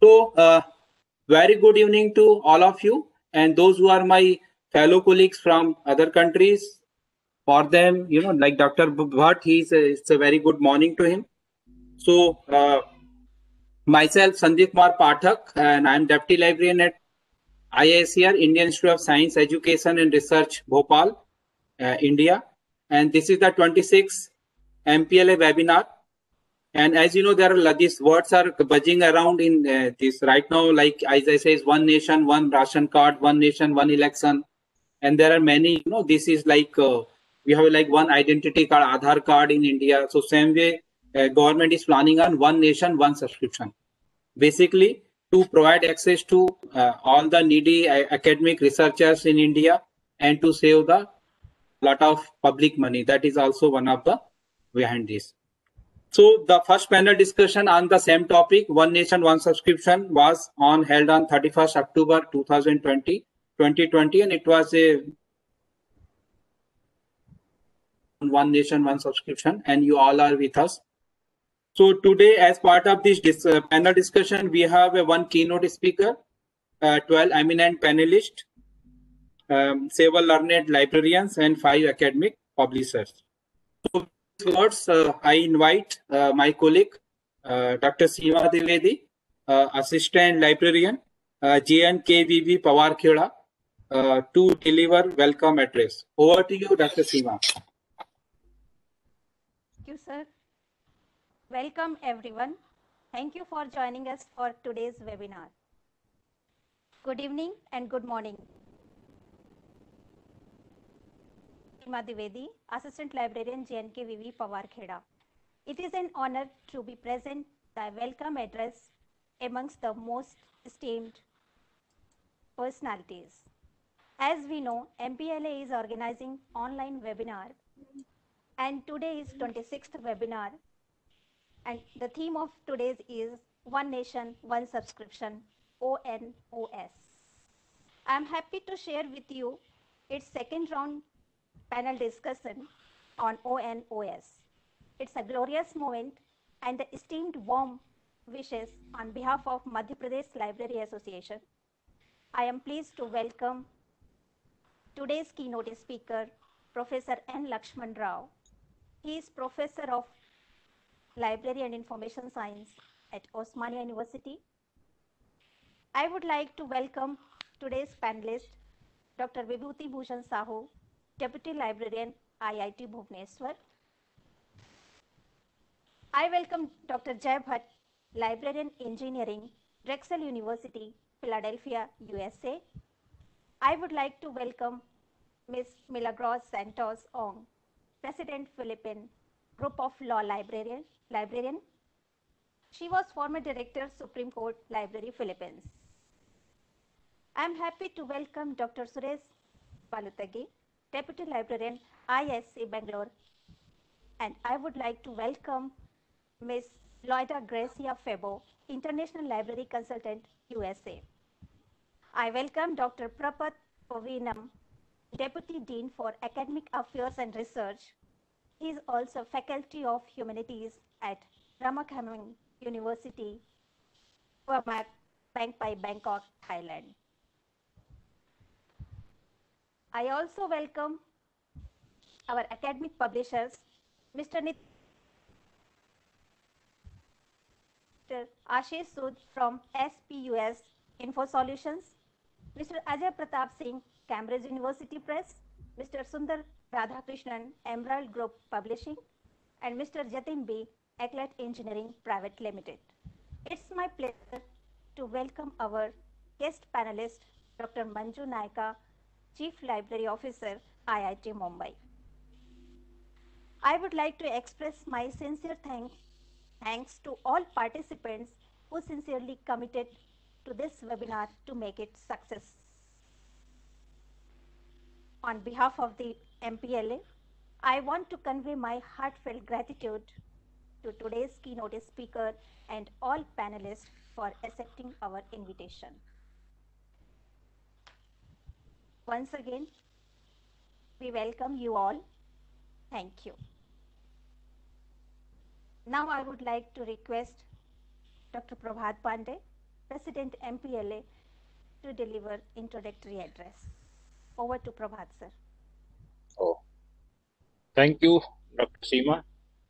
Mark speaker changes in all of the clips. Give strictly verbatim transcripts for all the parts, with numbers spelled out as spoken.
Speaker 1: So, uh, very good evening to all of you and those who are my fellow colleagues from other countries. For them, you know, like Doctor Bhatt, he's a, it's a very good morning to him. So, uh, myself, Sandeep Kumar Pathak, and I'm Deputy Librarian at I I S E R, Indian Institute of Science, Education and Research, Bhopal, uh, India. And this is the twenty-sixth M P L A webinar. And as you know, there are these words are buzzing around in uh, this right now, like as I say, is one nation, one ration card, one nation, one election. And there are many, you know, this is like, uh, we have like one identity card, Aadhaar card in India. So same way, uh, government is planning on one nation, one subscription. Basically, to provide access to uh, all the needy uh, academic researchers in India and to save the lot of public money. That is also one of the behind this. So the first panel discussion on the same topic, One Nation, One Subscription, was on held on thirty-first October two thousand twenty, twenty twenty, and it was a One Nation, One Subscription, and you all are with us. So today, as part of this dis uh, panel discussion, we have a one keynote speaker, uh, twelve eminent panelists, um, several learned librarians, and five academic publishers. So, words, uh, I invite uh, my colleague, uh, Doctor Seema Dwivedi, uh, Assistant Librarian, uh, J N K V V Pawarkheda, uh, to deliver welcome address. Over to you, Doctor Seema.
Speaker 2: Thank you, sir. Welcome, everyone. Thank you for joining us for today's webinar. Good evening and good morning. Seema Dwivedi, Assistant Librarian, J N K V V Pawarkheda. It is an honor to be present the welcome address amongst the most esteemed personalities. As we know, M P L A is organizing online webinar, and today is twenty-sixth webinar, and the theme of today's is One Nation, One Subscription, O N O S. I am happy to share with you its second round panel discussion on O N O S. It's a glorious moment, and the esteemed warm wishes on behalf of Madhya Pradesh Library Association. I am pleased to welcome today's keynote speaker, Professor N. Lakshman Rao. He is Professor of Library and Information Science at Osmania University. I would like to welcome today's panelist, Doctor Vibhuti Bhushan Sahu, Deputy Librarian, I I T Bhubaneswar. I welcome Doctor Jay Bhatt, Librarian Engineering, Drexel University, Philadelphia, U S A. I would like to welcome Miz Milagros Santos Ong, President, Philippine Group of Law Librarian. Librarian. She was former Director, Supreme Court Library, Philippines. I am happy to welcome Doctor Suresh Palutagi, Deputy Librarian, I S C Bangalore. And I would like to welcome Miz Loida Gracia Febo, International Library Consultant, U S A. I welcome Doctor Prapat Povinam, Deputy Dean for Academic Affairs and Research. He is also Faculty of Humanities at Ramakhaming University, Bangpai, Bangkok, Thailand. I also welcome our academic publishers, Mister Nit Ashish Sood from S P U S Info Solutions, Mister Ajay Pratap Singh, Cambridge University Press, Mister Sundar Radhakrishnan, Emerald Group Publishing, and Mister Jatin B, Eclat Engineering Private Limited. It's my pleasure to welcome our guest panelist, Doctor Manju Naika, Chief Library Officer, I I T Mumbai. I would like to express my sincere thanks Thanks to all participants who sincerely committed to this webinar to make it success. On behalf of the M P L A, I want to convey my heartfelt gratitude to today's keynote speaker and all panelists for accepting our invitation. Once again, we welcome you all. Thank you. Now I would like to request Doctor Prabhat Pandey President M P L A, to deliver introductory address. Over to Prabhat, sir.
Speaker 3: Oh, thank you, Doctor Seema.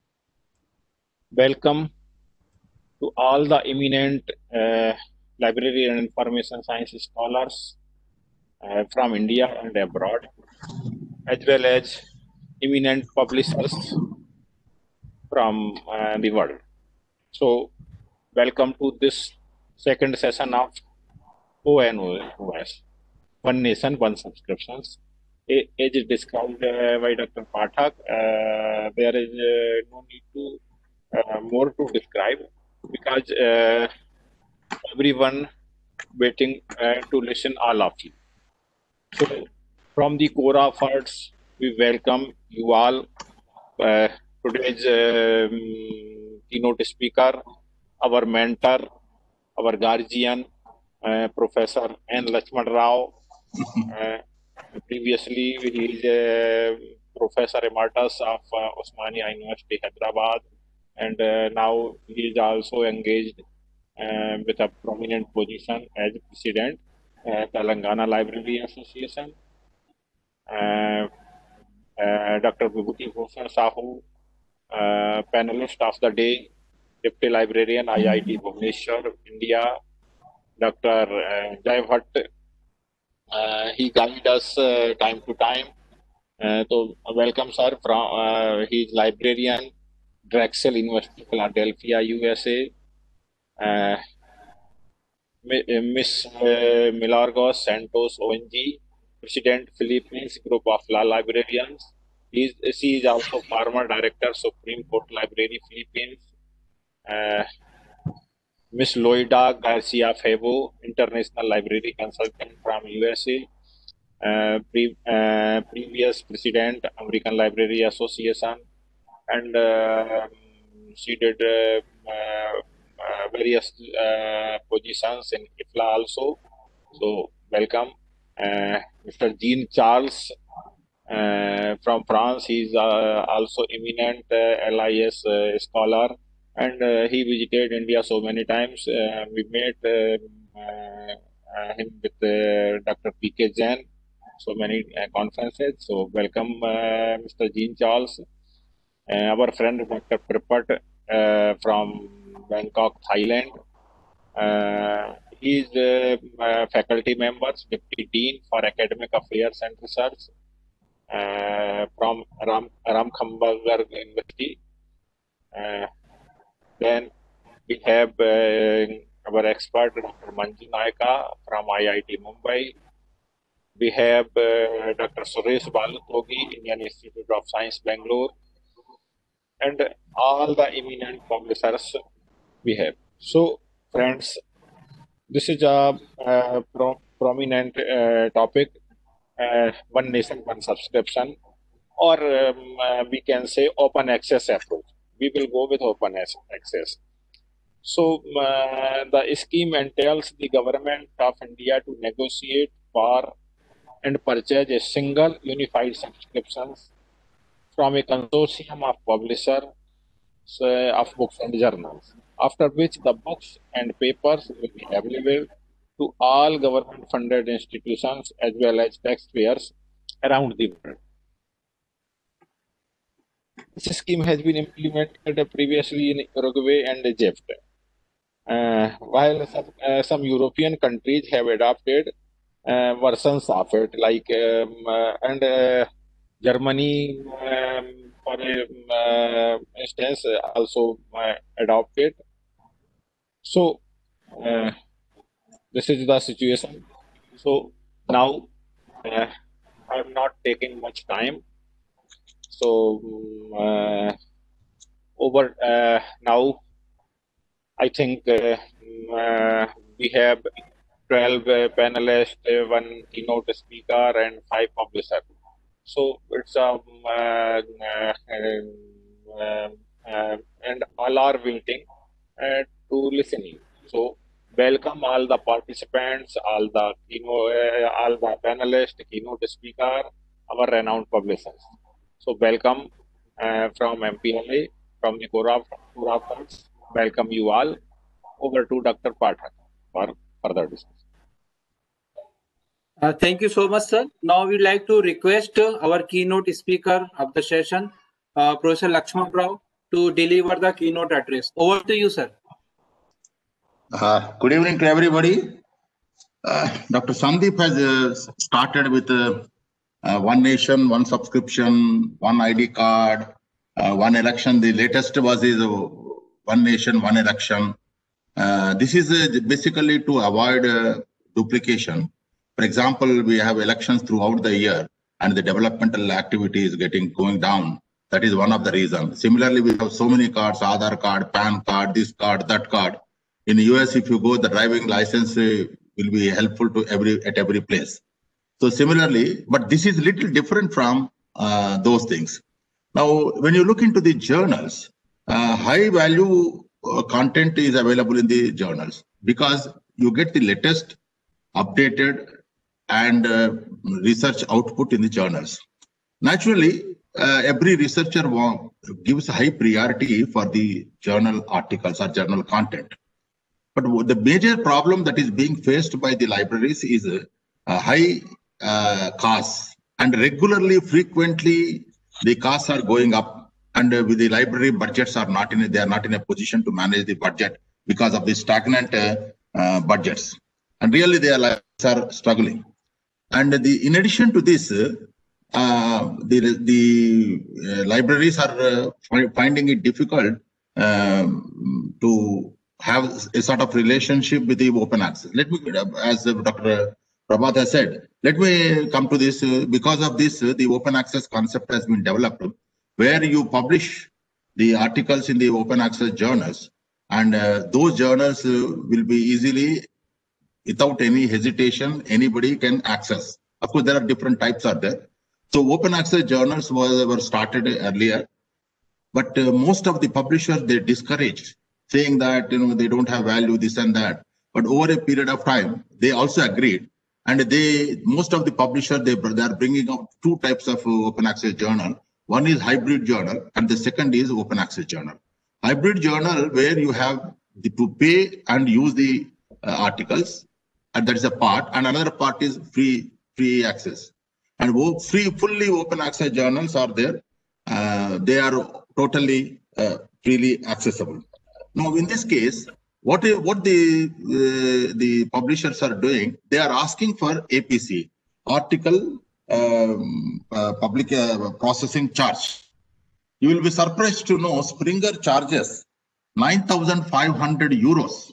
Speaker 3: Welcome to all the eminent uh, library and information science scholars uh, from India and abroad, as well as eminent publishers from uh, the world. So, welcome to this second session of O N O S, One Nation, One Subscriptions. A- As described uh, by Doctor Pathak, uh, there is uh, no need to uh, more to describe because uh, everyone waiting uh, to listen all of you. So, from the core of hearts, we welcome you all. Uh, today's um, keynote speaker, our mentor, our guardian, uh, Professor N. Lakshman Rao. Uh, previously, he is a Professor Emeritus of uh, Osmania University, Hyderabad, and uh, now he is also engaged uh, with a prominent position as President, uh, Telangana Library Association. Uh, uh, Doctor Vibhuti Bhushan Sahu, uh, panelist of the day, Deputy Librarian, I I T Bhubaneswar, India. Doctor Uh, Jai Bhatt, uh, he guides us uh, time to time. Uh, so, uh, welcome, sir. From uh, he is librarian, Drexel University, Philadelphia, U S A. Uh, Mi- uh, Miss uh, Milagros Santos O N G, President, Philippines Group of Law Librarians. He is, she is also former Director, Supreme Court Library, Philippines. Uh, Miss Loida Garcia Febo, International Library Consultant from U S A. Uh, pre, uh, previous President, American Library Association, and uh, she did uh, uh, uh, various uh, positions in I F L A also. So, welcome. Uh, Mister Jean Charles uh, from France, he is uh, also eminent uh, L I S uh, scholar, and uh, he visited India so many times. Uh, we met uh, uh, uh, him with uh, Doctor P K Jain, so many uh, conferences. So, welcome, uh, Mister Jean Charles. Uh, our friend Doctor Pripat uh, from Bangkok, Thailand. Uh, he is uh, uh, faculty member, Deputy Dean for Academic Affairs and Research uh, from Ram, Ramkhambagar University. Uh, then we have uh, our expert, Doctor Manju Naika from I I T Mumbai. We have uh, Doctor Suresh Balutogi, Indian Institute of Science, Bangalore, and all the eminent publishers we have. So, friends, this is a uh, pro- prominent uh, topic, uh, one nation, one subscription, or um, uh, we can say open access approach. We will go with open access. So, uh, the scheme entails the government of India to negotiate for and purchase a single unified subscriptions from a consortium of publishers uh, of books and journals, after which the books and papers will be available to all government funded institutions as well as taxpayers around the world. This scheme has been implemented previously in Uruguay and Egypt, uh, while some, uh, some European countries have adopted uh, versions of it, like um, uh, and uh, Germany, um, for um, uh, instance, uh, also uh, adopted. So, uh, this is the situation. So, now uh, I'm not taking much time. So, um, uh, over uh, now, I think uh, uh, we have twelve uh, panelists, uh, one keynote speaker, and five publishers. So it's um, uh, uh, uh, uh, and all are waiting uh, to listening. So welcome all the participants, all the keynote, uh, all the panelists, keynote speaker, our renowned publishers. So welcome uh, from M P L A, from the Kora Kora Funds. Welcome you all. Over to Doctor Pathak. for further discussion.
Speaker 1: Uh, thank you so much, sir. Now we'd like to request uh, our keynote speaker of the session, uh, Professor Lakshman Rao, to deliver the keynote address. Over to you, sir.
Speaker 4: Uh, good evening to everybody. Uh, Doctor Sandeep has uh, started with uh, uh, one nation, one subscription, one I D card, uh, one election. The latest was is uh, one nation, one election. Uh, this is uh, basically to avoid uh, duplication. For example, we have elections throughout the year and the developmental activity is getting going down. That is one of the reasons. Similarly, we have so many cards, Aadhaar card, PAN card, this card, that card. In the U S, if you go, the driving license uh, will be helpful to every at every place. So similarly, but this is a little different from uh, those things. Now, when you look into the journals, uh, high value uh, content is available in the journals because you get the latest, updated, and uh, research output in the journals. Naturally, uh, every researcher gives high priority for the journal articles or journal content. But the major problem that is being faced by the libraries is a, a high uh, costs, and regularly, frequently, the costs are going up, and uh, with the library budgets are not in a, they are not in a position to manage the budget because of the stagnant uh, uh, budgets, and really they are, are struggling. And the in addition to this, uh, the the uh, libraries are uh, finding it difficult um, to have a sort of relationship with the open access. Let me, as Doctor Prabhat has said, let me come to this. Uh, because of this, uh, the open access concept has been developed, where you publish the articles in the open access journals, and uh, those journals uh, will be easily, without any hesitation, anybody can access. Of course, there are different types are there. So open access journals was, were started earlier, but uh, most of the publishers, they discouraged, saying that you know they don't have value, this and that. But over a period of time, they also agreed, and they most of the publishers they they are bringing up two types of uh, open access journal. One is hybrid journal, and the second is open access journal. Hybrid journal where you have the, to pay and use the uh, articles, and that is a part, and another part is free free access. And free fully open access journals are there. Uh, they are totally uh, freely accessible. Now, in this case, what what the uh, the publishers are doing, they are asking for A P C, article um, uh, public uh, processing charge. You will be surprised to know Springer charges nine thousand five hundred euros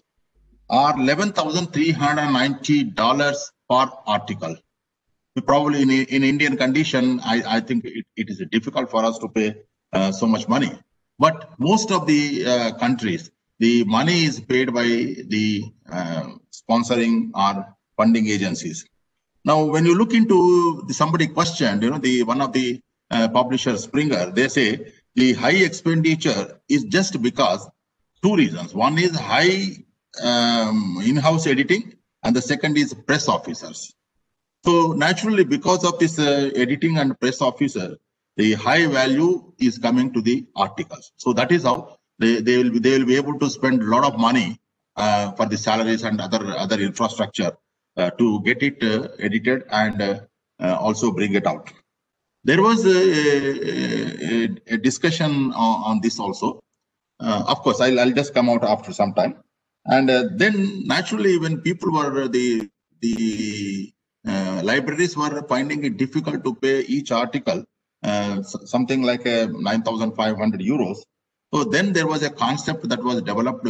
Speaker 4: or eleven thousand three hundred ninety dollars per article. Probably in in Indian condition, I I think it, it is difficult for us to pay uh, so much money. But most of the uh, countries, the money is paid by the uh, sponsoring or funding agencies. Now, when you look into the, somebody questioned, you know, the one of the uh, publishers, Springer, they say the high expenditure is just because two reasons. One is high um, in-house editing, and the second is press officers. So naturally, because of this uh, editing and press officer, the high value is coming to the articles. So that is how they, they will be they will be able to spend a lot of money uh, for the salaries and other other infrastructure uh, to get it uh, edited and uh, uh, also bring it out. There was a, a, a discussion on, on this also. Uh, of course, I'll, I'll just come out after some time. And uh, then naturally, when people were the the uh, libraries were finding it difficult to pay each article uh, something like a nine thousand five hundred euros. So then there was a concept that was developed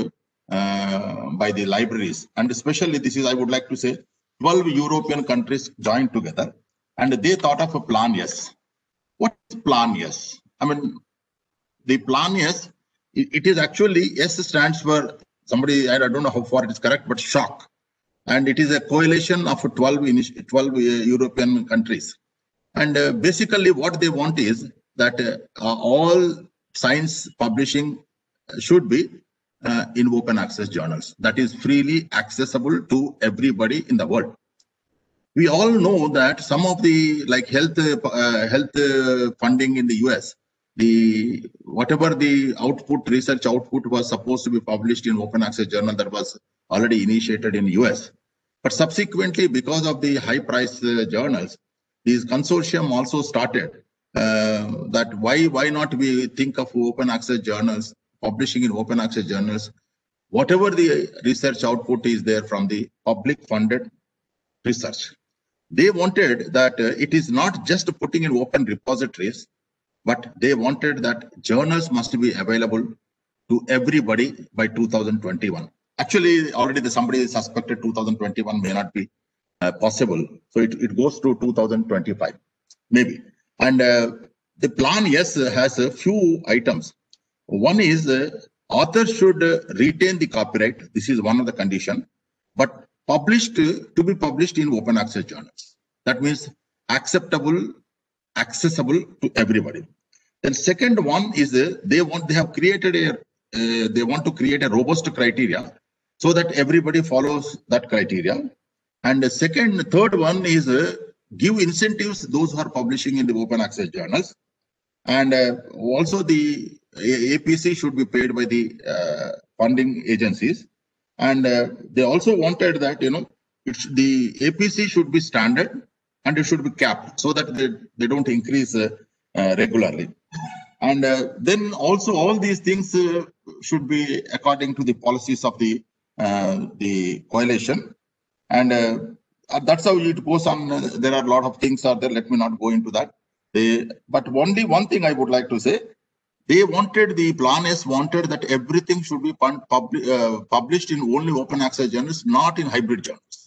Speaker 4: uh, by the libraries, and especially this is, I would like to say, twelve European countries joined together, and they thought of a plan yes. What is plan yes? I mean, the plan yes, it, it is actually, S stands for somebody, I don't know how far it is correct, but shock. And it is a coalition of twelve, twelve uh, European countries. And uh, basically what they want is that uh, all science publishing should be uh, in open access journals. That is freely accessible to everybody in the world. We all know that some of the like health uh, health uh, funding in the U S, the whatever the output, research output was supposed to be published in open access journal, that was already initiated in U S. But subsequently, because of the high price uh, journals, these consortium also started uh, that why, why not we think of open access journals, publishing in open access journals, whatever the research output is there from the public funded research. They wanted that uh, it is not just putting in open repositories, but they wanted that journals must be available to everybody by two thousand twenty-one. Actually, already the somebody suspected two thousand twenty-one may not be uh, possible. So it, it goes to two thousand twenty-five, maybe. And uh, the plan, yes, has a few items. One is uh, authors should uh, retain the copyright. This is one of the conditions, but published uh, to be published in open access journals. That means acceptable, accessible to everybody. Then second one is uh, they want they have created a uh, they want to create a robust criteria so that everybody follows that criteria. And the second, third one is uh, give incentives those who are publishing in the open access journals, and uh, also the A P C should be paid by the uh, funding agencies. And uh, they also wanted that you know it's the A P C should be standard and it should be capped so that they, they don't increase uh, uh, regularly. And uh, then also all these things uh, should be according to the policies of the uh, the coalition. And uh, that's how it goes on. Uh, there are a lot of things are there. Let me not go into that. They, but only one thing I would like to say, they wanted, the Plan S wanted that everything should be pub uh, published in only open access journals, not in hybrid journals.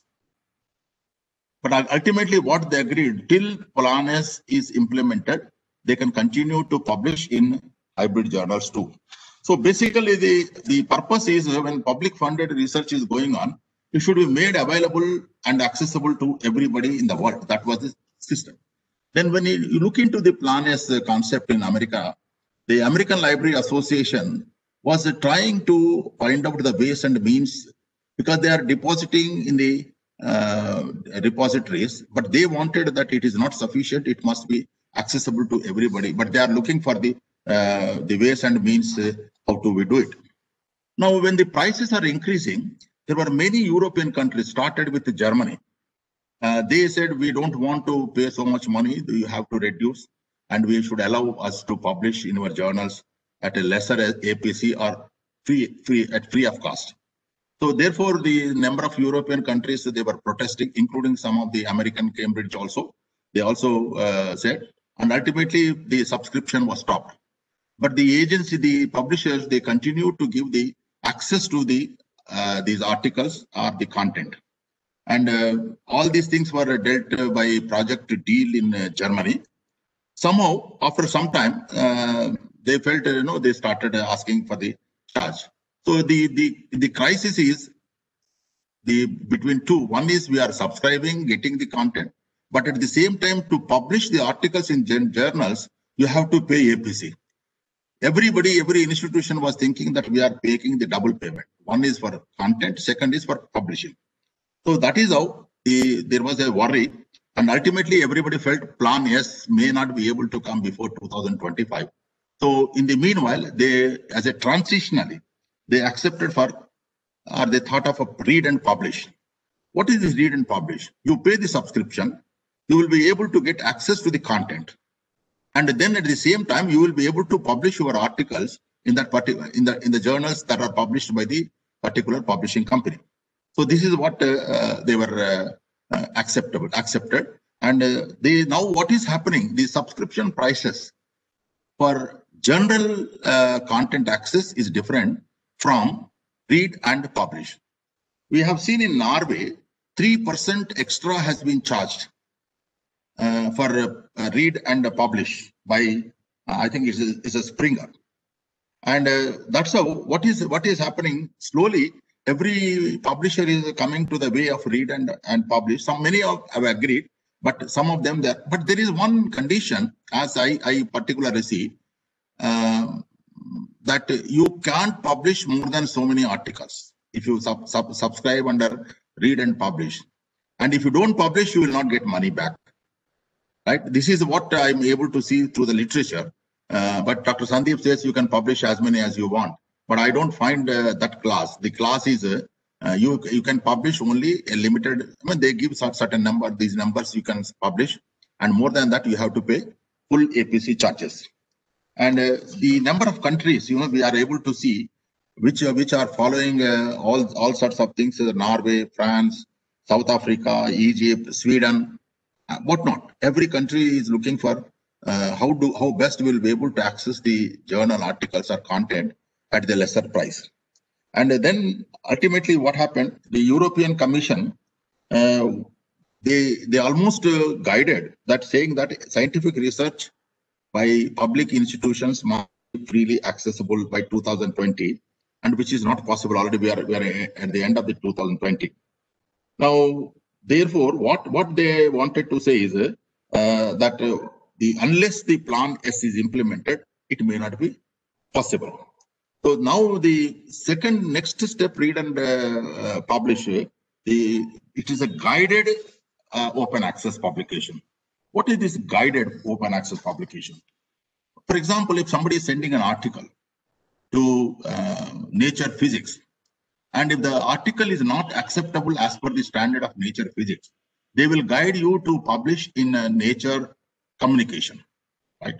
Speaker 4: But ultimately what they agreed, till Plan S is implemented, they can continue to publish in hybrid journals too. So basically the, the purpose is when public funded research is going on, it should be made available and accessible to everybody in the world. That was the system. Then when you, you look into the Plan S concept in America, the American Library Association was trying to find out the ways and means, because they are depositing in the uh, repositories, but they wanted that it is not sufficient, it must be accessible to everybody, but they are looking for the uh, the ways and means uh, how to we do it. Now, when the prices are increasing, there were many European countries, started with Germany. Uh, they said, we don't want to pay so much money, you have to reduce, and we should allow us to publish in our journals at a lesser A P C or free, free at free of cost. So therefore, the number of European countries, they were protesting, including some of the American Cambridge also. They also uh, said, and ultimately the subscription was stopped. But the agency, the publishers, they continue to give the access to the uh, these articles or the content. And uh, all these things were dealt uh, by Project Deal in uh, Germany. Somehow, after some time, uh, they felt, uh, you know, they started uh, asking for the charge. So the, the, the crisis is the between two. One is we are subscribing, getting the content, but at the same time, to publish the articles in journals, you have to pay A P C. Everybody, every institution was thinking that we are paying the double payment. One is for content, second is for publishing. So that is how the, there was a worry. And ultimately, everybody felt Plan S may not be able to come before two thousand twenty-five. So in the meanwhile, they, as a transitionally, they accepted for, or they thought of a read and publish. What is this read and publish? You pay the subscription, you will be able to get access to the content. And then at the same time, you will be able to publish your articles in that particular in the in the journals that are published by the particular publishing company. So this is what uh, uh, they were uh, uh, acceptable accepted. And uh, they now what is happening? The subscription prices for general uh, content access is different from read and publish. We have seen in Norway, three percent extra has been charged uh, for uh, read and publish by, uh, I think it's a, it's a Springer. And uh, that's how, what is what is happening slowly, every publisher is coming to the way of read and, and publish. Some, many of have agreed, but some of them there, but there is one condition, as I, I particularly see, uh, that you can't publish more than so many articles if you sub, sub, subscribe under read and publish. And if you don't publish, you will not get money back. Right? This is what I'm able to see through the literature. Uh, but Doctor Sandeep says you can publish as many as you want. But I don't find uh, that clause. The clause is uh, uh, you you can publish only a limited. I mean, they give a certain number. These numbers you can publish, and more than that, you have to pay full A P C charges. And uh, the number of countries, you know, we are able to see which uh, which are following uh, all all sorts of things: uh, Norway, France, South Africa, Egypt, Sweden, uh, whatnot. Every country is looking for uh, how do how best we'll be able to access the journal articles or content at the lesser price. And then ultimately, what happened? The European Commission, uh, they they almost uh, guided that, saying that scientific research by public institutions must be freely accessible by two thousand twenty, and which is not possible. Already we are, we are at the end of the two thousand twenty. Now, therefore, what, what they wanted to say is uh, that uh, the unless the Plan S is implemented, it may not be possible. So now the second next step, read and uh, uh, publish, uh, the it is a guided uh, open access publication. What is this guided open access publication? For example, if somebody is sending an article to uh, Nature Physics, and if the article is not acceptable as per the standard of Nature Physics, they will guide you to publish in uh, Nature Communication, right?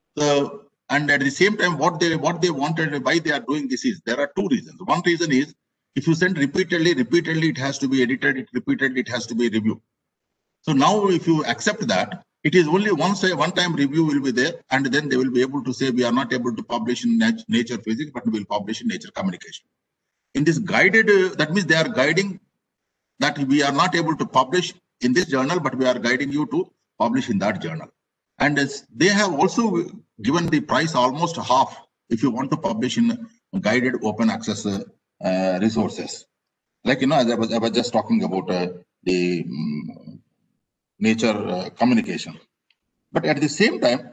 Speaker 4: So, and at the same time, what they what they wanted, why they are doing this is, there are two reasons. One reason is, if you send repeatedly, repeatedly, it has to be edited, it repeatedly, it has to be reviewed. So now if you accept that, it is only once a one-time review will be there, and then they will be able to say, we are not able to publish in nat Nature Physics, but we will publish in Nature Communication. In this guided, uh, that means they are guiding that we are not able to publish in this journal, but we are guiding you to publish in that journal. And as they have also given the price almost half if you want to publish in guided open access uh, uh, resources. Like, you know, as I was, I was just talking about uh, the um, Nature uh, Communication. But at the same time,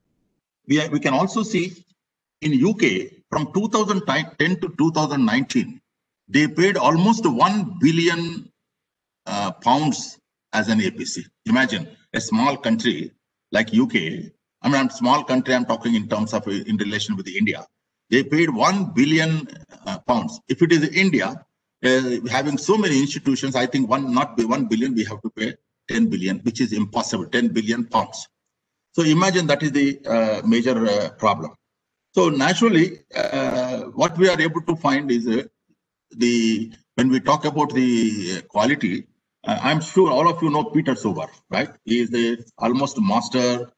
Speaker 4: we, are, we can also see in U K from two thousand ten to two thousand nineteen, they paid almost one billion uh, pounds as an A P C. Imagine a small country like U K. I mean, I'm small country, I'm talking in terms of uh, in relation with India. They paid one billion uh, pounds. If it is India, uh, having so many institutions, I think one not be one billion, we have to pay ten billion, which is impossible, ten billion pounds. So imagine that is the uh, major uh, problem. So naturally, uh, what we are able to find is uh, the when we talk about the quality, uh, I'm sure all of you know Peter Suvar, right? He is the almost master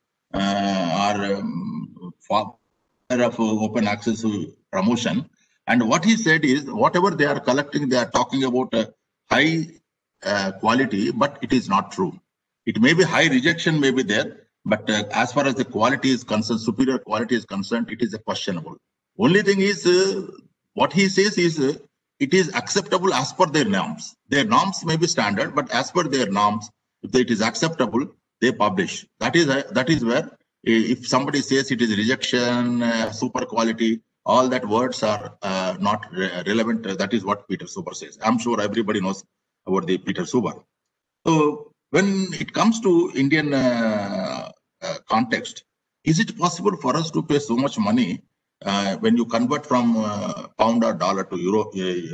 Speaker 4: uh, or um, father of open access promotion. And what he said is, whatever they are collecting, they are talking about uh, high uh, quality, but it is not true. It may be high rejection may be there, but uh, as far as the quality is concerned, superior quality is concerned, it is a questionable. Only thing is, uh, what he says is, uh, it is acceptable as per their norms. Their norms may be standard, but as per their norms, if it is acceptable, they publish. That is uh, that is where, uh, if somebody says it is rejection, uh, super quality, all that words are uh, not re relevant. Uh, that is what Peter Suvar says. I'm sure everybody knows about the Peter Suvar. So when it comes to Indian uh, uh, context, is it possible for us to pay so much money uh, when you convert from uh, pound or dollar to euro,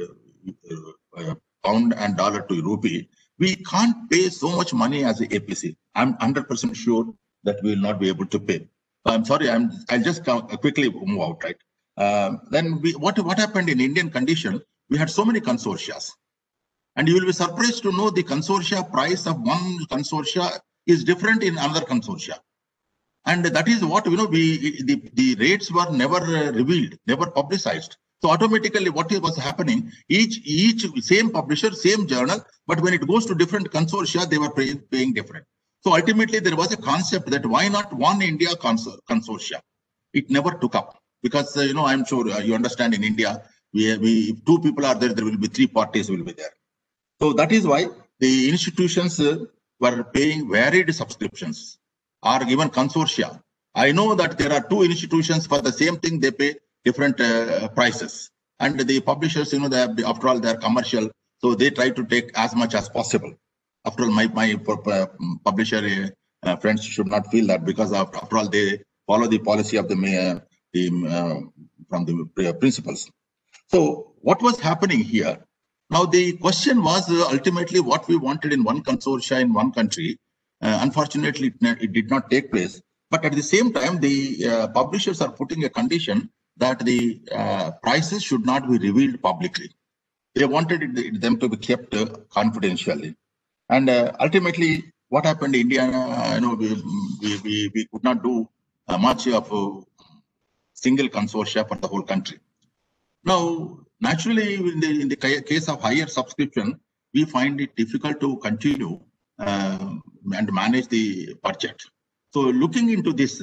Speaker 4: uh, uh, pound and dollar to rupee? We can't pay so much money as a A P C. I'm one hundred percent sure that we will not be able to pay. I'm sorry, I'm, I'll just quickly move out, right? Uh, then we, what, what happened in Indian condition, we had so many consortia. And you will be surprised to know the consortia price of one consortia is different in another consortia. And that is what, you know, we the, the rates were never uh, revealed, never publicized. So automatically what was happening, each, each same publisher, same journal, but when it goes to different consortia, they were pay, paying different. So ultimately there was a concept that why not one India consor consortia? It never took up because, uh, you know, I'm sure uh, you understand in India, we, we, if two people are there, there will be three parties will be there. So that is why the institutions uh, were paying varied subscriptions or given consortia. I know that there are two institutions for the same thing, they pay different uh, prices. And the publishers, you know, they have, after all, they are commercial, so they try to take as much as possible. After all, my, my uh, publisher uh, friends should not feel that, because after, after all, they follow the policy of the, uh, the uh, from the principals. So what was happening here? Now, the question was uh, ultimately what we wanted in one consortia in one country. Uh, unfortunately, it, it did not take place. But at the same time, the uh, publishers are putting a condition that the uh, prices should not be revealed publicly. They wanted it, them to be kept uh, confidentially. And uh, ultimately, what happened in India, uh, you know, we, we, we, we could not do uh, much of a single consortia for the whole country. Now, naturally, in the, in the case of higher subscription, we find it difficult to continue uh, and manage the budget. So looking into this,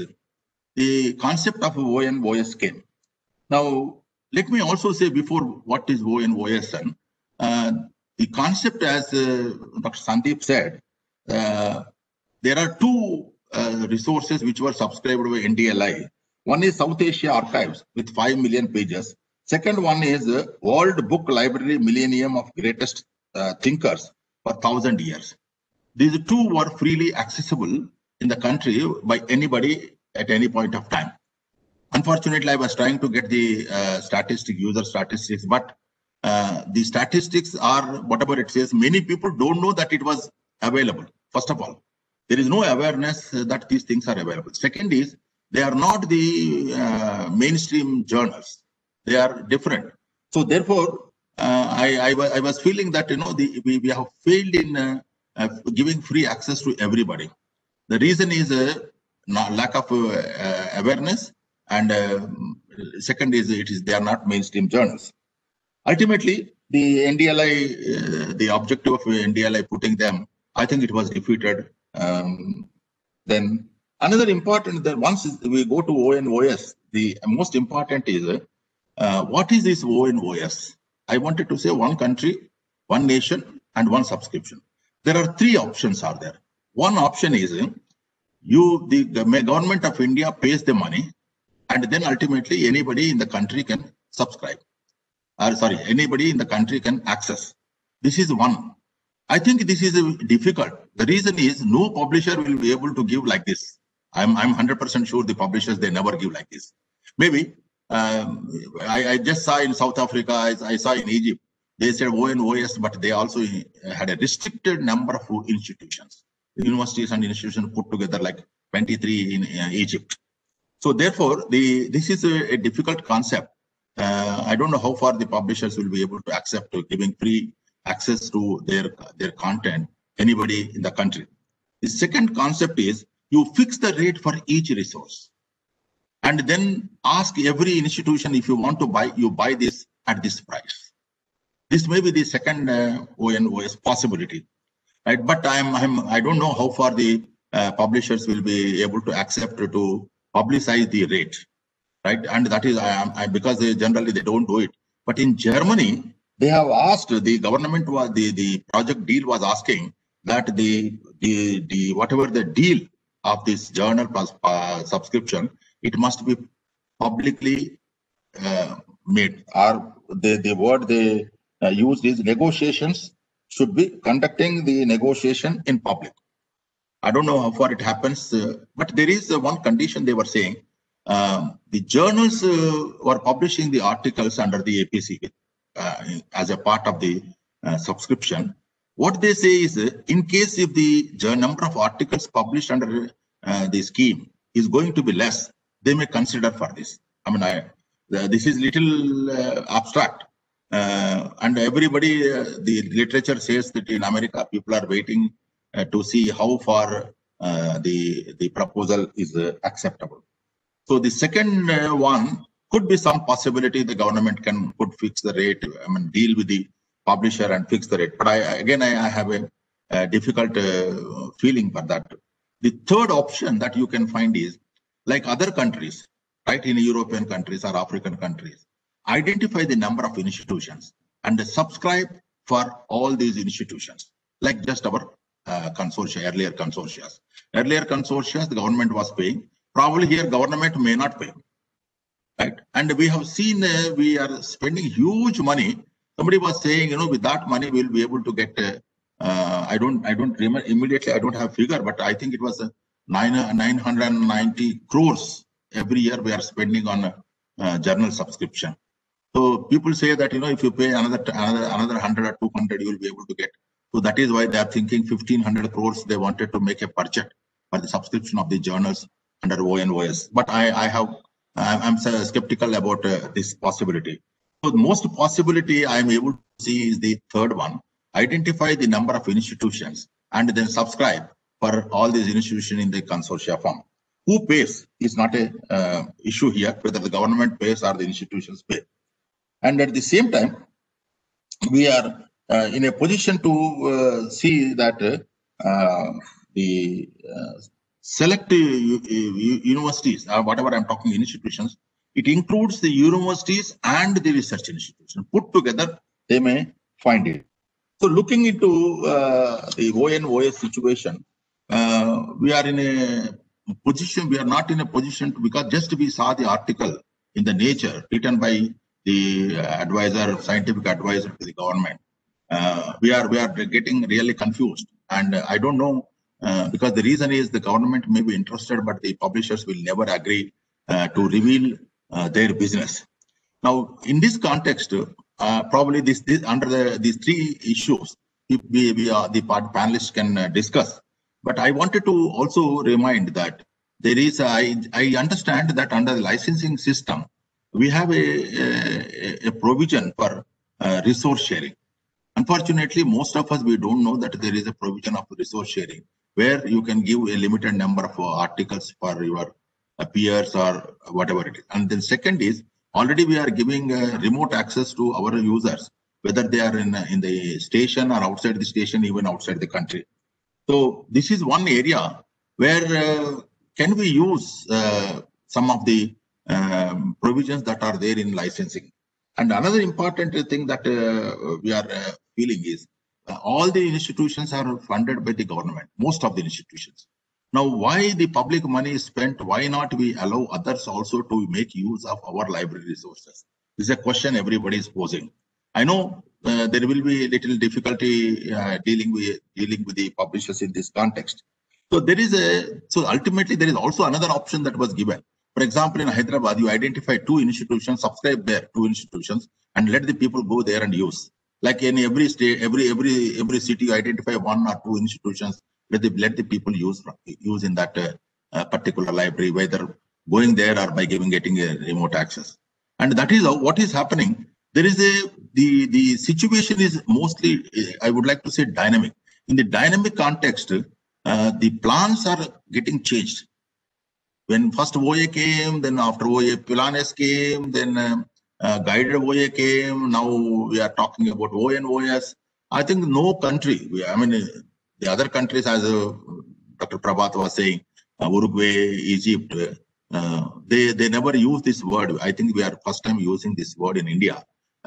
Speaker 4: the concept of O N O S came. Now, let me also say before what is O N O S, uh, the concept, as uh, Doctor Sandeep said, uh, there are two uh, resources which were subscribed by N D L I. One is South Asia Archives with five million pages. Second one is uh, World Book Library Millennium of Greatest uh, Thinkers for thousand years. These two were freely accessible in the country by anybody at any point of time. Unfortunately, I was trying to get the uh, statistic, user statistics, but uh, the statistics are whatever it says. Many people don't know that it was available. First of all, there is no awareness that these things are available. Second is, they are not the uh, mainstream journals. They are different. So therefore, uh, I, I, I was feeling that, you know, the, we, we have failed in uh, uh, giving free access to everybody. The reason is uh, not lack of uh, uh, awareness, and uh, second is it is they are not mainstream journals. Ultimately, the N D L I, uh, the objective of N D L I putting them, I think it was defeated. Um, then another important, that once we go to O N O S, the most important is uh, what is this O N O S? I wanted to say one country, one nation, and one subscription. There are three options are there. One option is you, the government of India pays the money, and then ultimately anybody in the country can subscribe. Or sorry, anybody in the country can access. This is one. I think this is difficult. The reason is no publisher will be able to give like this. I'm I'm one hundred percent sure the publishers, they never give like this. Maybe um, I, I just saw in South Africa, I, I saw in Egypt, they said O N O S, but they also had a restricted number of institutions. Universities and institutions put together like twenty-three in uh, Egypt. So therefore, the this is a, a difficult concept. Uh, I don't know how far the publishers will be able to accept to giving free access to their, their content, anybody in the country. The second concept is you fix the rate for each resource and then ask every institution, if you want to buy, you buy this at this price. This may be the second uh, O N O S possibility, right? But I'm, I'm, I don't know how far the uh, publishers will be able to accept to publicize the rate. Right, and that is I, I, because they generally they don't do it. But in Germany, they have asked the government was the the project deal was asking that the the the whatever the deal of this journal plus uh, subscription, it must be publicly uh, made. Or the the word they uh, used is negotiations should be conducting the negotiation in public. I don't know how far it happens, uh, but there is uh, one condition they were saying. Um, the journals uh, were publishing the articles under the A P C uh, as a part of the uh, subscription. What they say is, uh, in case if the number of articles published under uh, the scheme is going to be less, they may consider for this. I mean, I, uh, this is little uh, abstract, uh, and everybody, uh, the literature says that in America, people are waiting uh, to see how far uh, the the proposal is uh, acceptable. So the second uh, one could be some possibility the government can could fix the rate. I mean, deal with the publisher and fix the rate. But I again I, I have a, a difficult uh, feeling for that. The third option that you can find is like other countries, right? In European countries or African countries, identify the number of institutions and subscribe for all these institutions, like just our uh, consortia, earlier consortia. Earlier consortia, the government was paying. Probably here government may not pay, right? And we have seen uh, we are spending huge money. Somebody was saying, you know, with that money we'll be able to get. Uh, uh, I don't, I don't remember immediately. I don't have figure, but I think it was uh, nine nine hundred ninety crores every year we are spending on uh, journal subscription. So people say that, you know, if you pay another another another one hundred or two hundred, you will be able to get. So that is why they are thinking fifteen hundred crores. They wanted to make a budget for the subscription of the journals under O N O S. But I, I have, I'm skeptical about uh, this possibility. So the most possibility I am able to see is the third one: identify the number of institutions and then subscribe for all these institutions in the consortia form. Who pays is not a uh, issue here, whether the government pays or the institutions pay. And at the same time, we are uh, in a position to uh, see that uh, the uh, select universities, or whatever I'm talking institutions, it includes the universities and the research institutions. Put together, they may find it. So looking into uh, the O N O S situation, uh, we are in a position, we are not in a position to, because just we saw the article in the Nature written by the advisor, scientific advisor to the government. Uh, we are we are getting really confused, and uh, I don't know uh, because the reason is the government may be interested, but the publishers will never agree uh, to reveal uh, their business. Now, in this context, uh, probably this, this under the these three issues, we, we are the part panelists can uh, discuss. But I wanted to also remind that there is I I understand that under the licensing system, we have a, a, a provision for uh, resource sharing. Unfortunately, most of us, we don't know that there is a provision of resource sharing where you can give a limited number of uh, articles for your uh, peers or whatever it is. And then second is, already we are giving uh, remote access to our users, whether they are in, uh, in the station or outside the station, even outside the country. So this is one area where uh, can we use uh, some of the um, provisions that are there in licensing. And another important thing that uh, we are uh, feeling is uh, all the institutions are funded by the government, most of the institutions. Now, why the public money is spent? Why not we allow others also to make use of our library resources? This is a question everybody is posing. I know uh, there will be little difficulty uh, dealing with dealing with the publishers in this context. So there is a so ultimately there is also another option that was given. For example, in Hyderabad, you identify two institutions, subscribe there, two institutions, and let the people go there and use. Like in every state, every every every city, you identify one or two institutions. Let the let the people use use in that uh, uh, particular library, whether going there or by giving getting a remote access. And that is what is happening. There is a the the situation is mostly, I would like to say, dynamic. In the dynamic context, uh, the plans are getting changed. When first O A came, then after O A, Planes came, then uh, uh, guided O A came. Now we are talking about O N O S. I think no country, I mean, uh, the other countries, as uh, Doctor Prabhat was saying, uh, Uruguay, Egypt, uh, they, they never use this word. I think we are first time using this word in India.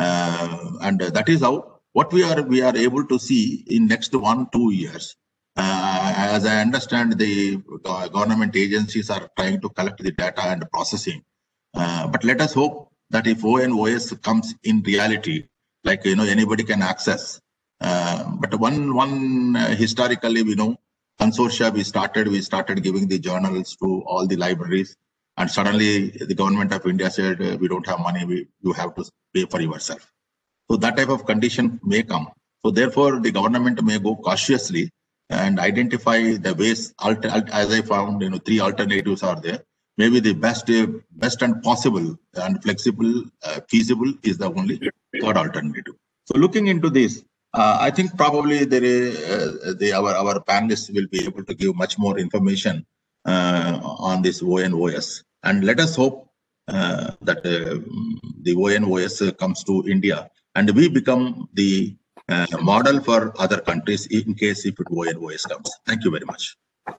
Speaker 4: Uh, and uh, that is how, what we are, we are able to see in next one, two years. Uh, as I understand, the government agencies are trying to collect the data and processing. Uh, but let us hope that if O N O S comes in reality, like, you know, anybody can access. Uh, but one, one uh, historically, we know, consortia, we started, we started giving the journals to all the libraries. And suddenly the government of India said, uh, we don't have money, we, you have to pay for yourself. So that type of condition may come. So therefore, the government may go cautiously and identify the ways. As I found, you know, three alternatives are there. Maybe the best, uh, best and possible and flexible, uh, feasible is the only third alternative. So looking into this, uh, I think probably there is, uh, the our our panelists will be able to give much more information uh, on this O N O S. And let us hope uh, that uh, the O N O S comes to India and we become the Uh, model for other countries in case if it O N O S comes. Thank you very much.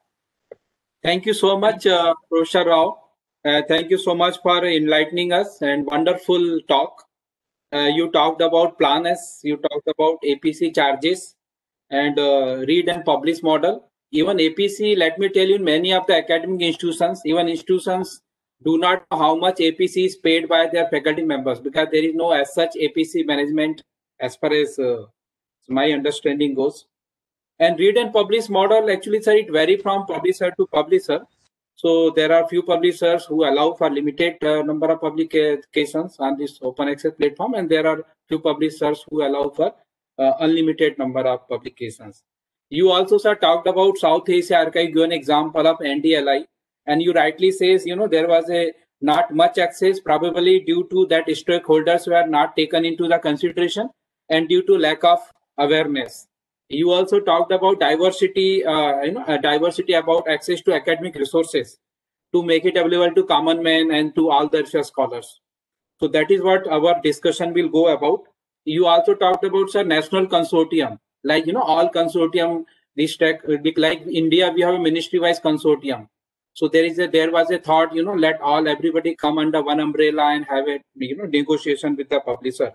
Speaker 1: Thank you so much, uh, Professor Rao. Uh, thank you so much for enlightening us and wonderful talk. Uh, you talked about Planes, you talked about A P C charges and uh, read and publish model. Even A P C, let me tell you, many of the academic institutions, even institutions do not know how much A P C is paid by their faculty members because there is no as such A P C management as far as uh, my understanding goes. And read and publish model, actually, sir, it varies from publisher to publisher. So there are few publishers who allow for limited uh, number of publications on this open access platform, and there are few publishers who allow for uh, unlimited number of publications. You also, sir, talked about South Asia Archive, give an example of N D L I, and you rightly says, you know, there was a not much access, probably due to that stakeholders were not taken into the consideration and due to lack of awareness. You also talked about diversity, uh, you know, uh, diversity about access to academic resources to make it available to common man and to all the research scholars. So that is what our discussion will go about. You also talked about, sir, national consortium, like, you know, all consortium, this tech, like India, we have a ministry-wise consortium. So there is a, there was a thought, you know, let all, everybody come under one umbrella and have a, you know, negotiation with the publisher.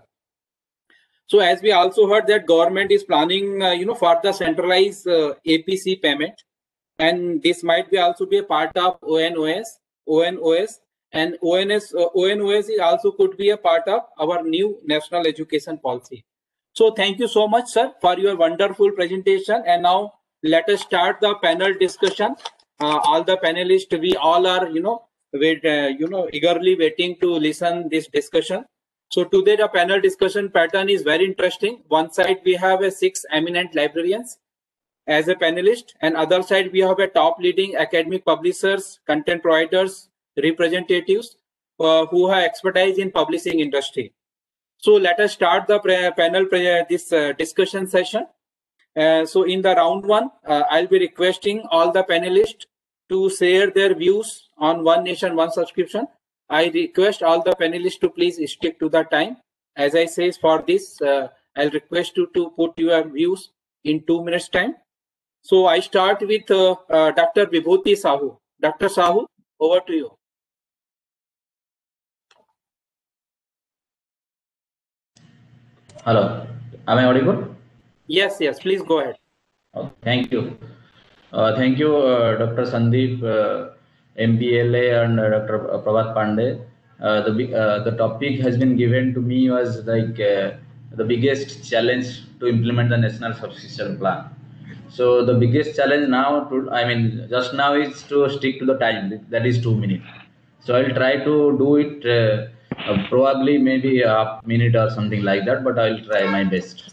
Speaker 1: So as we also heard that government is planning, uh, you know, for the centralized uh, A P C payment, and this might be also be a part of O N O S, O N O S, and O N S, uh, O N O S is also could be a part of our new national education policy. So thank you so much, sir, for your wonderful presentation. And now let us start the panel discussion. Uh, all the panelists, we all are, you know, wait, uh, you know, eagerly waiting to listen this discussion. So today the panel discussion pattern is very interesting. One side we have a six eminent librarians as a panelist, and other side we have a top leading academic publishers, content providers, representatives uh, who have expertise in publishing industry. So let us start the panel this uh, discussion session. Uh, so in the round one, uh, I'll be requesting all the panelists to share their views on One Nation, One Subscription. I request all the panelists to please stick to the time. As I say, for this, uh, I'll request you to put your views in two minutes time. So I start with uh, uh, Doctor Vibhuti Sahu. Doctor Sahu, over to you.
Speaker 5: Hello, am I audible?
Speaker 1: Yes, yes, please go ahead.
Speaker 5: Oh, thank you. Uh, thank you, uh, Doctor Sandeep, uh, M P L A, and uh, Doctor Prabhat Pandey. Uh, the uh, the topic has been given to me was like uh, the biggest challenge to implement the national subscription plan. So the biggest challenge now, to I mean, just now is to stick to the time. That is two minutes. So I'll try to do it uh, uh, probably maybe a minute or something like that, but I'll try my best.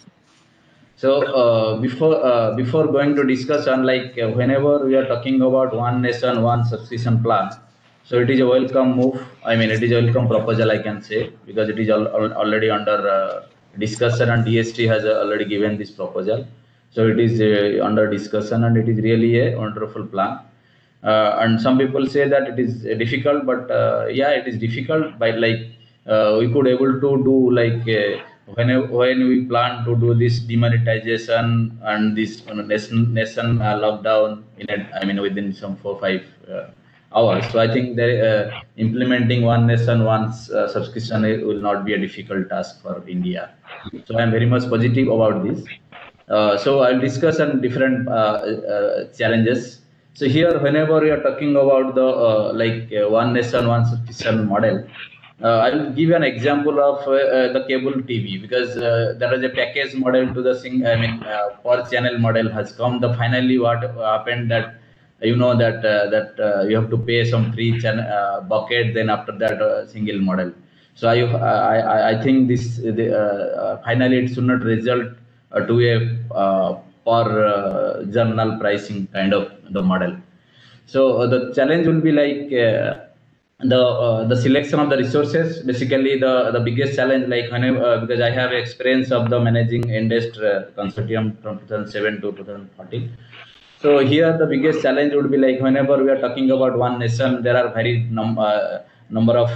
Speaker 5: So uh, before uh, before going to discuss on like uh, whenever we are talking about One Nation, One Subscription plan, so it is a welcome move. I mean, it is a welcome proposal, I can say, because it is al already under uh, discussion, and D S T has uh, already given this proposal. So it is uh, under discussion, and it is really a wonderful plan. Uh, and some people say that it is uh, difficult, but uh, yeah, it is difficult. But like uh, we could able to do like. Uh, When, when we plan to do this demonetization and this you know, nation, nation uh, lockdown in it, I mean within some four five uh, hours, so I think that uh, implementing One Nation, One uh, subscription will not be a difficult task for India. So I am very much positive about this. Uh, so I'll discuss on different uh, uh, challenges. So here, whenever we are talking about the uh, like uh, One Nation, One subscription model. Uh, I will give you an example of uh, uh, the cable T V, because uh, there is a package model to the sing. I mean, uh, per channel model has come. The finally what happened that you know that uh, that uh, you have to pay some three channel uh, bucket. Then after that, uh, single model. So I I I think this the, uh, finally it should not result uh, to a uh, per uh, journal pricing kind of the model. So uh, the challenge will be like. Uh, the uh, the selection of the resources, basically the the biggest challenge, like whenever uh, because I have experience of the managing Endest uh, consortium from two thousand seven to two thousand fourteen. So here the biggest challenge would be like whenever we are talking about One Nation, there are very num uh, number of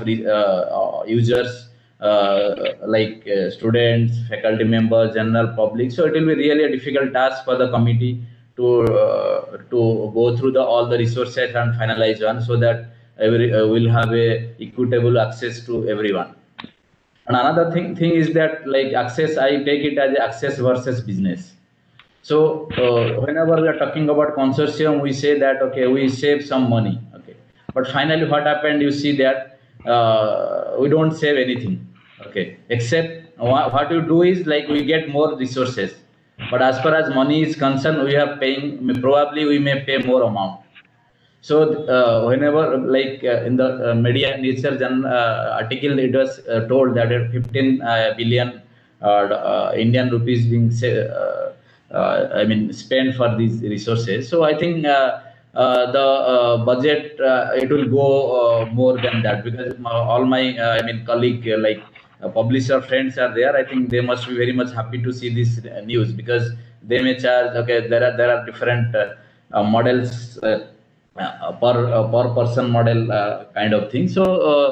Speaker 5: uh, users uh, like uh, students, faculty members, general public. So it will be really a difficult task for the committee to uh, to go through the all the resources and finalize one, so that every uh, will have a equitable access to everyone. And another thing thing is that like access, I take it as access versus business. So uh, whenever we are talking about consortium, we say that okay, we save some money, okay, but finally what happened, you see that uh, we don't save anything, okay, except what you do is like we get more resources, but as far as money is concerned, we are paying, probably we may pay more amount. So uh, whenever like uh, in the uh, media nature journal uh, article, it was uh, told that fifteen uh, billion uh, uh, Indian rupees being say, uh, uh, I mean spent for these resources. So I think uh, uh, the uh, budget uh, it will go uh, more than that, because my, all my uh, I mean colleague uh, like uh, publisher friends are there. I think they must be very much happy to see this uh, news, because they may charge, okay, there are there are different uh, uh, models. Uh, uh, per uh, per person model uh, kind of thing. So uh,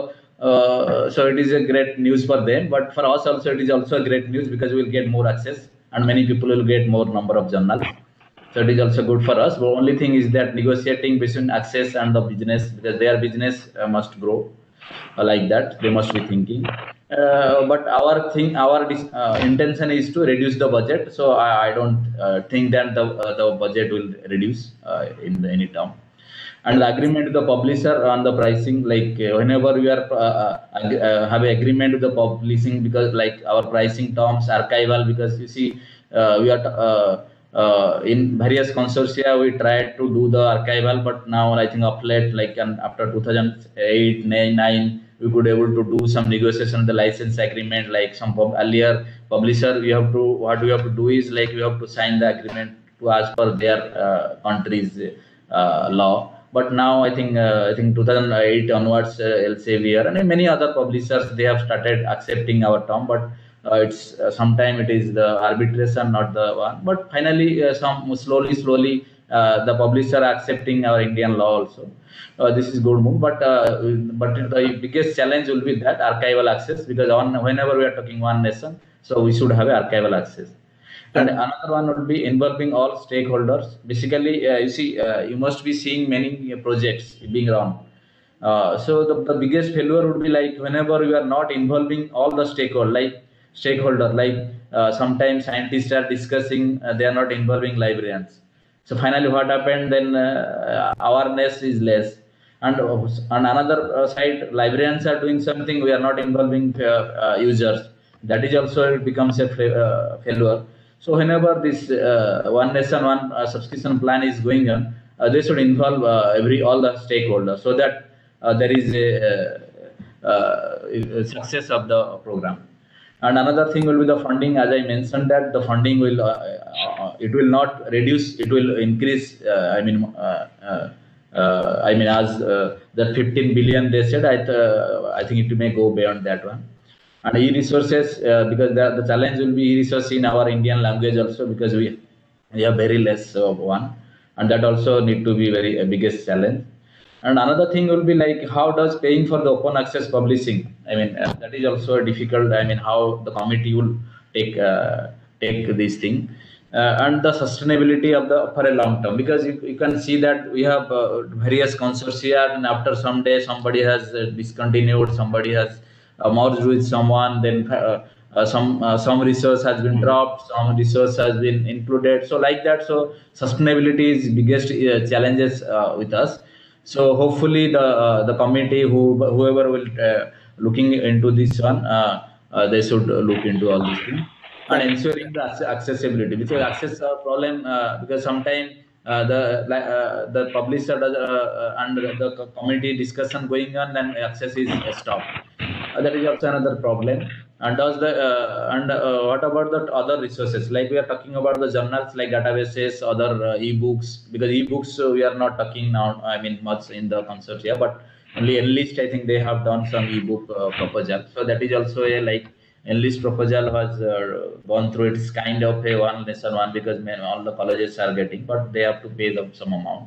Speaker 5: uh, so it is a great news for them, but for us also it is also a great news, because we will get more access and many people will get more number of journals. So it is also good for us. The only thing is that negotiating between access and the business, because their business uh, must grow uh, like that. They must be thinking. Uh, but our thing, our uh, intention is to reduce the budget. So I, I don't uh, think that the uh, the budget will reduce uh, in any term. And the agreement with the publisher on the pricing, like uh, whenever we are uh, ag- uh, have an agreement with the publishing, because like our pricing terms archival, because you see uh, we are uh, uh, in various consortia we tried to do the archival, but now I think of late, like um, after two thousand eight nine we could able to do some negotiation the license agreement, like some pub- earlier publisher, we have to what we have to do is like we have to sign the agreement to as per their uh, country's uh, law. But now I think uh, I think two thousand eight onwards, uh, Elsevier and many other publishers, they have started accepting our term. But uh, it's uh, sometime it is the arbitration, not the one. But finally, uh, some slowly, slowly, uh, the publisher accepting our Indian law also. Uh, this is good move. But uh, but the biggest challenge will be that archival access, because on whenever we are talking one nation, so we should have a archival access. And another one would be involving all stakeholders. Basically, uh, you see, uh, you must be seeing many uh, projects being run. Uh, so the, the biggest failure would be like whenever you are not involving all the stakeholder, like stakeholder, like uh, sometimes scientists are discussing, uh, they are not involving librarians. So finally, what happened then? Uh, awareness is less. And uh, on another uh, side, librarians are doing something, we are not involving uh, uh, users. That is also it becomes a fa- uh, failure. So whenever this uh, one nation one uh, subscription plan is going on, uh, they should involve uh, every all the stakeholders, so that uh, there is a, uh, uh, success of the program. And another thing will be the funding. As I mentioned, that the funding will uh, uh, it will not reduce, it will increase. Uh, I mean, uh, uh, uh, I mean, as uh, the fifteen billion they said, I th- I think it may go beyond that one. And e-resources, uh, because the, the challenge will be e-resource in our Indian language also, because we we have very less of one, and that also need to be very uh, biggest challenge. And another thing will be like how does paying for the open access publishing? I mean uh, that is also difficult. I mean how the committee will take uh, take this thing. Uh, and the sustainability of the for a long term, because you, you can see that we have uh, various consortia, and after some day somebody has uh, discontinued, somebody has uh, merged with someone, then uh, uh, some uh, some resource has been dropped, some resource has been included, so like that. So sustainability is biggest uh, challenges uh, with us. So hopefully the uh, the committee who whoever will uh, looking into this one, uh, uh, they should look into all these things. And ensuring the accessibility, because access uh, problem, uh, because sometimes uh, the uh, the publisher does, uh, uh, and the committee discussion going on, then access is stopped. Uh, that is also another problem. And does the uh, and uh, what about the other resources? Like we are talking about the journals, like databases, other uh, e-books. Because e-books uh, we are not talking now. I mean much in the consortia, but only Enlist, I think they have done some e-book uh, proposal. So that is also a like Enlist proposal was uh, gone through. It's kind of a one nation one, because man, all the colleges are getting, but they have to pay them some amount.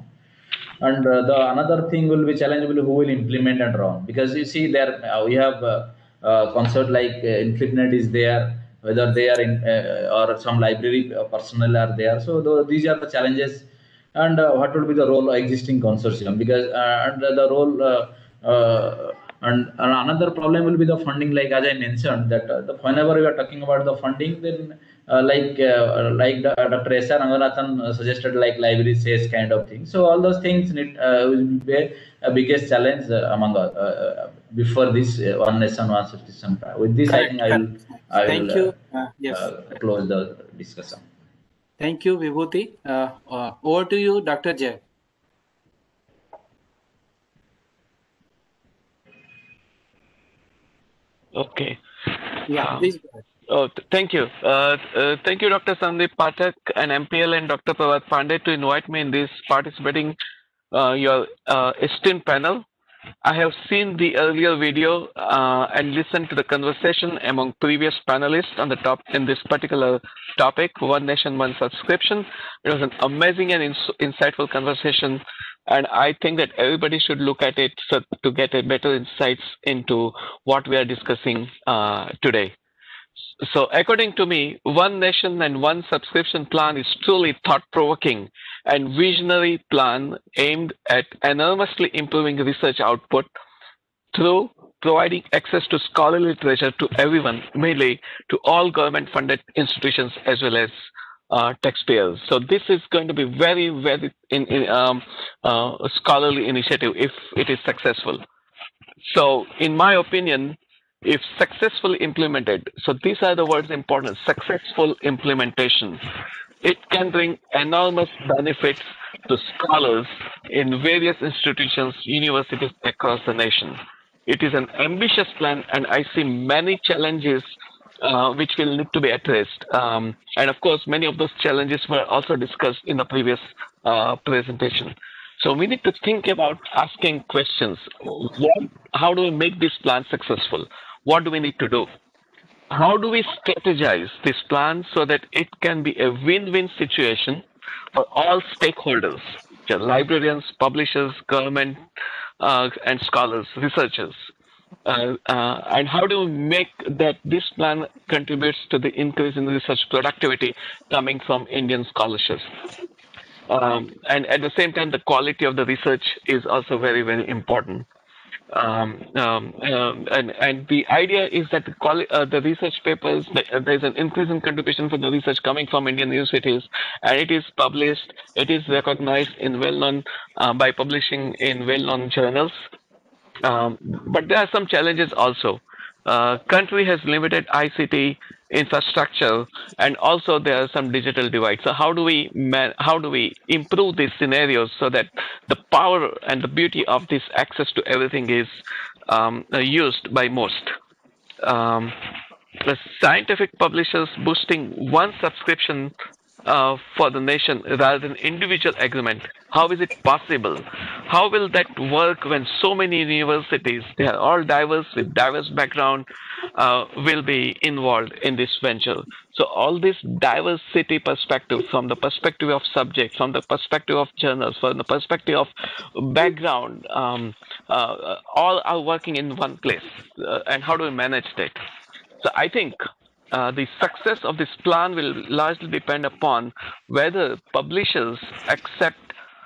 Speaker 5: And uh, the another thing will be challenge will be who will implement and run, because you see there uh, we have uh, uh, concert like uh, Infinite is there, whether they are in uh, or some library uh, personnel are there. So the, these are the challenges. And uh, what will be the role of existing consortium, because uh, and the role uh, uh, and, and another problem will be the funding, like as I mentioned that uh, the, whenever we are talking about the funding, then uh, like uh, like the, uh, Doctor S R Ranganathan uh, suggested, like library says kind of thing. So all those things need uh, will be a biggest challenge uh, among uh, uh, before this uh, one nation one subscription. With this,
Speaker 1: Correct,
Speaker 5: I think I will I will
Speaker 1: Thank you. Uh, yes.
Speaker 5: uh, close the discussion.
Speaker 1: Thank you, Vibhuti. Uh, uh, over to you, Doctor Jay.
Speaker 6: Okay.
Speaker 1: Yeah,
Speaker 6: Um,
Speaker 1: please go ahead.
Speaker 6: Oh, th- thank you. Uh, uh, thank you, Doctor Sandeep Pathak and M P L and Doctor Prabhat Pandey to invite me in this participating uh, your uh, esteemed panel. I have seen the earlier video uh, and listened to the conversation among previous panelists on the top in this particular topic, One Nation, One Subscription. It was an amazing and ins- insightful conversation, and I think that everybody should look at it so to get a better insights into what we are discussing uh, today. So according to me, One Nation and One Subscription plan is truly thought-provoking and visionary plan aimed at enormously improving research output through providing access to scholarly literature to everyone, mainly to all government-funded institutions as well as uh, taxpayers. So this is going to be very, very in, in, um, uh, scholarly initiative if it is successful. So, in my opinion, if successfully implemented, so these are the words important, successful implementation, it can bring enormous benefits to scholars in various institutions, universities across the nation. It is an ambitious plan, and I see many challenges uh, which will need to be addressed. Um, and of course, many of those challenges were also discussed in the previous uh, presentation. So we need to think about asking questions. What, how do we make this plan successful? What do we need to do? How do we strategize this plan so that it can be a win-win situation for all stakeholders, the librarians, publishers, government, uh, and scholars, researchers? Uh, uh, and how do we make that this plan contributes to the increase in research productivity coming from Indian scholarship? Um, and at the same time, the quality of the research is also very, very important. Um, um, um, and, and the idea is that the, quali- uh, the research papers, uh, there's an increase in contribution for the research coming from Indian universities, and it is published, it is recognized in well-known, uh, by publishing in well-known journals. Um, but there are some challenges also. Uh, country has limited I C T infrastructure, and also there are some digital divides. So how do we man- how do we improve these scenarios so that the power and the beauty of this access to everything is um, uh, used by most? Um, the scientific publishers boosting one subscription uh, for the nation rather than individual agreement. How is it possible? How will that work when so many universities, they are all diverse with diverse background, uh, will be involved in this venture? So all this diversity perspective, from the perspective of subjects, from the perspective of journals, from the perspective of background, um, uh, all are working in one place. Uh, and how do we manage that? So I think uh, the success of this plan will largely depend upon whether publishers accept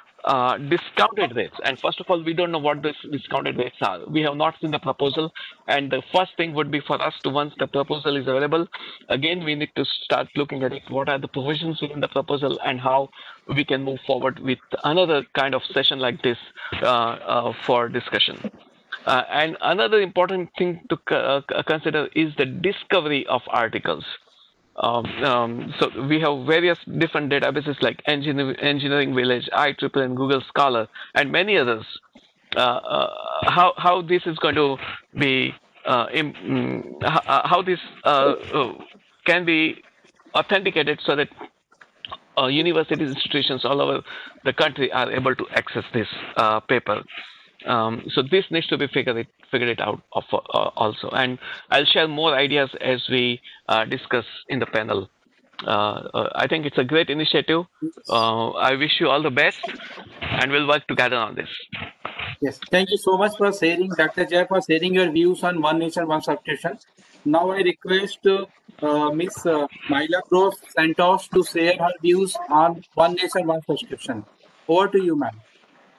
Speaker 6: uh, discounted rates. And first of all, we don't know what these discounted rates are. We have not seen the proposal. And the first thing would be for us to, once the proposal is available, again, we need to start looking at it. What are the provisions within the proposal and how we can move forward with another kind of session like this uh, uh, for discussion. Uh, and another important thing to uh, consider is the discovery of articles. Um, um, so we have various different databases like Engineering, Engineering Village, I triple E, and Google Scholar, and many others. Uh, uh, how how this is going to be uh, in, how, how this uh, uh, can be authenticated so that uh, universities, institutions all over the country are able to access this uh, paper. Um, so this needs to be figured it, figured it out of, uh, also. And I'll share more ideas as we uh, discuss in the panel. Uh, uh, I think it's a great initiative. Uh, I wish you all the best, and we'll work together on this.
Speaker 1: Yes, thank you so much for sharing, Doctor Jay, for sharing your views on One Nation, One Subscription. Now I request uh, uh, Miss Uh, Myla Gross Santos to share her views on One Nation, One Subscription. Over to you, ma'am.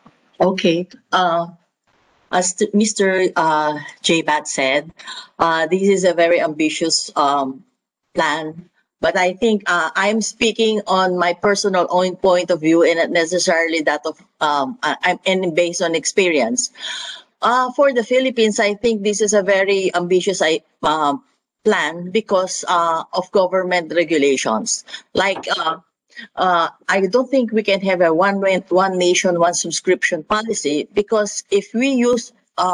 Speaker 7: Okay. Uh, as t- Mister Uh, J. Bat said, uh, this is a very ambitious um, plan. But I think uh, I'm speaking on my personal own point of view and not necessarily that of um, I- I'm and based on experience. Uh, for the Philippines, I think this is a very ambitious I- uh, plan because uh, of government regulations. Like, uh, uh, I don't think we can have a one one nation, one subscription policy because if we use uh,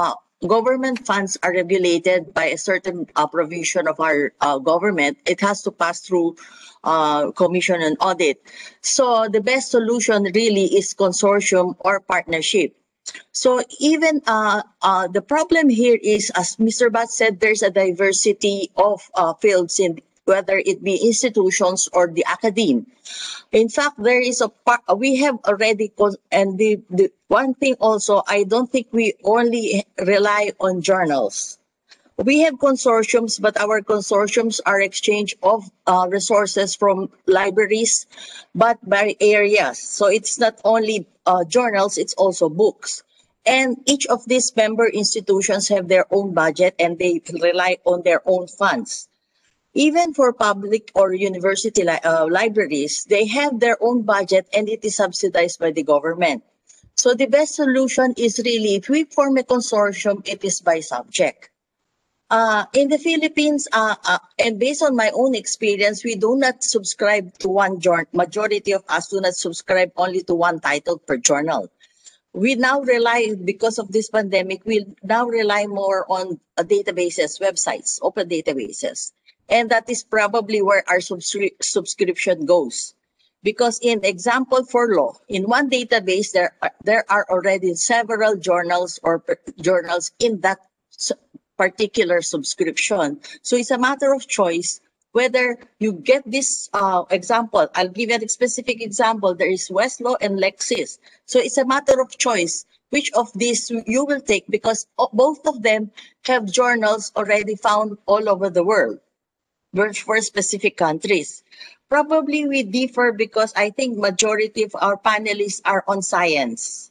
Speaker 7: government funds are regulated by a certain uh, provision of our uh, government, it has to pass through uh, commission and audit. So the best solution really is consortium or partnership. So even uh, uh, the problem here is, as Mister Bat said, there's a diversity of uh, fields in whether it be institutions or the academe. In fact, there is a part, we have already, and the, the one thing also, I don't think we only rely on journals. We have consortiums, but our consortiums are exchange of uh, resources from libraries, but by areas. So it's not only uh, journals, it's also books. And each of these member institutions have their own budget and they rely on their own funds. Even for public or university li uh, libraries, they have their own budget and it is subsidized by the government. So the best solution is really, if we form a consortium, it is by subject. Uh, in the Philippines, uh, uh, and based on my own experience, we do not subscribe to one journal. Majority of us do not subscribe only to one title per journal. We now rely, because of this pandemic, we now rely more on uh, databases, websites, open databases. And that is probably where our subscri subscription goes. Because in example for law, in one database, there are, there are already several journals or journals in that particular subscription. So it's a matter of choice whether you get this uh, example. I'll give you a specific example. There is Westlaw and Lexis. So it's a matter of choice which of these you will take, because both of them have journals already found all over the world for specific countries. Probably we differ because I think majority of our panelists are on science.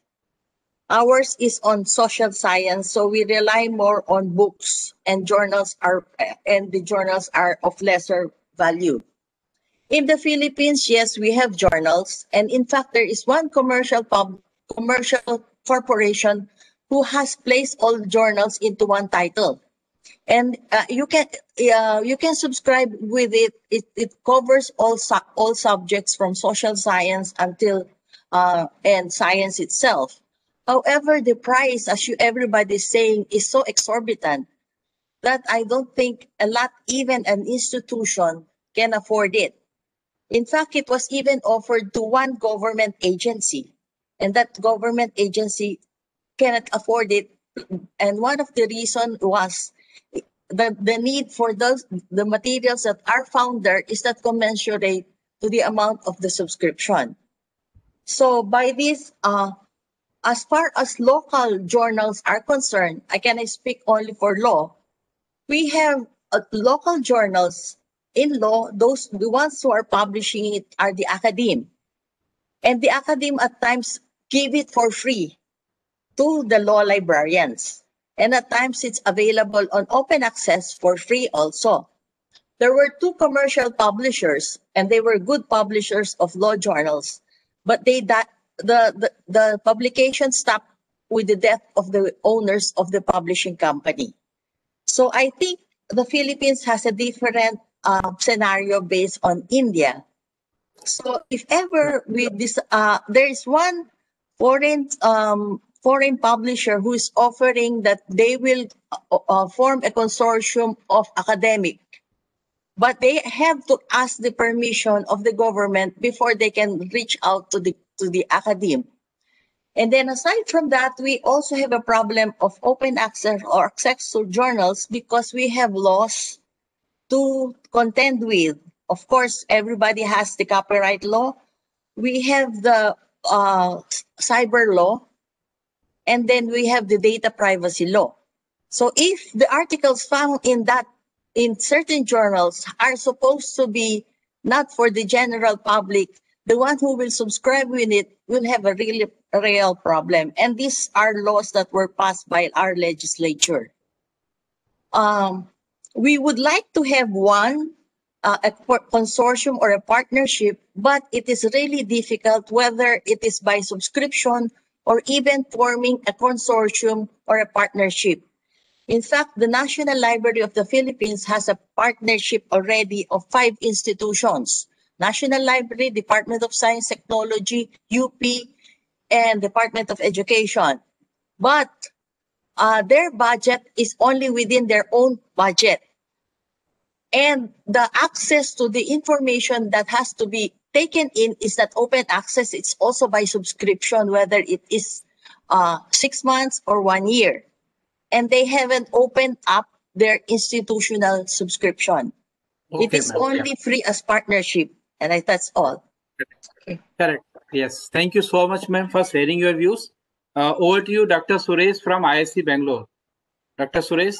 Speaker 7: Ours is on social science, so we rely more on books, and journals are and the journals are of lesser value. In the Philippines, yes, we have journals, and in fact, there is one commercial pub commercial corporation who has placed all journals into one title. And uh, you can uh, you can subscribe with it. It it covers all su all subjects from social science until uh, and science itself. However, the price, as you everybody is saying, is so exorbitant that I don't think a lot, even an institution, can afford it. In fact, it was even offered to one government agency, and that government agency cannot afford it. And one of the reasons was the, the need for those the materials that are found there is not commensurate to the amount of the subscription. So by this, uh, as far as local journals are concerned, I can speak only for law. We have uh, local journals in law. Those the ones who are publishing it are the academe, and the academe at times give it for free to the law librarians. And at times it's available on open access for free also. There were two commercial publishers, and they were good publishers of law journals, but they the, the, the publication stopped with the death of the owners of the publishing company. So I think the Philippines has a different uh, scenario based on India. So if ever we this, uh, there is one foreign um, foreign publisher who is offering that they will uh, uh, form a consortium of academic, but they have to ask the permission of the government before they can reach out to the to the academe. And then aside from that, we also have a problem of open access or access to journals because we have laws to contend with. Of course, everybody has the copyright law. We have the uh, cyber law, and then we have the data privacy law. So if the articles found in that in certain journals are supposed to be not for the general public, the one who will subscribe with it will have a really a real problem. And these are laws that were passed by our legislature. Um, we would like to have one, uh, a consortium or a partnership, but it is really difficult whether it is by subscription or even forming a consortium or a partnership. In fact, the National Library of the Philippines has a partnership already of five institutions: National Library, Department of Science, Technology, U P, and Department of Education. But uh, their budget is only within their own budget. And the access to the information that has to be taken in is that open access. It's also by subscription, whether it is uh, six months or one year. And they haven't opened up their institutional subscription. It
Speaker 1: Okay,
Speaker 7: is
Speaker 1: ma'am.
Speaker 7: only free as partnership. And I, that's all.
Speaker 1: Correct. Yes. Thank you so much, ma'am, for sharing your views. Uh, over to you, Doctor Suresh from I I S C Bangalore. Doctor Suresh?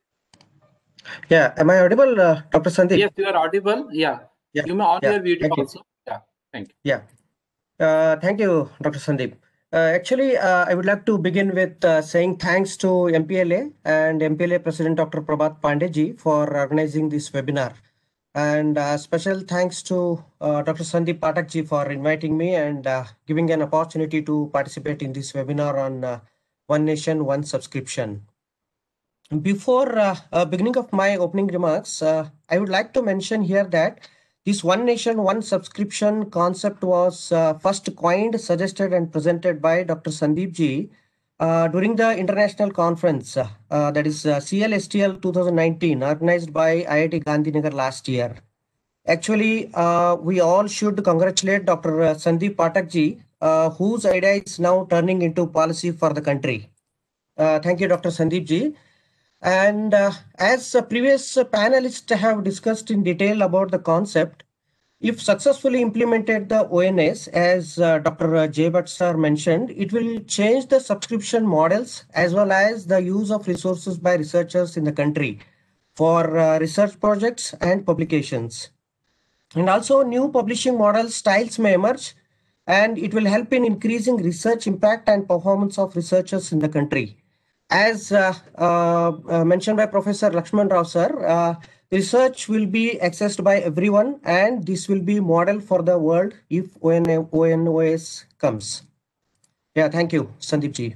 Speaker 8: Yeah, am I audible, uh, Doctor Sandeep?
Speaker 1: Yes, you are audible. Yeah.
Speaker 8: Yeah.
Speaker 1: You may on
Speaker 8: Yeah.
Speaker 1: your video
Speaker 8: Thank you.
Speaker 1: also. Yeah. Thank you.
Speaker 8: Yeah. Uh, thank you, Doctor Sandeep. Uh, actually, uh, I would like to begin with uh, saying thanks to M P L A and M P L A President Doctor Prabhat Pandey for organizing this webinar. And uh, special thanks to uh, Doctor Sandeep Pathak for inviting me and uh, giving an opportunity to participate in this webinar on uh, One Nation, One Subscription. Before uh, uh, beginning of my opening remarks, uh, I would like to mention here that this One Nation, One Subscription concept was uh, first coined, suggested and presented by Doctor Sandeep Ji uh, during the international conference, uh, uh, that is uh, C L S T L twenty nineteen, organized by I I T Gandhinagar last year. Actually, uh, we all should congratulate Doctor Sandeep Pathak Ji, uh, whose idea is now turning into policy for the country. Uh, thank you, Doctor Sandeep Ji. And uh, as uh, previous uh, panelists have discussed in detail about the concept, if successfully implemented the O N S, as uh, Doctor Jay Bhatt sir mentioned, it will change the subscription models as well as the use of resources by researchers in the country for uh, research projects and publications. And also new publishing model styles may emerge, and it will help in increasing research impact and performance of researchers in the country. As uh, uh, uh, mentioned by Professor Lakshman Rao sir, uh, research will be accessed by everyone, and this will be model for the world if O N O S comes. Yeah, thank you, Sandeep Ji.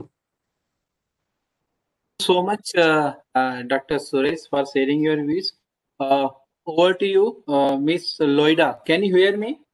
Speaker 1: So much, uh, uh, Doctor Suresh, for sharing your views. Uh, over to you, uh, Miss Loida. Can you hear me?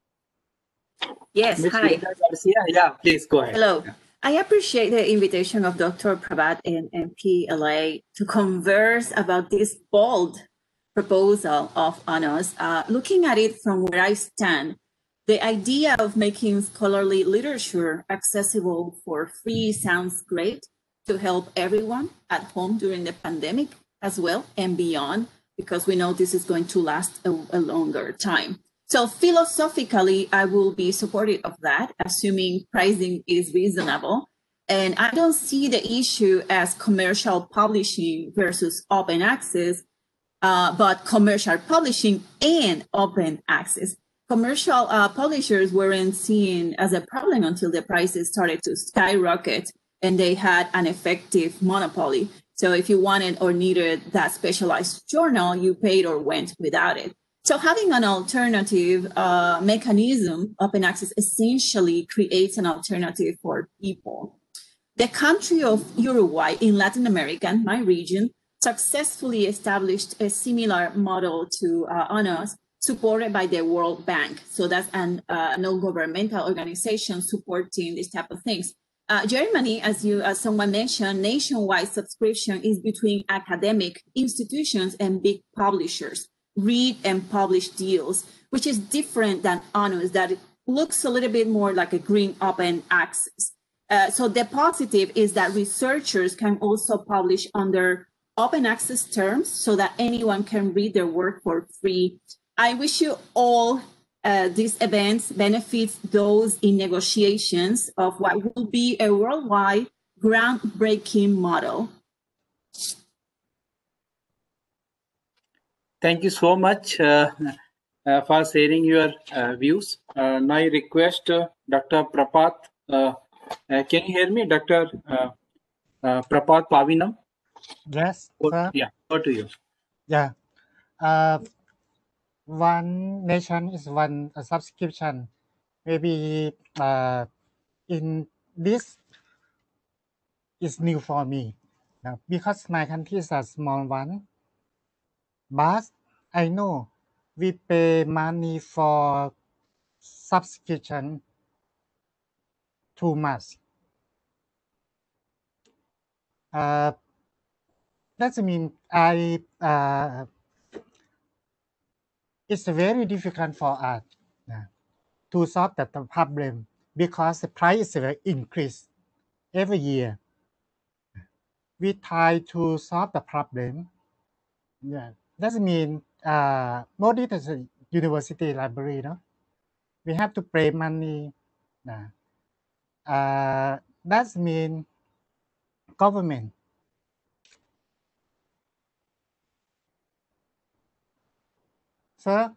Speaker 9: Yes,
Speaker 1: Miss
Speaker 9: hi.
Speaker 1: Loida Garcia? Yeah, please go ahead.
Speaker 9: Hello. I appreciate the invitation of Doctor Prabhat and M P L A to converse about this bold proposal of O N S. Uh, looking at it from where I stand, the idea of making scholarly literature accessible for free sounds great to help everyone at home during the pandemic as well and beyond, because we know this is going to last a, a longer time. So philosophically, I will be supportive of that, assuming pricing is reasonable. And I don't see the issue as commercial publishing versus open access, uh, but commercial publishing and open access. Commercial uh, publishers weren't seen as a problem until the prices started to skyrocket and they had an effective monopoly. So if you wanted or needed that specialized journal, you paid or went without it. So having an alternative uh, mechanism, open access, essentially creates an alternative for people. The country of Uruguay in Latin America, my region, successfully established a similar model to uh, O N S, supported by the World Bank. So that's an uh, non-governmental organization supporting this type of things. Uh, Germany, as you, as someone mentioned, nationwide subscription is between academic institutions and big publishers. Read and publish deals, which is different than O N S, that looks a little bit more like a green open access. Uh, so the positive is that researchers can also publish under open access terms so that anyone can read their work for free. I wish you all uh, these events benefits those in negotiations of what will be a worldwide groundbreaking model.
Speaker 1: Thank you so much uh, uh, for sharing your uh, views. Uh, now I request uh, Doctor Prabhat. Uh, uh, can you hear me, Doctor Uh, uh, Prabhat Pavinam?
Speaker 10: Yes, sir.
Speaker 1: Yeah, over to you.
Speaker 10: Yeah. Uh, one nation is one uh, subscription. Maybe uh, in this is new for me now, because my country is a small one. But I know we pay money for subscription too much. Uh, That's mean I uh, it's very difficult for us uh, to solve that problem because the price will increase every year. We try to solve the problem. Yeah, that mean uh, more is a university library, no? We have to pay money. Uh, uh, that mean government. Sir?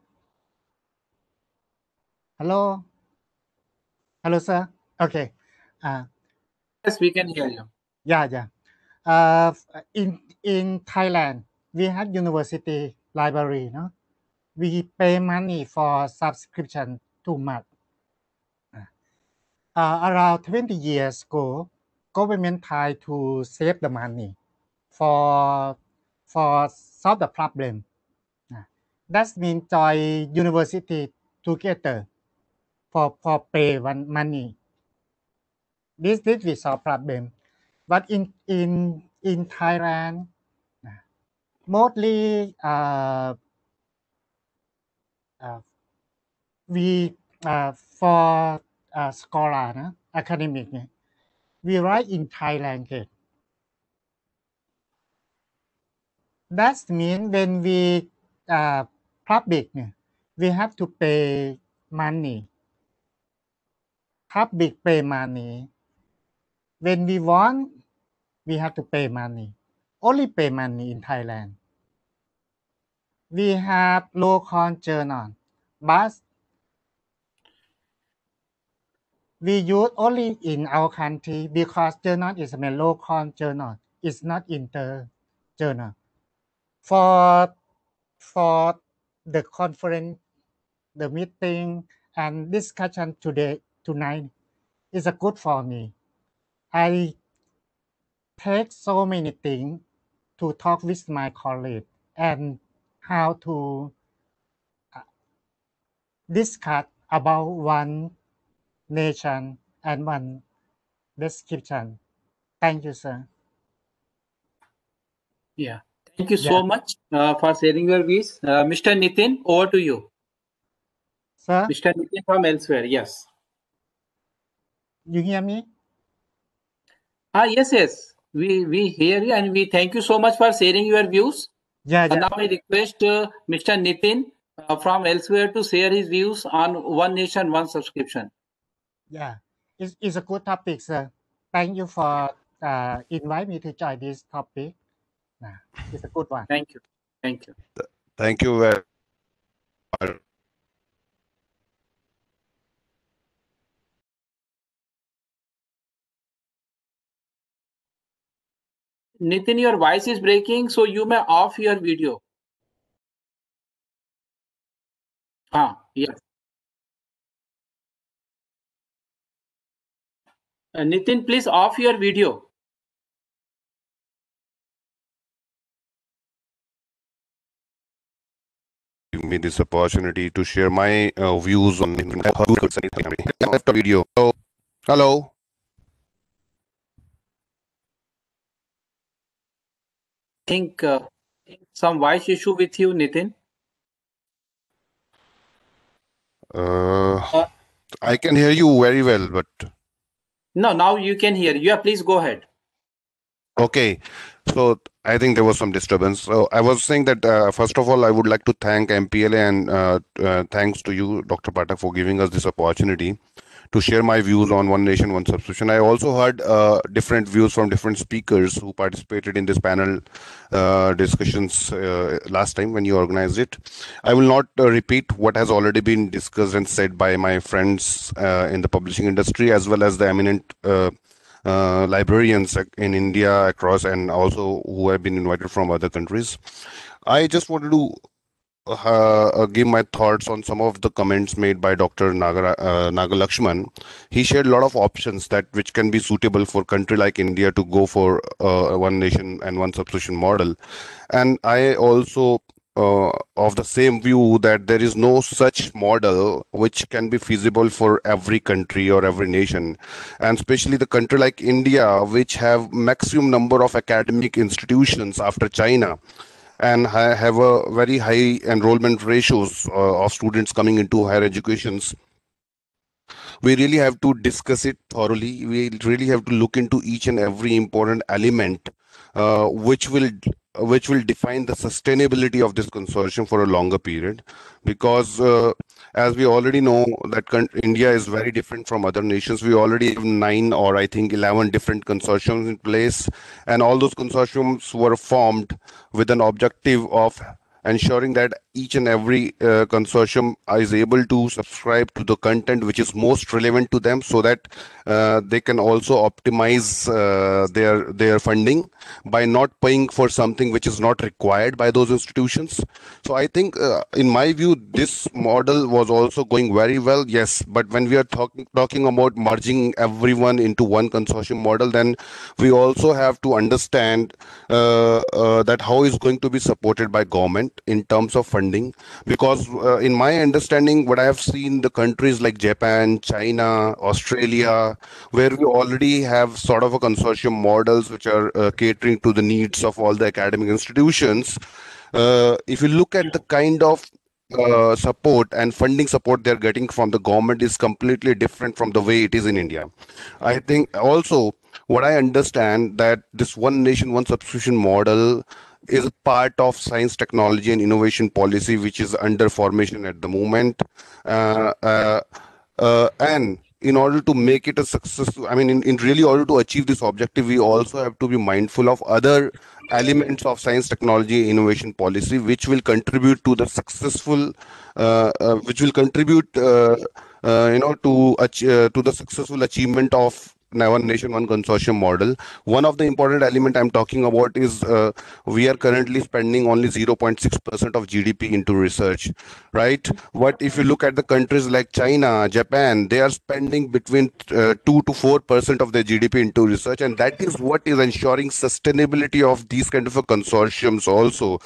Speaker 10: Hello? Hello, sir? Okay. Uh,
Speaker 1: Yes, we can hear you.
Speaker 10: yeah, yeah. Uh, in, in Thailand, we have university library, no? We pay money for subscription too much. Uh, around twenty years ago, government tried to save the money for, for solve the problem. That means join university together for, for pay one money. This this will solve problem. But in in in Thailand, mostly uh, uh, we uh, for uh, scholar, no? Academic, we write in Thai language. That means when we uh, public, we have to pay money. Public pay money. When we want, we have to pay money. Only pay money in Thailand. We have local journal, but we use only in our country because journal is a local journal. It's not inter journal. For for the conference, the meeting and discussion today tonight is a good for me. I take so many things to talk with my colleague and how to discuss about one nation and one description. Thank you, sir.
Speaker 1: Yeah, thank you so yeah. much uh, for sharing your views. Uh, Mister Nitin, over to you.
Speaker 10: Sir?
Speaker 1: Mister Nitin from elsewhere, yes.
Speaker 10: You hear me?
Speaker 1: Ah, yes, yes. We, we hear you and we thank you so much for sharing your views.
Speaker 10: Yeah, yeah.
Speaker 1: And now I request uh, Mister Nitin uh, from elsewhere to share his views on One Nation, One Subscription.
Speaker 10: Yeah, it's, it's a good topic, sir. Thank you for uh, inviting me to join this topic. Uh, it's a good one.
Speaker 1: Thank you. Thank you.
Speaker 11: Thank you very much.
Speaker 1: Nitin, your voice is breaking, so you may off your video. Ah, yes. Uh, Nitin, please off your video.
Speaker 11: Give me this opportunity to share my uh, views on how to left the video. Hello. Hello.
Speaker 1: I think uh, some voice issue with you, Nitin.
Speaker 11: Uh, uh, I can hear you very well, but
Speaker 1: no, now you can hear. Yeah, please go ahead.
Speaker 11: Okay, so I think there was some disturbance. So I was saying that uh, first of all, I would like to thank M P L A and uh, uh, thanks to you, Doctor Pathak, for giving us this opportunity to share my views on One Nation, One Subscription. I also heard uh, different views from different speakers who participated in this panel uh, discussions uh, last time when you organized it. I will not uh, repeat what has already been discussed and said by my friends uh, in the publishing industry, as well as the eminent uh, uh, librarians in India across, and also who have been invited from other countries. I just wanted to Uh, uh, give my thoughts on some of the comments made by Doctor Nagar, uh, Nagalakshman. He shared a lot of options that which can be suitable for country like India to go for uh, one nation and one subscription model. And I also uh, of the same view that there is no such model which can be feasible for every country or every nation, and especially the country like India, which have maximum number of academic institutions after China, and ha- have a very high enrollment ratios uh, of students coming into higher educations. We really have to discuss it thoroughly. We really have to look into each and every important element uh, which will which will define the sustainability of this consortium for a longer period, because uh, as we already know that con- India is very different from other nations. We already have nine or I think eleven different consortiums in place, and all those consortiums were formed with an objective of ensuring that each and every uh, consortium is able to subscribe to the content which is most relevant to them, so that uh, they can also optimize uh, their their funding by not paying for something which is not required by those institutions. So I think uh, in my view this model was also going very well, yes, but when we are talking talking about merging everyone into one consortium model, then we also have to understand uh, uh, that how is going to be supported by government in terms of funding, because uh, in my understanding what I have seen, the countries like Japan, China, Australia, where we already have sort of a consortium models which are uh, catering to the needs of all the academic institutions, uh, if you look at the kind of uh, support and funding support they're getting from the government is completely different from the way it is in India. I think also what I understand that this one nation one subscription model is a part of science, technology, and innovation policy, which is under formation at the moment. Uh, uh, uh, and in order to make it a success, I mean, in, in really order to achieve this objective, we also have to be mindful of other elements of science, technology, innovation policy, which will contribute to the successful, uh, uh, which will contribute, uh, uh, you know, to ach- uh, to the successful achievement of one nation one consortium model. One of the important element I'm talking about is uh, we are currently spending only zero point six percent of G D P into research, right? But if you look at the countries like China, Japan, they are spending between uh, two to four percent of their G D P into research, and that is what is ensuring sustainability of these kind of a consortiums also.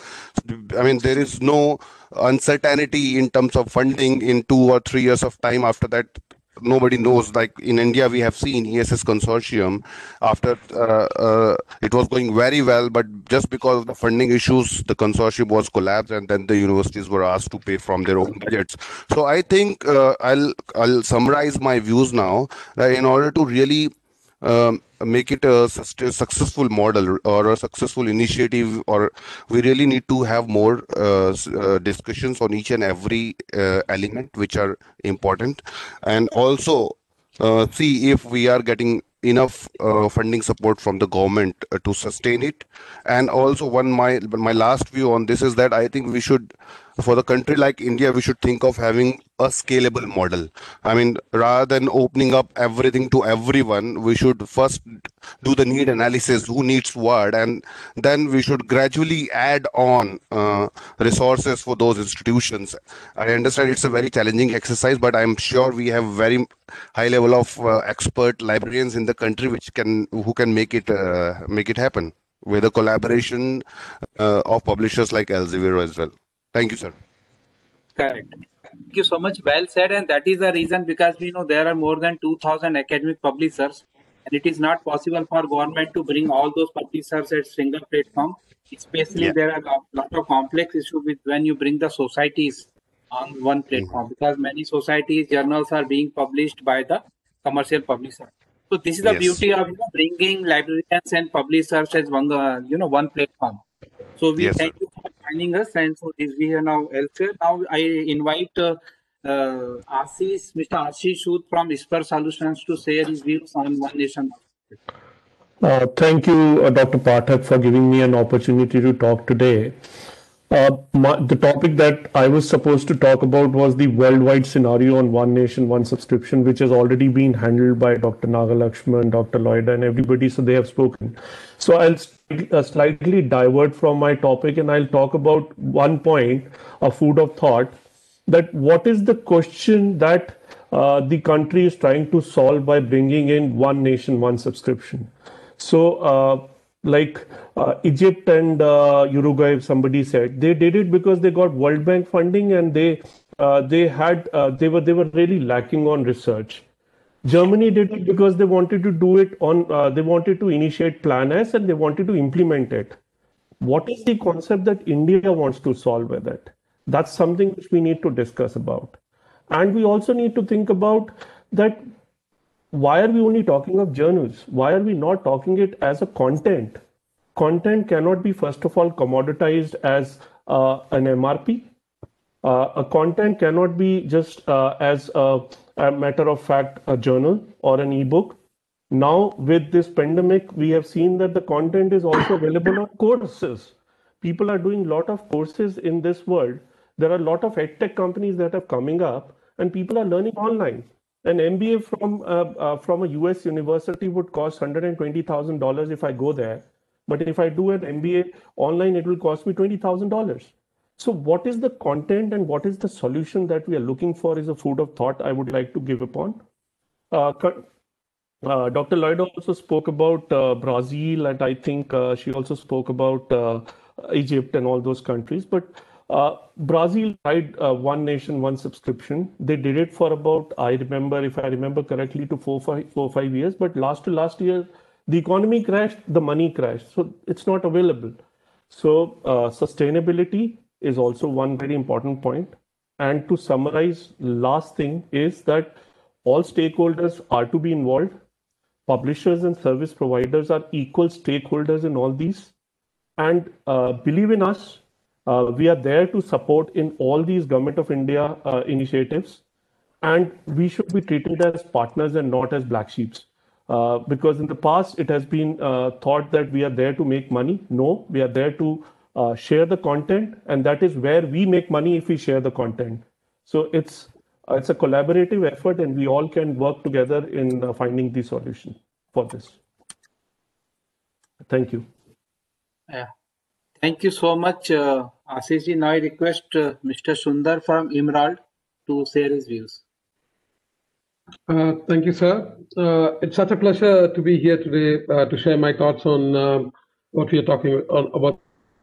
Speaker 11: I mean, there is no uncertainty in terms of funding in two or three years of time. After that, nobody knows. Like in India, we have seen E S S consortium after uh, uh, it was going very well, but just because of the funding issues, the consortium was collapsed, and then the universities were asked to pay from their own budgets. So I think uh, I'll I'll summarize my views now. Uh, in order to really um, make it a sus- successful model or a successful initiative, or we really need to have more uh, s- uh, discussions on each and every uh, element which are important, and also uh, see if we are getting enough uh, funding support from the government uh, to sustain it. And also one my my last view on this is that I think we should, for the country like India, we should think of having a scalable model. I mean, rather than opening up everything to everyone, we should first do the need analysis, who needs what, and then we should gradually add on uh, resources for those institutions. I understand it's a very challenging exercise, but I'm sure we have very high level of uh, expert librarians in the country which can who can make it uh, make it happen with a collaboration uh, of publishers like Elsevier as well. Thank you, sir.
Speaker 1: Correct. Thank you so much. Well said. And that is the reason, because we know there are more than two thousand academic publishers, and it is not possible for government to bring all those publishers at single platform. Especially
Speaker 11: Yeah.
Speaker 1: there are a lot of complex issues with when you bring the societies on one
Speaker 11: Mhm.
Speaker 1: platform, because many societies journals are being published by the commercial publisher. So this is the
Speaker 11: Yes.
Speaker 1: beauty of, you know, bringing librarians and publishers as one, uh, you know, one platform. So we
Speaker 11: Yes, sir.
Speaker 1: thank you for joining us, and so this we are now elsewhere. Now I invite uh, uh, Ashish, Mister Ashish Sood from Isper Solutions to share his views on One Nation.
Speaker 12: Uh, thank you, uh, Doctor Pathak, for giving me an opportunity to talk today. Uh, my, the topic that I was supposed to talk about was the worldwide scenario on One Nation, One Subscription, which has already been handled by Doctor Nagalakshman, Doctor Loida, and everybody, so they have spoken. So I'll st- uh, slightly divert from my topic, and I'll talk about one point, a food of thought, that what is the question that uh, the country is trying to solve by bringing in One Nation, One Subscription. So uh, like uh, Egypt and uh, Uruguay, somebody said, they did it because they got World Bank funding and they uh, they had uh, they were they were really lacking on research. Germany did it because they wanted to do it on uh, they wanted to initiate Plan S and they wanted to implement it. What is the concept that India wants to solve with it? That's something which we need to discuss about. And we also need to think about that. Why are we only talking of journals? Why are we not talking it as a content? Content cannot be, first of all, commoditized as uh, an M R P. Uh, a content cannot be just uh, as a, a matter of fact, a journal or an ebook. Now, with this pandemic, we have seen that the content is also available on courses. People are doing a lot of courses in this world. There are a lot of edtech companies that are coming up and people are learning online. An M B A from uh, uh, from a U S university would cost one hundred twenty thousand dollars if I go there. But if I do an M B A online, it will cost me twenty thousand dollars. So what is the content and what is the solution that we are looking for is a food of thought I would like to give upon. Uh, uh, Doctor Lloyd also spoke about uh, Brazil, and I think uh, she also spoke about uh, Egypt and all those countries. But Uh, Brazil tried uh, one nation, one subscription. They did it for about, I remember, if I remember correctly, to four, five, four, five years. But last to last year, the economy crashed, the money crashed. So it's not available. So uh, sustainability is also one very important point. And to summarize, last thing is that all stakeholders are to be involved. Publishers and service providers are equal stakeholders in all these. And uh, believe in us. Uh, we are there to support in all these Government of India uh, initiatives, and we should be treated as partners and not as black sheeps. Uh, because in the past, it has been uh, thought that we are there to make money. No, we are there to uh, share the content, and that is where we make money if we share the content. So it's uh, it's a collaborative effort, and we all can work together in uh, finding the solution for this. Thank you.
Speaker 1: Yeah. Thank you so much, uh, Ashish ji. Now I request uh, Mister Sundar from Emerald to share his views.
Speaker 13: Uh, thank you, sir. Uh, it's such a pleasure to be here today uh, to share my thoughts on um, what we are talking on, about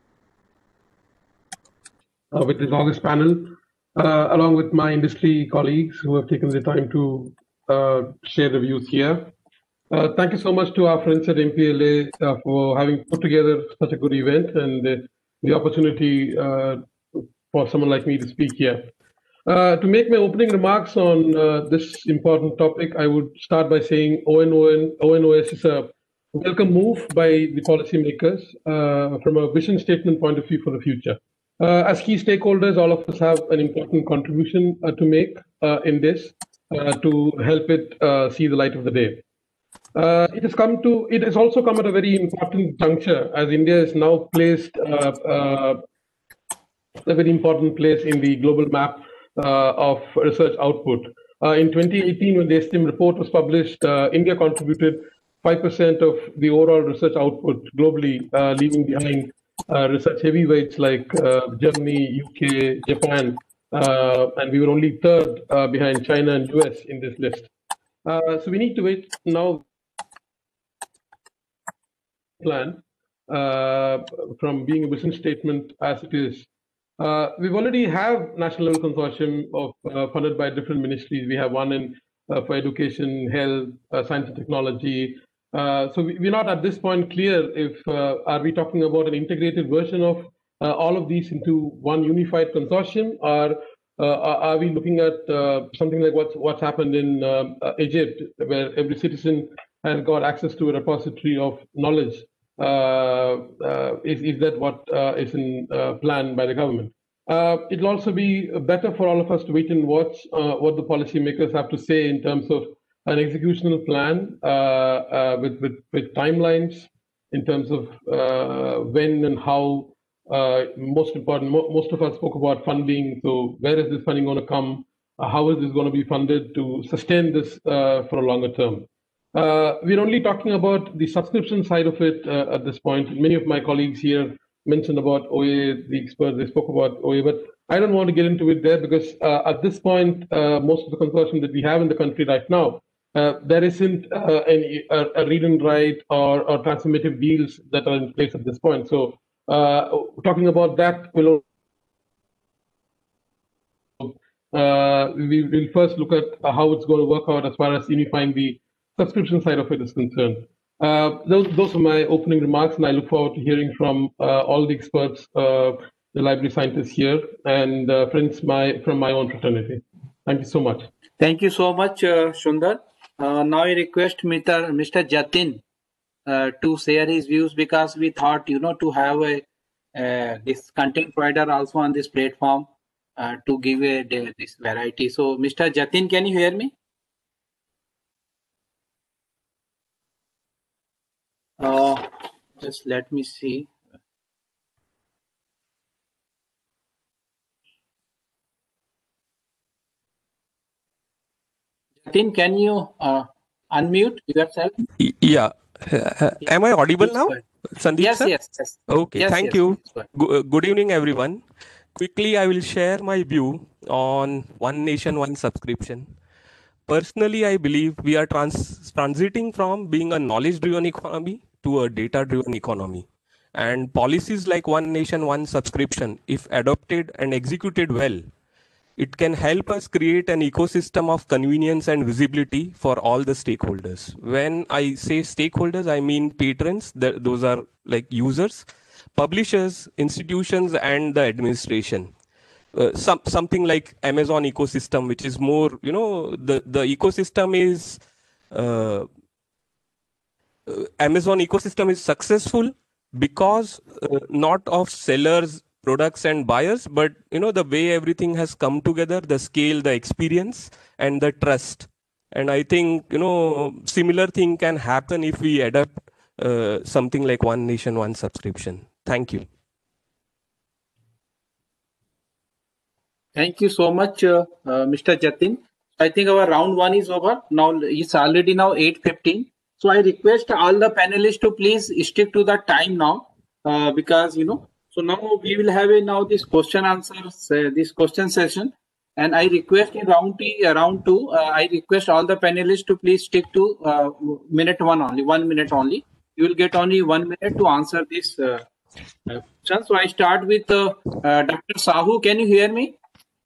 Speaker 13: uh, with this August panel, uh, along with my industry colleagues who have taken the time to uh, share the views here. Uh, thank you so much to our friends at M P L A uh, for having put together such a good event and uh, the opportunity uh, for someone like me to speak here. Uh, to make my opening remarks on uh, this important topic, I would start by saying O N O S is a welcome move by the policymakers uh, from a vision statement point of view for the future. Uh, as key stakeholders, all of us have an important contribution uh, to make uh, in this uh, to help it uh, see the light of the day. Uh, it has come to. It has also come at a very important juncture, as India is now placed uh, uh, a very important place in the global map uh, of research output. Uh, in twenty eighteen, when the S T M report was published, uh, India contributed five percent of the overall research output globally, uh, leaving behind uh, research heavyweights like uh, Germany, U K, Japan, uh, and we were only third uh, behind China and U S in this list. Uh, so we need to wait now. Plan uh, from being a vision statement as it is. Uh, we've already have national level consortium of uh, funded by different ministries. We have one in uh, for education, health, uh, science and technology. Uh, so we, we're not at this point clear if uh, are we talking about an integrated version of uh, all of these into one unified consortium, or uh, are we looking at uh, something like what's what's happened in uh, Egypt, where every citizen has got access to a repository of knowledge? Uh, uh, is, is that what uh, is in uh, plan by the government? Uh, it'll also be better for all of us to wait and watch uh, what the policymakers have to say in terms of an executional plan uh, uh, with, with, with timelines in terms of uh, when and how. Uh, most important, mo most of us spoke about funding. So where is this funding going to come? Uh, how is this going to be funded to sustain this uh, for a longer term? Uh, we're only talking about the subscription side of it uh, at this point. Many of my colleagues here mentioned about O A, the experts, they spoke about O A, but I don't want to get into it there because uh, at this point, uh, most of the consortium that we have in the country right now uh, there isn't uh, any uh, a read and write or, or transformative deals that are in place at this point. So uh, talking about that, will uh, we will first look at how it's going to work out as far as unifying the subscription side of it is concerned. Uh, those, those are my opening remarks, and I look forward to hearing from uh, all the experts, uh, the library scientists here, and uh, friends my, from my own fraternity. Thank you so much.
Speaker 1: Thank you so much, uh, Sundar. Uh, now I request Mister Mister Jatin uh, to share his views, because we thought, you know, to have a uh, this content provider also on this platform uh, to give a this variety. So, Mister Jatin, can you hear me? Uh, just let me see. Jatin, can you uh, unmute yourself?
Speaker 14: Yeah. Uh, am I audible now, Sandeep
Speaker 1: Yes,
Speaker 14: sir?
Speaker 1: yes, yes.
Speaker 14: Okay,
Speaker 1: Yes,
Speaker 14: thank
Speaker 1: yes,
Speaker 14: you.
Speaker 1: please go ahead.
Speaker 14: Go- uh, good evening, everyone. Quickly, I will share my view on One Nation, One Subscription. Personally, I believe we are trans- transiting from being a knowledge-driven economy to a data-driven economy. And policies like One Nation, One Subscription, if adopted and executed well, it can help us create an ecosystem of convenience and visibility for all the stakeholders. When I say stakeholders, I mean patrons, th- those are like users, publishers, institutions, and the administration. Uh, some, something like Amazon ecosystem, which is more, you know, the, the ecosystem is, uh, uh, Amazon ecosystem is successful because uh, not of sellers, products and buyers, but you know the way everything has come together, the scale, the experience, and the trust. And I think you know similar thing can happen if we adopt uh, something like One Nation, One Subscription. Thank you.
Speaker 1: Thank you so much, uh, uh, Mister Jatin. I think our round one is over. Now it's already now eight fifteen. So I request all the panelists to please stick to the time now, uh, because you know. So now we will have a now this question answers, uh, this question session, and I request in round two, uh, round two, uh, I request all the panelists to please stick to uh, minute one only, one minute only. You will get only one minute to answer this uh, uh, question. So I start with uh, uh, Doctor Sahu. Can you hear me?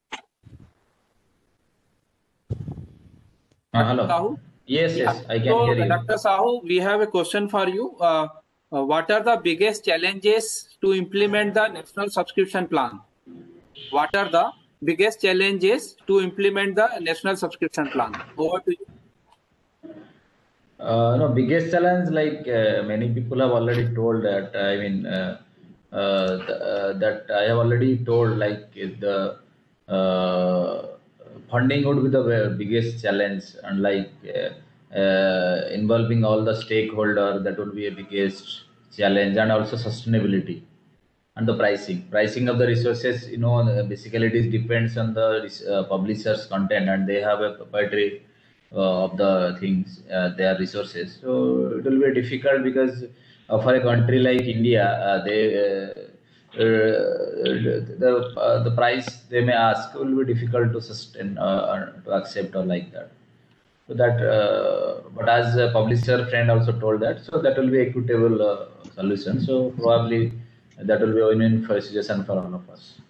Speaker 5: Uh, hello.
Speaker 1: Sahu?
Speaker 5: Yes,
Speaker 1: Yeah.
Speaker 5: yes, I can
Speaker 1: So,
Speaker 5: hear you.
Speaker 1: Doctor Sahu, we have a question for you. Uh, uh, what are the biggest challenges to implement the national subscription plan? What are the biggest challenges to implement the national subscription plan? Over to you.
Speaker 5: Uh, no, biggest challenge, like uh, many people have already told that. I mean, uh, uh, th- uh, that I have already told, like the uh, funding would be the ve- biggest challenge, and like uh, uh, involving all the stakeholder, that would be a biggest challenge, and also sustainability and the pricing. Pricing of the resources, you know, uh, basically it is depends on the res- uh, publisher's content, and they have a proprietary uh, of the things, uh, their resources. So it will be difficult because uh, for a country like India, uh, they uh, uh, the uh, the price they may ask will be difficult to sustain, uh, to accept or like that. So that, uh, but as a publisher friend also told that, so that will be equitable uh, solution. So probably that will be a win-win for situation for all of us.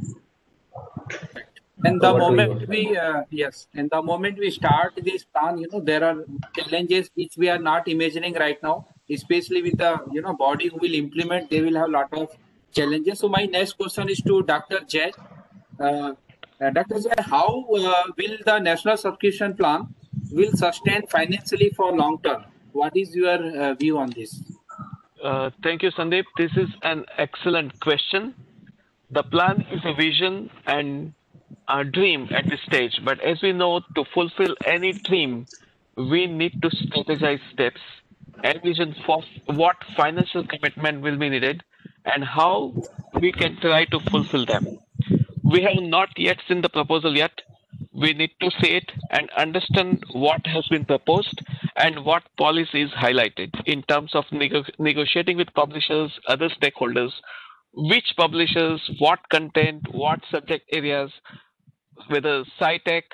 Speaker 1: And the
Speaker 5: Over to
Speaker 1: moment
Speaker 5: you.
Speaker 1: we, uh, yes, and the moment we start this plan, you know, there are challenges which we are not imagining right now, especially with the, you know, body who will implement, they will have a lot of challenges. So my next question is to Doctor Jay. Uh, uh, Doctor Jay, how uh, will the national subscription plan will sustain financially for long term? What is your uh, view on this?
Speaker 6: Uh, thank you, Sandeep. This is an excellent question. The plan is a vision and a dream at this stage, but as we know, to fulfill any dream, we need to strategize steps and vision for what financial commitment will be needed and how we can try to fulfill them. We have not yet seen the proposal yet. We need to see it and understand what has been proposed and what policy is highlighted in terms of nego- negotiating with publishers, other stakeholders, which publishers, what content, what subject areas, whether SciTech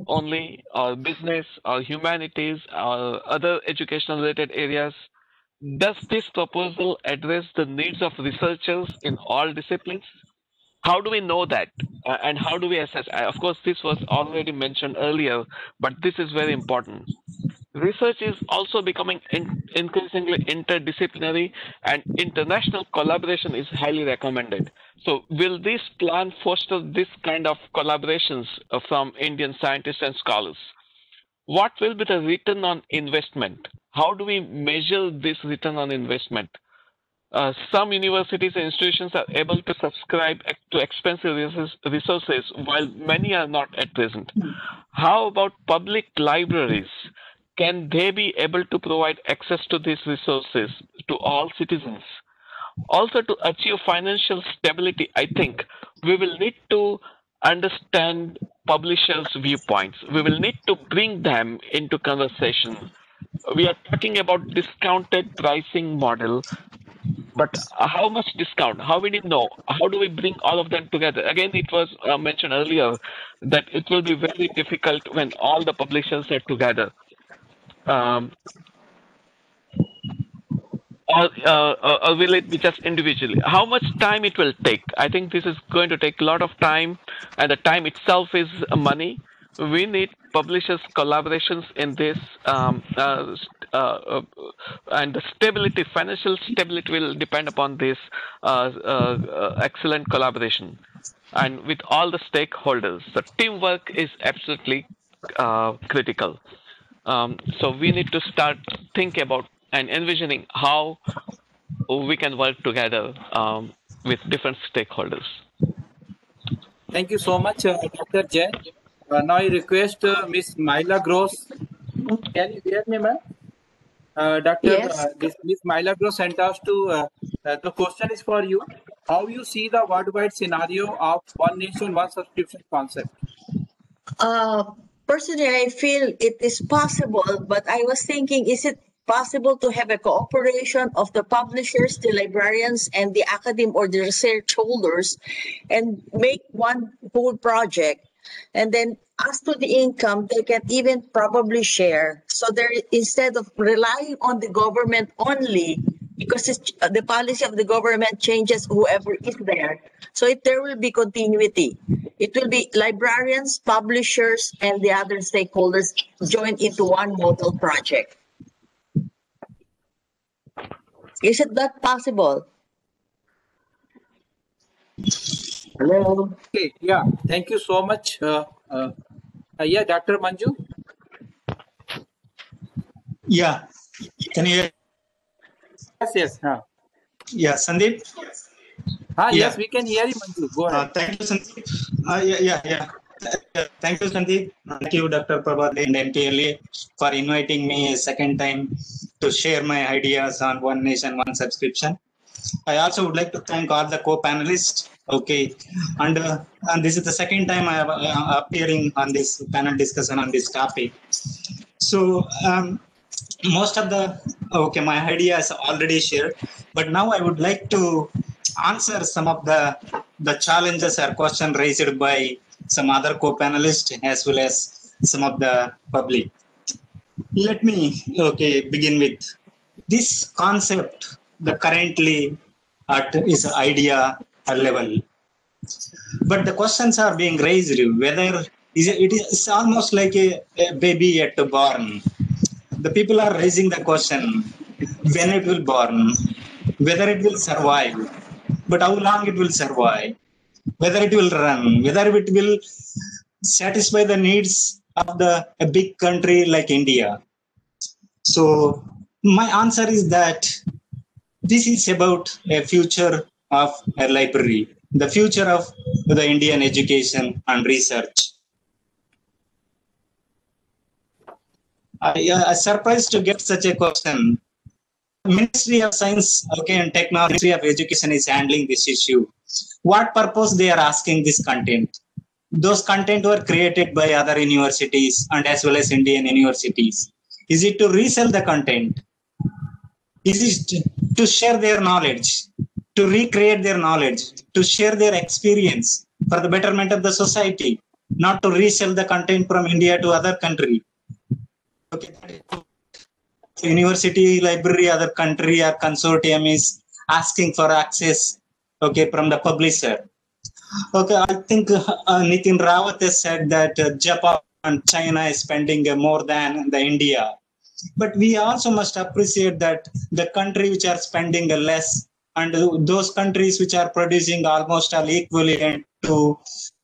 Speaker 6: only, or business, or humanities, or other educational related areas? Does this proposal address the needs of researchers in all disciplines? How do we know that? Uh, and how do we assess? Uh, of course, this was already mentioned earlier, but this is very important. Research is also becoming in, increasingly interdisciplinary, and international collaboration is highly recommended. So will this plan foster this kind of collaborations uh, from Indian scientists and scholars? What will be the return on investment? How do we measure this return on investment? Uh, some universities and institutions are able to subscribe to expensive resources, while many are not at present. How about public libraries? Can they be able to provide access to these resources to all citizens? Also, to achieve financial stability, I think we will need to understand publishers' viewpoints. We will need to bring them into conversation. We are talking about discounted pricing model, but how much discount? How will we know? How do we bring all of them together? Again, it was uh, mentioned earlier that it will be very difficult when all the publishers are together. Um, or, uh, or will it be just individually? How much time it will take? I think this is going to take a lot of time, and the time itself is money. We need publishers' collaborations in this, um, uh, uh, uh, and the stability, financial stability will depend upon this uh, uh, uh, excellent collaboration, and with all the stakeholders. The teamwork is absolutely uh, critical. Um, so we need to start thinking about and envisioning how we can work together um, with different stakeholders.
Speaker 1: Thank you so much, uh, Doctor Jain. Uh, now I request uh, Miss Myla Gross. Can you hear me, ma'am? Uh, Doctor
Speaker 7: Yes.
Speaker 1: Uh, this Miss Myla Gross sent us to, uh, uh, the question is for you. How you see the worldwide scenario of one nation, one subscription concept?
Speaker 7: Uh, personally, I feel it is possible, but I was thinking, is it possible to have a cooperation of the publishers, the librarians, and the academe or the research holders and make one whole project? And then as to the income, they can even probably share. So there, instead of relying on the government only, because it's, uh, the policy of the government changes whoever is there. So it, there will be continuity. It will be librarians, publishers, and the other stakeholders joined into one model project. Is it that possible? Hello.
Speaker 1: Okay, yeah, thank you so much. Uh, uh, uh, yeah, Doctor Manju.
Speaker 15: Yeah, can you hear?
Speaker 1: Yes, yes. Huh.
Speaker 15: Yeah, Sandeep?
Speaker 1: Ah,
Speaker 15: Yeah.
Speaker 1: yes, we can hear you, Manju. Go ahead.
Speaker 15: Uh, thank you, Sandeep. Uh, yeah, yeah, yeah. Uh, Thank you, Sandeep. Thank you, Doctor Prabhat and M P L A, for inviting me a second time to share my ideas on One Nation, One Subscription. I also would like to thank all the co-panelists. Okay, and uh, and this is the second time I am uh, appearing on this panel discussion on this topic. So um, most of the okay, my ideas already shared, but now I would like to answer some of the the challenges or questions raised by some other co-panelists as well as some of the public. Let me okay begin with this concept. The currently at is idea level, but the questions are being raised whether is it, it is almost like a, a baby yet to born. The people are raising the question when it will born, whether it will survive, but how long it will survive, whether it will run, whether it will satisfy the needs of the a big country like India. So my answer is that this is about a future of a library, the future of the Indian education and research. I am surprised to get such a question. Ministry of Science okay, and Technology, Ministry of Education is handling this issue. What purpose they are asking this content? Those content were created by other universities and as well as Indian universities. Is it to resell the content? Is it to share their knowledge, to recreate their knowledge, to share their experience for the betterment of the society? not to resell the content from India to other country. Okay. University, library, other country or consortium is asking for access, okay, from the publisher. Okay, I think uh, Nitin Rawat has said that uh, Japan and China is spending uh, more than the India. But we also must appreciate that the country which are spending uh, less and uh, those countries which are producing almost all equivalent to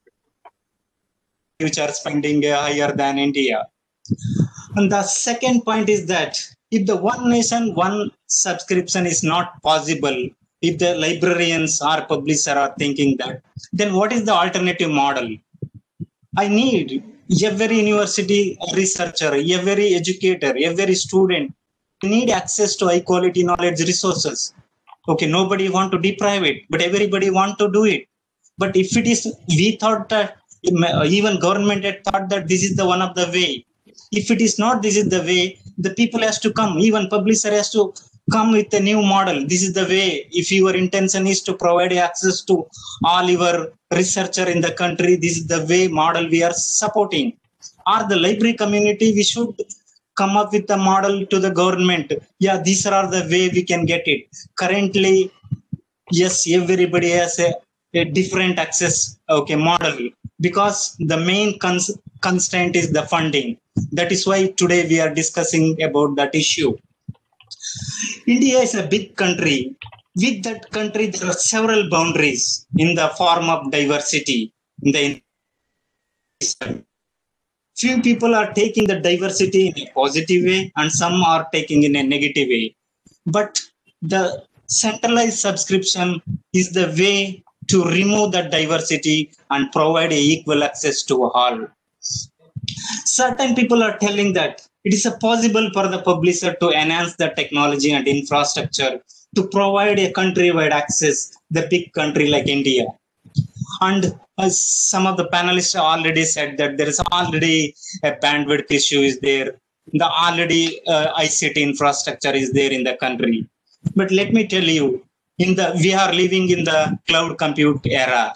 Speaker 15: which are spending uh, higher than India. And the second point is that if the one nation, one subscription is not possible, if the librarians or publisher are thinking that, then what is the alternative model? I need every university researcher, every educator, every student need access to high quality knowledge resources. Okay, nobody want to deprive it, but everybody want to do it. But if it is, we thought that even government had thought that this is the one of the way. If it is not, this is the way, the people has to come, even publisher has to come with a new model. This is the way. If your intention is to provide access to all your researcher in the country, this is the way model we are supporting. Or the library community, we should come up with a model to the government. Yeah, these are the way we can get it. Currently, yes, everybody has a, a different access okay model, because the main cons constraint is the funding. That is why today we are discussing about that issue. India is a big country. With that country, there are several boundaries in the form of diversity. In the few people are taking the diversity in a positive way, and some are taking in a negative way. But the centralized subscription is the way to remove that diversity and provide a equal access to all. Certain people are telling that it is possible for the publisher to enhance the technology and infrastructure to provide a country-wide access, the big country like India. And uh, some of the panelists already said that there is already a bandwidth issue is there. The already uh, I C T infrastructure is there in the country. But let me tell you, in the we are living in the cloud compute era.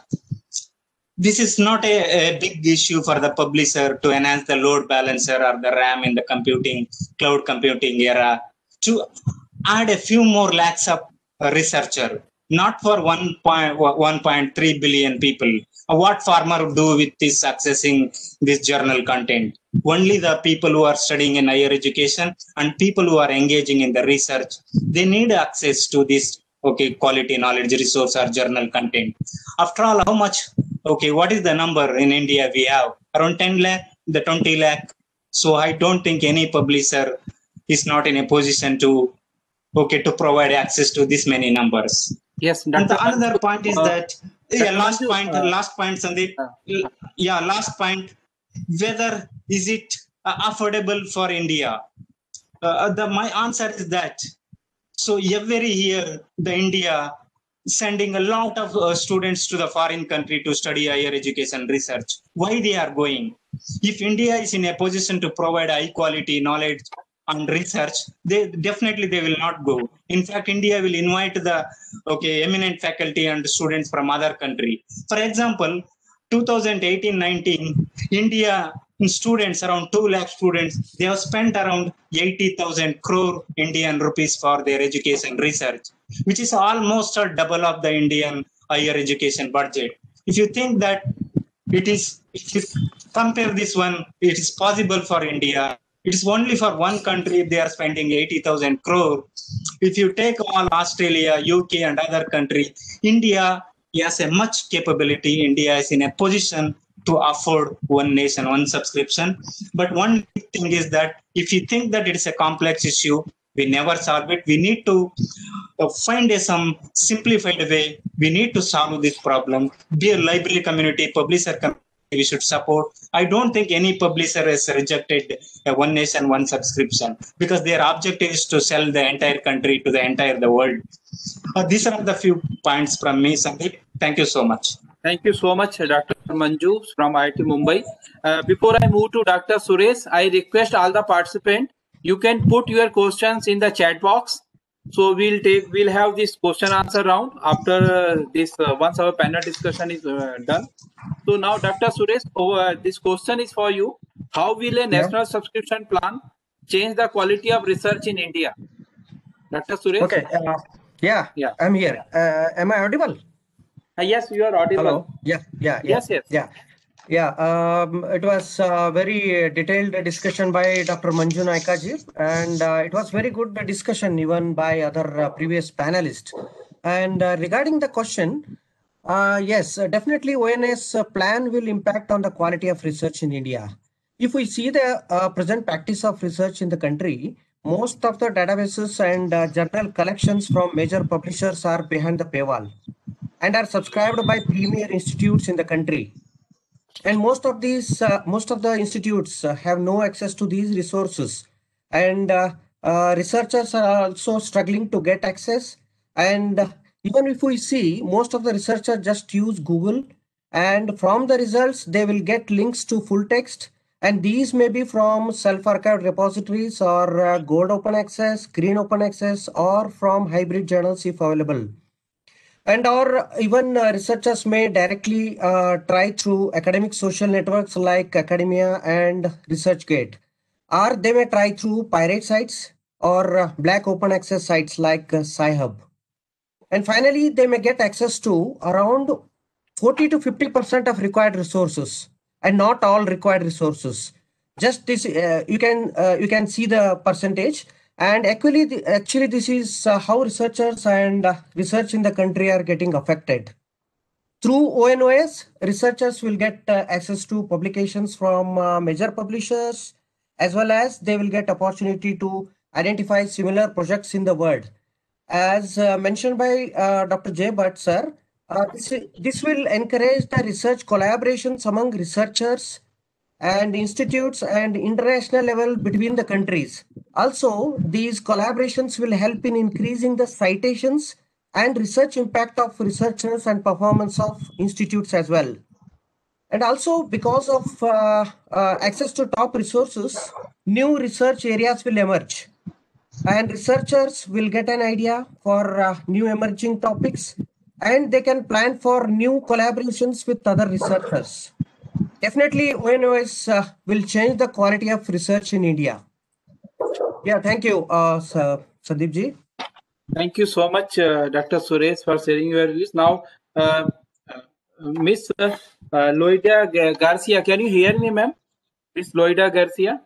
Speaker 15: This is not a, a big issue for the publisher to enhance the load balancer or the RAM in the computing, cloud computing era, to add a few more lakhs of researcher, not for one point three billion people. What farmer would do with this accessing this journal content? Only the people who are studying in higher education and people who are engaging in the research, they need access to this okay quality knowledge resource or journal content. After all, how much? Okay, what is the number in India we have? Around ten lakh, the twenty lakh. So I don't think any publisher is not in a position to, okay, to provide access to this many numbers.
Speaker 1: Yes.
Speaker 15: And the another point is
Speaker 1: uh,
Speaker 15: that, yeah, last
Speaker 1: Manju,
Speaker 15: point,
Speaker 1: uh,
Speaker 15: last point, Sandeep. Uh, yeah, last point, whether is it uh, affordable for India? Uh, the, my answer is that, so every year, the India sending a lot of uh, students to the foreign country to study higher education research. Why they are going? If India is in a position to provide high quality knowledge and research, they definitely they will not go. In fact, India will invite the okay eminent faculty and students from other country. For example, two thousand eighteen nineteen, India students, around two lakh students, they have spent around eighty thousand crore Indian rupees for their education research, which is almost a double of the Indian higher education budget. If you think that it is, if you compare this one, it is possible for India. It is only for one country they are spending eighty thousand crore. If you take all Australia, U K and other countries, India has a much capability. India is in a position to afford one nation, one subscription. But one thing is that if you think that it is a complex issue, we never solve it. We need to uh, find a some simplified way. We need to solve this problem. Be a library community, publisher community, we should support. I don't think any publisher has rejected a one nation, one subscription, because their objective is to sell the entire country to the entire the world. Uh, these are the few points from me, Sandeep. Thank you so much.
Speaker 1: Thank you so much, Doctor Manju from I I T Mumbai. Uh, before I move to Doctor Suresh, I request all the participants, you can put your questions in the chat box So we'll take, we'll have this question answer round after uh, this, uh, once our panel discussion is uh, done. So now, Doctor Suresh, over, this question is for you. How will a national subscription plan change the quality of research in India? Doctor Suresh?
Speaker 8: Okay. Uh, yeah,
Speaker 1: Yeah.
Speaker 8: I'm here. Uh, am I audible?
Speaker 1: Uh, yes, you are audible.
Speaker 8: Hello. Yeah, yeah, yeah.
Speaker 1: Yes, yes.
Speaker 8: Yeah. Yeah, um, it was a very detailed discussion by Doctor Manju Naikaji, and uh, it was very good discussion even by other uh, previous panelists. And uh, regarding the question, uh, yes, uh, definitely O N S uh, plan will impact on the quality of research in India. If we see the uh, present practice of research in the country, most of the databases and uh, journal collections from major publishers are behind the paywall and are subscribed by premier institutes in the country. And most of these, uh, most of the institutes uh, have no access to these resources, and uh, uh, researchers are also struggling to get access. And uh, even if we see, most of the researchers just use Google, and from the results they will get links to full text, and these may be from self-archived repositories or uh, gold open access, green open access, or from hybrid journals if available. And or even uh, researchers may directly uh, try through academic social networks like Academia and ResearchGate, or they may try through pirate sites or uh, black open access sites like uh, Sci-Hub. And finally, they may get access to around forty to fifty percent of required resources, and not all required resources. Just this, uh, you can uh, you can see the percentage. And actually, the, actually, this is uh, how researchers and uh, research in the country are getting affected. Through O N O S, researchers will get uh, access to publications from uh, major publishers, as well as they will get opportunity to identify similar projects in the world. As uh, mentioned by uh, Doctor Jay Bhatt, sir, uh, this, this will encourage the research collaborations among researchers and institutes and international level between the countries. Also, these collaborations will help in increasing the citations and research impact of researchers and performance of institutes as well. And also, because of uh, uh, access to top resources, new research areas will emerge. And researchers will get an idea for uh, new emerging topics, and they can plan for new collaborations with other researchers. Definitely, O N O S uh, will change the quality of research in India. Yeah, thank you, uh, Sandeep ji.
Speaker 1: Thank you so much, uh, Doctor Suresh, for sharing your views. Now, uh, uh, Miss uh, uh, Loida Garcia, can you hear me, ma'am? Miss Loida Garcia?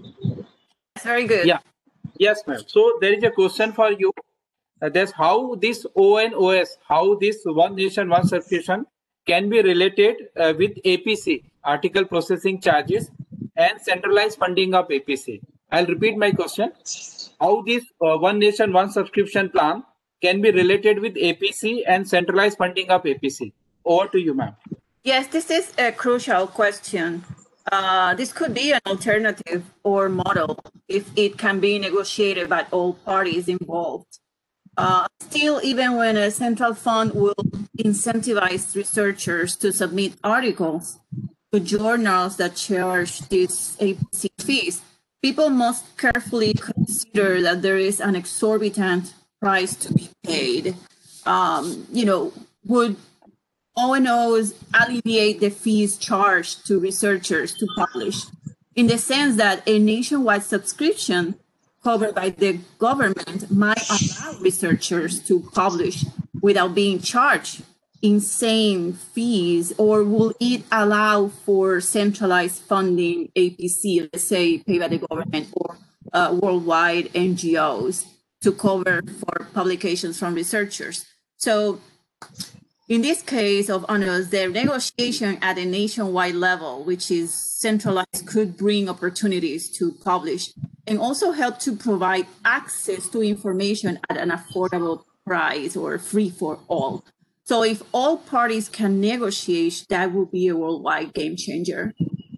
Speaker 9: Very good.
Speaker 1: Yeah. Yes, ma'am. So there is a question for you. Uh, that's how this O N O S, how this One Nation, One Subscription can be related uh, with A P C, Article Processing Charges, and centralized funding of A P C. I'll repeat my question. How this uh, One Nation, One Subscription plan can be related with A P C and centralized funding of A P C. Over to you, ma'am.
Speaker 9: Yes, this is a crucial question. Uh, this could be an alternative or model if it can be negotiated by all parties involved. Uh, still, even when a central fund will incentivize researchers to submit articles to journals that charge these A P C fees, people must carefully consider that there is an exorbitant price to be paid. Um, you know, would O N Os alleviate the fees charged to researchers to publish, in the sense that a nationwide subscription covered by the government might allow researchers to publish without being charged insane fees, or will it allow for centralized funding A P C, let's say paid by the government or uh, worldwide N G Os to cover for publications from researchers? So in this case of O N Os, the negotiation at a nationwide level, which is centralized, could bring opportunities to publish and also help to provide access to information at an affordable price or free for all. So if all parties can negotiate, that will be a worldwide game changer.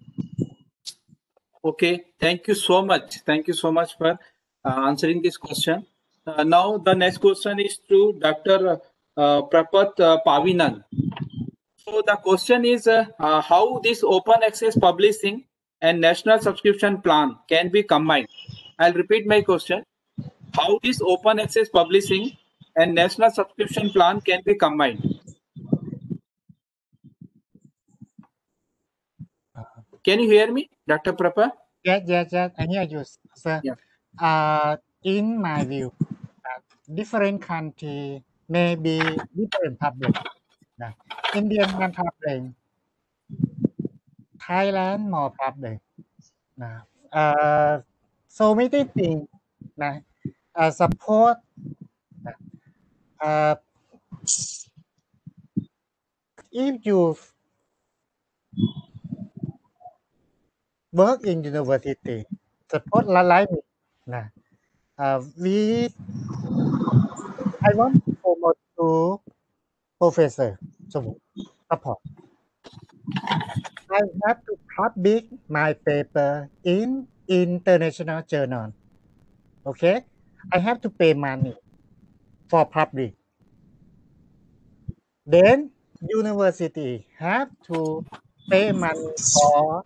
Speaker 1: Okay, thank you so much. Thank you so much for uh, answering this question. Uh, now the next question is to Doctor Uh, Prapat uh, Pavinan. So the question is uh, uh, how this open access publishing and national subscription plan can be combined. I'll repeat my question. how this open access publishing and national subscription plan can be combined. Can you hear me, Doctor Prabha?
Speaker 10: Yes, yes, yes. I hear you, sir.
Speaker 1: Yeah.
Speaker 10: Uh, in my view, uh, different country may be different problem. Uh, Indian one problem, Thailand more problem. Uh, uh, so many things. Uh, uh, support. Uh, if you work in university, support la like me. Nah, uh, we I want to promote to professor. So support. I have to publish my paper in international journal. Okay, I have to pay money for public. Then university have to pay money for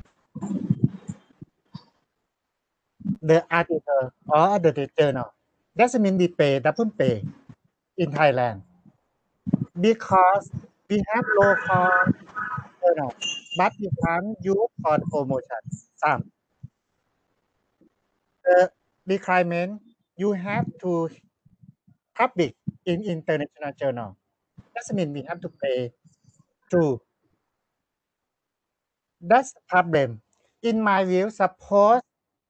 Speaker 10: the article or the journal. Doesn't mean we pay double pay in Thailand because we have local journal, but we can't use for promotion. Some the requirement you have to publish in international journal. Doesn't mean we have to pay through. That's the problem. In my view, suppose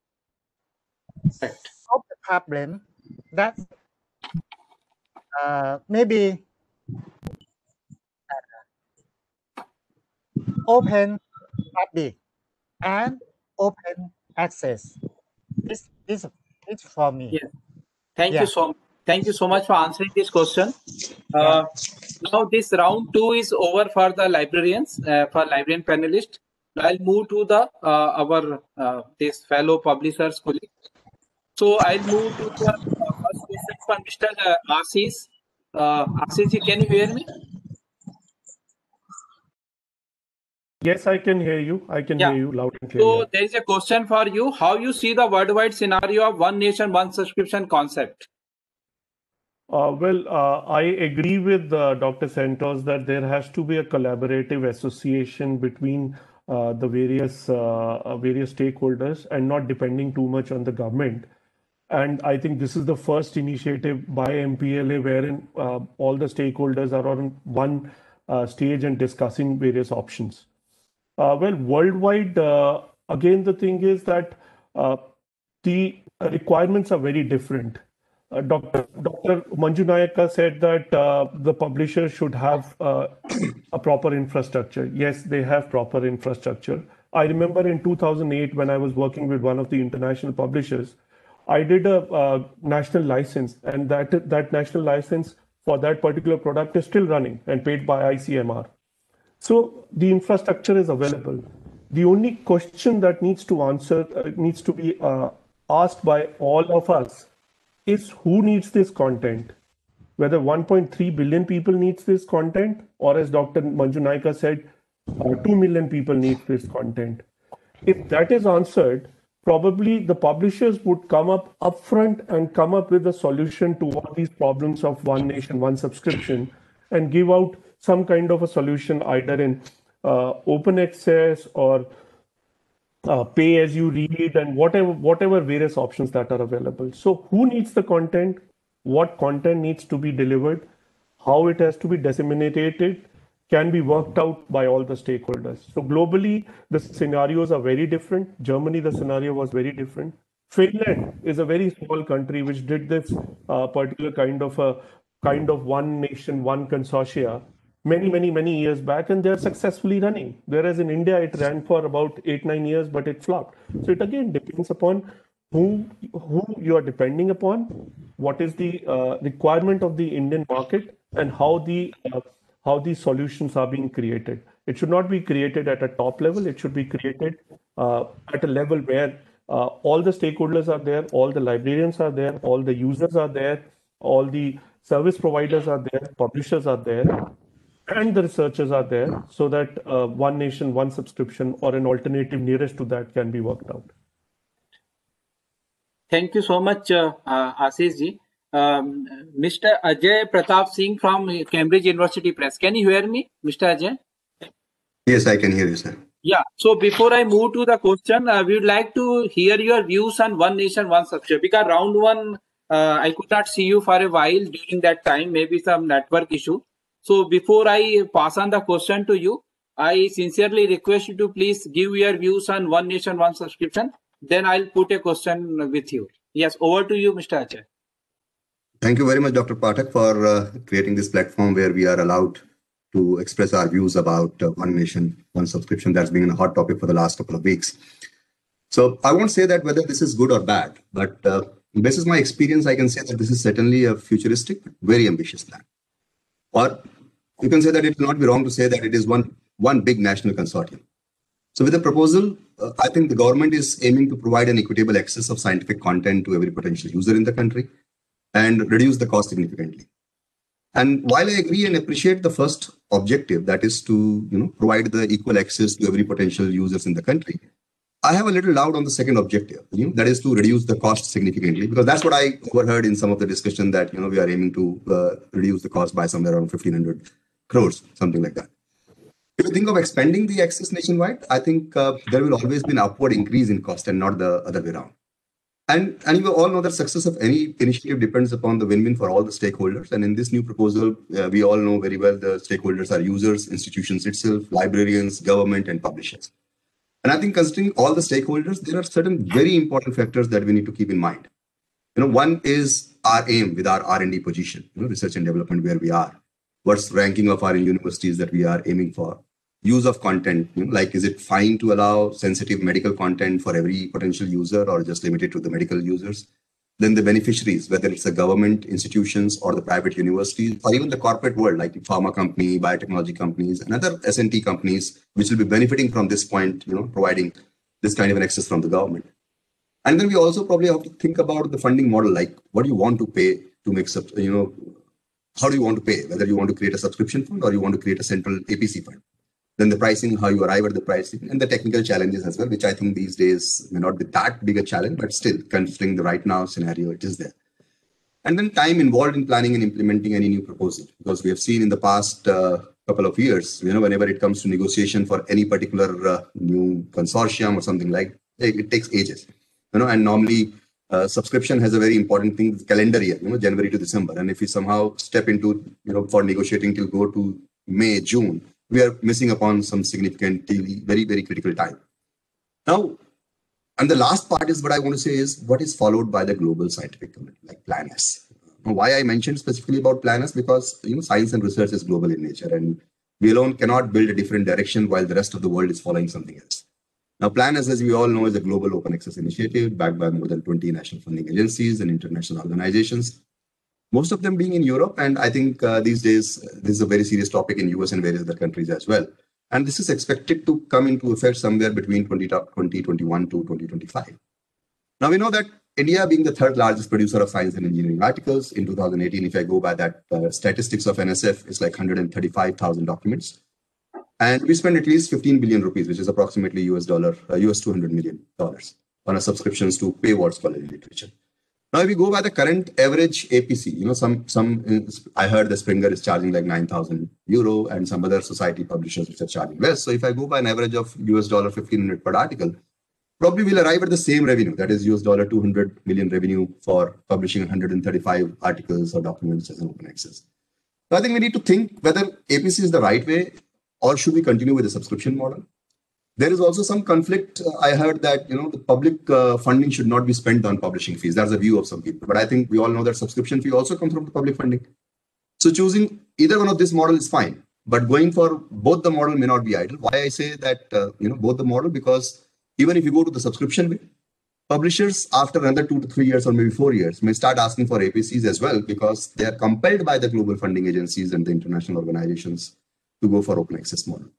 Speaker 10: solve the problem that uh, maybe uh, open public and open access. This this is for me.
Speaker 1: Yeah. Thank
Speaker 10: Yeah.
Speaker 1: you so thank you so much for answering this question. Uh, now this round two is over for the librarians, uh, for librarian panelists. I'll move to the uh, our uh, this fellow publishers colleagues. So I'll move to the uh, first question for Mister Uh, Ashish. Uh, Ashish, can you hear me?
Speaker 12: Yes, I can hear you. I can
Speaker 1: Yeah.
Speaker 12: hear you loud and clear.
Speaker 1: So there is a question for you. How you see the worldwide scenario of one nation, one subscription concept?
Speaker 12: Uh, well, uh, I agree with uh, Doctor Santos that there has to be a collaborative association between uh, the various uh, uh, various stakeholders and not depending too much on the government. And I think this is the first initiative by M P L A wherein uh, all the stakeholders are on one uh, stage and discussing various options. Uh, well, worldwide, uh, again, the thing is that uh, the requirements are very different. Uh, Doctor Doctor Manju Nayaka said that uh, the publisher should have uh, a proper infrastructure. Yes, they have proper infrastructure. I remember in two thousand eight when I was working with one of the international publishers, I did a uh, national license, and that that national license for that particular product is still running and paid by I C M R. So the infrastructure is available. The only question that needs to answer uh, needs to be uh, asked by all of us is who needs this content? Whether one point three billion people needs this content, or as Doctor Manju Nayaka said, uh, two million people need this content. If that is answered, probably the publishers would come up upfront and come up with a solution to all these problems of one nation, one subscription, and give out some kind of a solution either in uh, open access or uh, pay as you read and whatever whatever various options that are available. So who needs the content? What content needs to be delivered? How it has to be disseminated can be worked out by all the stakeholders. So globally, the scenarios are very different. Germany, the scenario was very different. Finland is a very small country which did this uh, particular kind of a kind of one nation, one consortia many, many, many years back, and they're successfully running. Whereas in India, it ran for about eight, nine years, but it flopped. So it again depends upon who who you are depending upon, what is the uh, requirement of the Indian market, and how the uh, how these solutions are being created. It should not be created at a top level. It should be created uh, at a level where uh, all the stakeholders are there, all the librarians are there, all the users are there, all the service providers are there, publishers are there, and the researchers are there, so that uh, one nation, one subscription, or an alternative nearest to that can be worked out.
Speaker 1: Thank you so much, uh, uh, Ashish ji. Um, Mister Ajay Pratap Singh from Cambridge University Press. Can you hear me, Mister Ajay?
Speaker 16: Yes, I can hear you, sir.
Speaker 1: Yeah. So before I move to the question, uh, we would like to hear your views on One Nation, One Subscription. Because round one, uh, I could not see you for a while during that time, maybe some network issue. So before I pass on the question to you, I sincerely request you to please give your views on One Nation, One Subscription. Then I'll put a question with you. Yes, over to you, Mister Ajay.
Speaker 16: Thank you very much, Doctor Pathak, for uh, creating this platform where we are allowed to express our views about uh, One Nation, One Subscription. That's been a hot topic for the last couple of weeks. So I won't say that whether this is good or bad, but uh, based on my experience, I can say that this is certainly a futuristic, very ambitious plan. Or you can say that it will not be wrong to say that it is one, one big national consortium. So with the proposal, uh, I think the government is aiming to provide an equitable access of scientific content to every potential user in the country and reduce the cost significantly. And while I agree and appreciate the first objective, that is to you know provide the equal access to every potential users in the country, I have a little doubt on the second objective, you know, that is to reduce the cost significantly, because that's what I overheard in some of the discussion that you know we are aiming to uh, reduce the cost by somewhere around fifteen hundred crores, something like that. If you think of expanding the access nationwide, I think uh, there will always be an upward increase in cost and not the other way around. And, and you all know that success of any initiative depends upon the win-win for all the stakeholders. And in this new proposal, uh, we all know very well the stakeholders are users, institutions itself, librarians, government, and publishers. And I think considering all the stakeholders, there are certain very important factors that we need to keep in mind. You know, one is our aim with our R and D position, you know, research and development, where we are. What's ranking of our universities that we are aiming for? Use of content, you know, like is it fine to allow sensitive medical content for every potential user or just limited to the medical users? Then the beneficiaries, whether it's the government institutions or the private universities or even the corporate world like the pharma company, biotechnology companies and other S and T companies, which will be benefiting from this point, you know, providing this kind of an access from the government. And then we also probably have to think about the funding model, like what do you want to pay to make, you know, how do you want to pay, whether you want to create a subscription fund or you want to create a central A P C fund. Then the pricing, how you arrive at the pricing, and the technical challenges as well, which I think these days may not be that big a challenge, but still considering the right now scenario, it is there. And then time involved in planning and implementing any new proposal, because we have seen in the past uh, couple of years, you know, whenever it comes to negotiation for any particular uh, new consortium or something like it, it takes ages, you know, and normally uh, subscription has a very important thing, calendar year, you know, January to December. And if we somehow step into, you know, for negotiating till go to May, June, we are missing upon some significant, very, very critical time. Now, and the last part is what I want to say is what is followed by the global scientific community, like Plan S. Why I mentioned specifically about Plan S, because you know science and research is global in nature, and we alone cannot build a different direction while the rest of the world is following something else. Now, Plan S, as we all know, is a global open access initiative backed by more than twenty national funding agencies and international organizations, most of them being in Europe. And I think uh, these days, this is a very serious topic in U S and various other countries as well. And this is expected to come into effect somewhere between twenty twenty-one to twenty twenty-five. Now, we know that India, being the third largest producer of science and engineering articles in two thousand eighteen, if I go by that uh, statistics of N S F, it's like one hundred thirty-five thousand documents. And we spend at least fifteen billion rupees, which is approximately U S dollar, uh, U S two hundred million dollars on our subscriptions to paywall scholarly literature. Now, if we go by the current average A P C, you know, some, some I heard the Springer is charging like nine thousand euro and some other society publishers which are charging less. So if I go by an average of U S dollar fifteen hundred per article, probably we'll arrive at the same revenue, that is U S dollar two hundred million revenue for publishing one hundred thirty-five articles or documents as an open access. So I think we need to think whether A P C is the right way or should we continue with the subscription model. There is also some conflict. I heard that, you know, the public uh, funding should not be spent on publishing fees. That's the view of some people. But I think we all know that subscription fee also comes from the public funding. So choosing either one of this model is fine. But going for both the model may not be ideal. Why I say that, uh, you know, both the model, because even if you go to the subscription way, publishers after another two to three years or maybe four years may start asking for A P Cs as well, because they are compelled by the global funding agencies and the international organizations to go for open access model.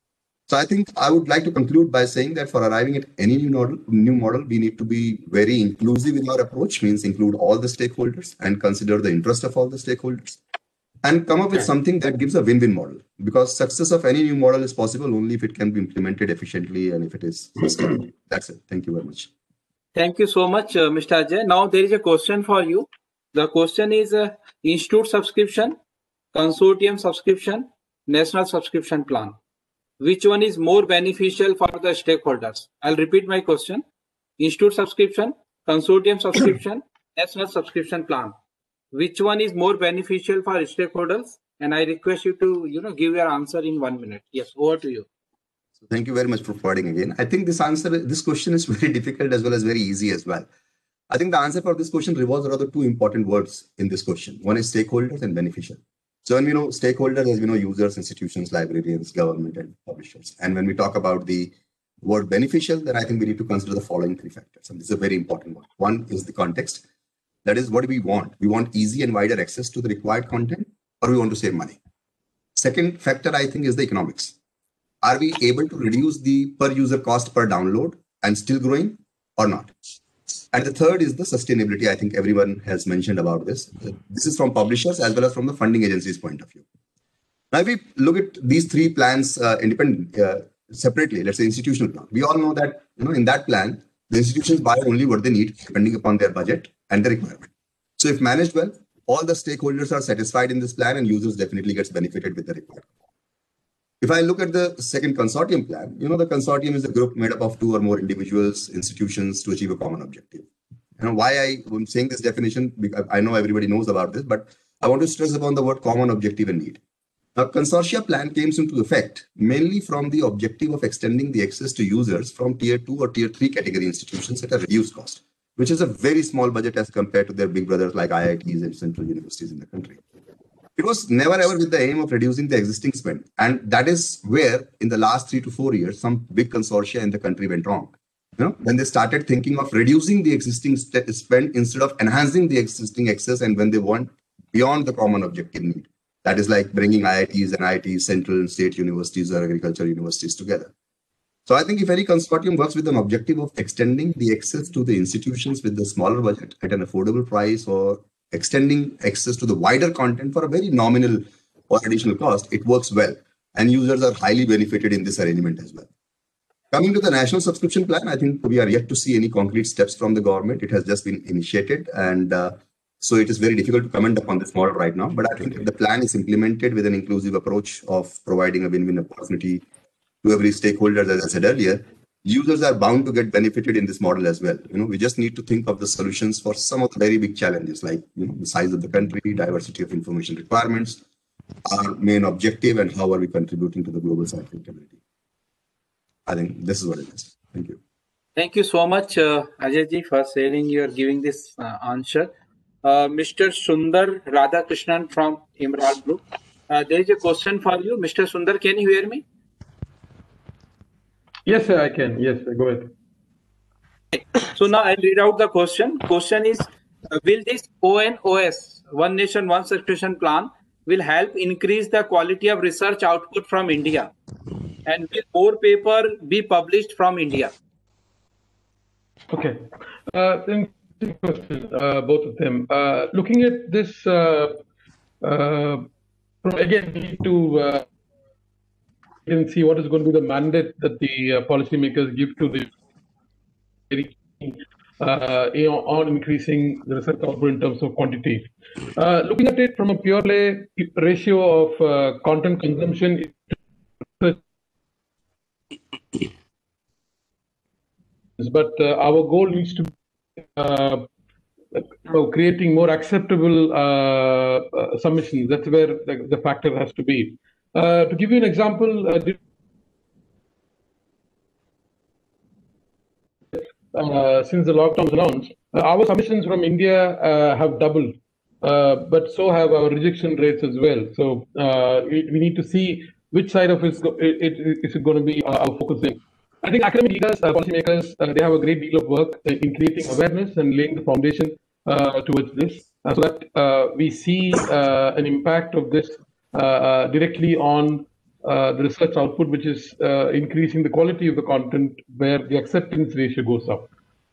Speaker 16: So I think I would like to conclude by saying that for arriving at any new model, new model, we need to be very inclusive in our approach, means include all the stakeholders and consider the interest of all the stakeholders and come up with something that gives a win-win model, because success of any new model is possible only if it can be implemented efficiently and if it is sustainable. That's it. Thank you very much.
Speaker 1: Thank you so much, uh, Mister Ajay. Now there is a question for you. The question is uh, institute subscription, consortium subscription, national subscription plan. Which one is more beneficial for the stakeholders? I'll repeat my question. Institute subscription, consortium subscription, national subscription plan. Which one is more beneficial for stakeholders? And I request you to, you know, give your answer in one minute. Yes, over to you.
Speaker 16: So thank you very much for forwarding again. I think this answer, this question is very difficult as well as very easy as well. I think the answer for this question revolves around the two important words in this question. One is stakeholders and beneficial. So when we know stakeholders, as we know, users, institutions, librarians, government, and publishers. And when we talk about the word beneficial, then I think we need to consider the following three factors. And this is a very important one. One is the context. That is, what do we want? We want easy and wider access to the required content, or we want to save money. Second factor, I think, is the economics. Are we able to reduce the per user cost per download and still growing or not? And the third is the sustainability. I think everyone has mentioned about this. This is from publishers as well as from the funding agency's point of view. Now, if we look at these three plans uh, independent, uh, separately, let's say institutional plan, we all know that, you know, in that plan, the institutions buy only what they need depending upon their budget and the requirement. So if managed well, all the stakeholders are satisfied in this plan and users definitely gets benefited with the requirement. If I look at the second consortium plan, you know, the consortium is a group made up of two or more individuals, institutions to achieve a common objective. You know, why I am saying this definition, because I know everybody knows about this, but I want to stress upon the word common objective and need. Now, consortia plan came into effect mainly from the objective of extending the access to users from tier two or tier three category institutions at a reduced cost, which is a very small budget as compared to their big brothers like I I Ts and central universities in the country. It was never ever with the aim of reducing the existing spend. And that is where in the last three to four years, some big consortia in the country went wrong. You know, when they started thinking of reducing the existing spend instead of enhancing the existing access, and when they went beyond the common objective need. That is like bringing I I Ts and I I Ts, central and state universities or agriculture universities together. So I think if any consortium works with an objective of extending the access to the institutions with the smaller budget at an affordable price, or extending access to the wider content for a very nominal or additional cost, it works well. And users are highly benefited in this arrangement as well. Coming to the national subscription plan, I think we are yet to see any concrete steps from the government. It has just been initiated. And uh, so it is very difficult to comment upon this model right now. But I think if the plan is implemented with an inclusive approach of providing a win-win opportunity to every stakeholder, as I said earlier, users are bound to get benefited in this model as well. You know, we just need to think of the solutions for some of the very big challenges, like, you know, the size of the country, diversity of information requirements, our main objective, and how are we contributing to the global scientific community. I think this is what it is. Thank you.
Speaker 1: Thank you so much, uh, Ajay ji, for sharing your giving this uh, answer. Uh, Mister Sundar Radhakrishnan from Emerald Group. Uh, there is a question for you. Mister Sundar, can you hear me?
Speaker 13: Yes, sir, I can. Yes, sir, go ahead.
Speaker 1: So now I'll read out the question. Question is, uh, will this O N O S, One Nation, One Subscription plan, will help increase the quality of research output from India? And will more paper be published from India?
Speaker 13: Okay. Uh, then question, uh, both of them. Uh, looking at this, uh, uh, again, we need to uh, can see what is going to be the mandate that the uh, policymakers give to the uh, you know, on increasing the research output in terms of quantity. Uh, looking at it from a purely ratio of uh, content consumption, but uh, our goal needs to be uh, creating more acceptable uh, uh, submissions. That's where the, the factor has to be. Uh, to give you an example, uh, uh, since the lockdown was announced, uh, our submissions from India uh, have doubled, uh, but so have our rejection rates as well. So uh, we, we need to see which side of it, it, it is going to be our focusing. I think academic leaders, uh, policymakers, uh, they have a great deal of work in creating awareness and laying the foundation uh, towards this, uh, so that uh, we see uh, an impact of this Uh, uh, directly on uh, the research output, which is uh, increasing the quality of the content, where the acceptance ratio goes up.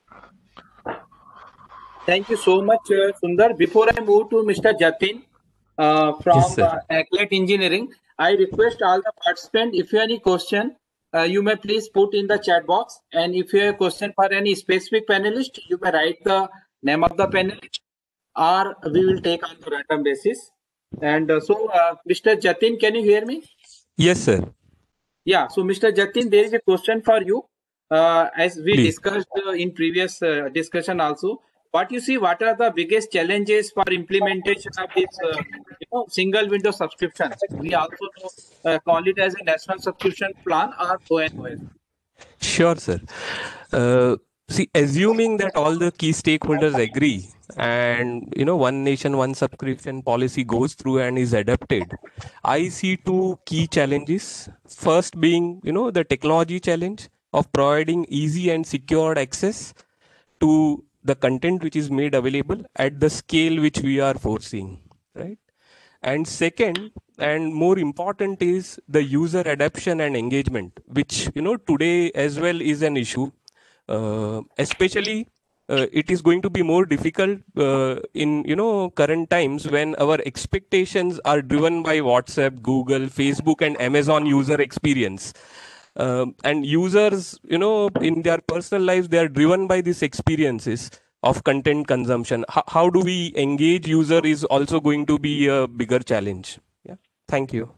Speaker 1: Thank you so much, uh, Sundar. Before I move to Mister Jatin uh, from
Speaker 14: Yes, sir.
Speaker 1: uh, Aclet Engineering, I request all the participants, if you have any question, uh, you may please put in the chat box. And if you have a question for any specific panelist, you may write the name of the panelist, or we will take on the random basis. And uh, so, uh, Mister Jatin, can you hear me?
Speaker 14: Yes, sir.
Speaker 1: Yeah. So, Mister Jatin, there is a question for you. Uh, as we
Speaker 14: Please.
Speaker 1: discussed uh, in previous uh, discussion also, what you see, what are the biggest challenges for implementation of this uh, you know, single window subscription? We also know, uh, call it as a national subscription plan or O N O S.
Speaker 14: Sure, sir. Uh, see, assuming that all the key stakeholders agree and, you know, one nation, one subscription policy goes through and is adopted, I see two key challenges. First being, you know, the technology challenge of providing easy and secured access to the content which is made available at the scale which we are foreseeing, right? And second, and more important, is the user adoption and engagement, which, you know, today as well is an issue. Uh, especially, uh, it is going to be more difficult uh, in, you know, current times when our expectations are driven by WhatsApp, Google, Facebook, and Amazon user experience. Um, and users, you know, in their personal lives, they are driven by these experiences of content consumption. How, how do we engage user is also going to be a bigger challenge. Yeah. Thank you.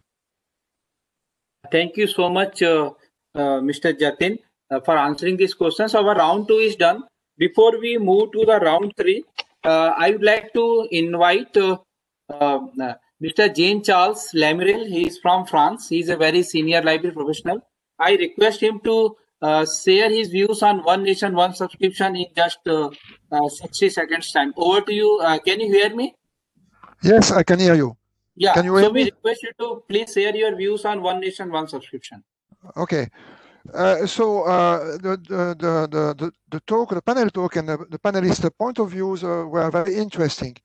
Speaker 1: Thank you so much, uh, uh, Mister Jatin, uh, for answering these questions. Our round two is done. Before we move to the round three, uh, I would like to invite uh, uh, Mister Jean-Charles Lamirel. He is from France. He is a very senior library professional. I request him to uh, share his views on One Nation, One Subscription in just uh, uh, sixty seconds time. Over to you. Uh, can you hear me?
Speaker 17: Yes, I can hear you.
Speaker 1: Yeah.
Speaker 17: Can you
Speaker 1: So
Speaker 17: hear
Speaker 1: we
Speaker 17: me?
Speaker 1: request you to please share your views on One Nation, One Subscription.
Speaker 17: Okay. Uh, so uh, the, the, the, the, the talk, the panel talk and the, the panelists' point of views uh, were very interesting.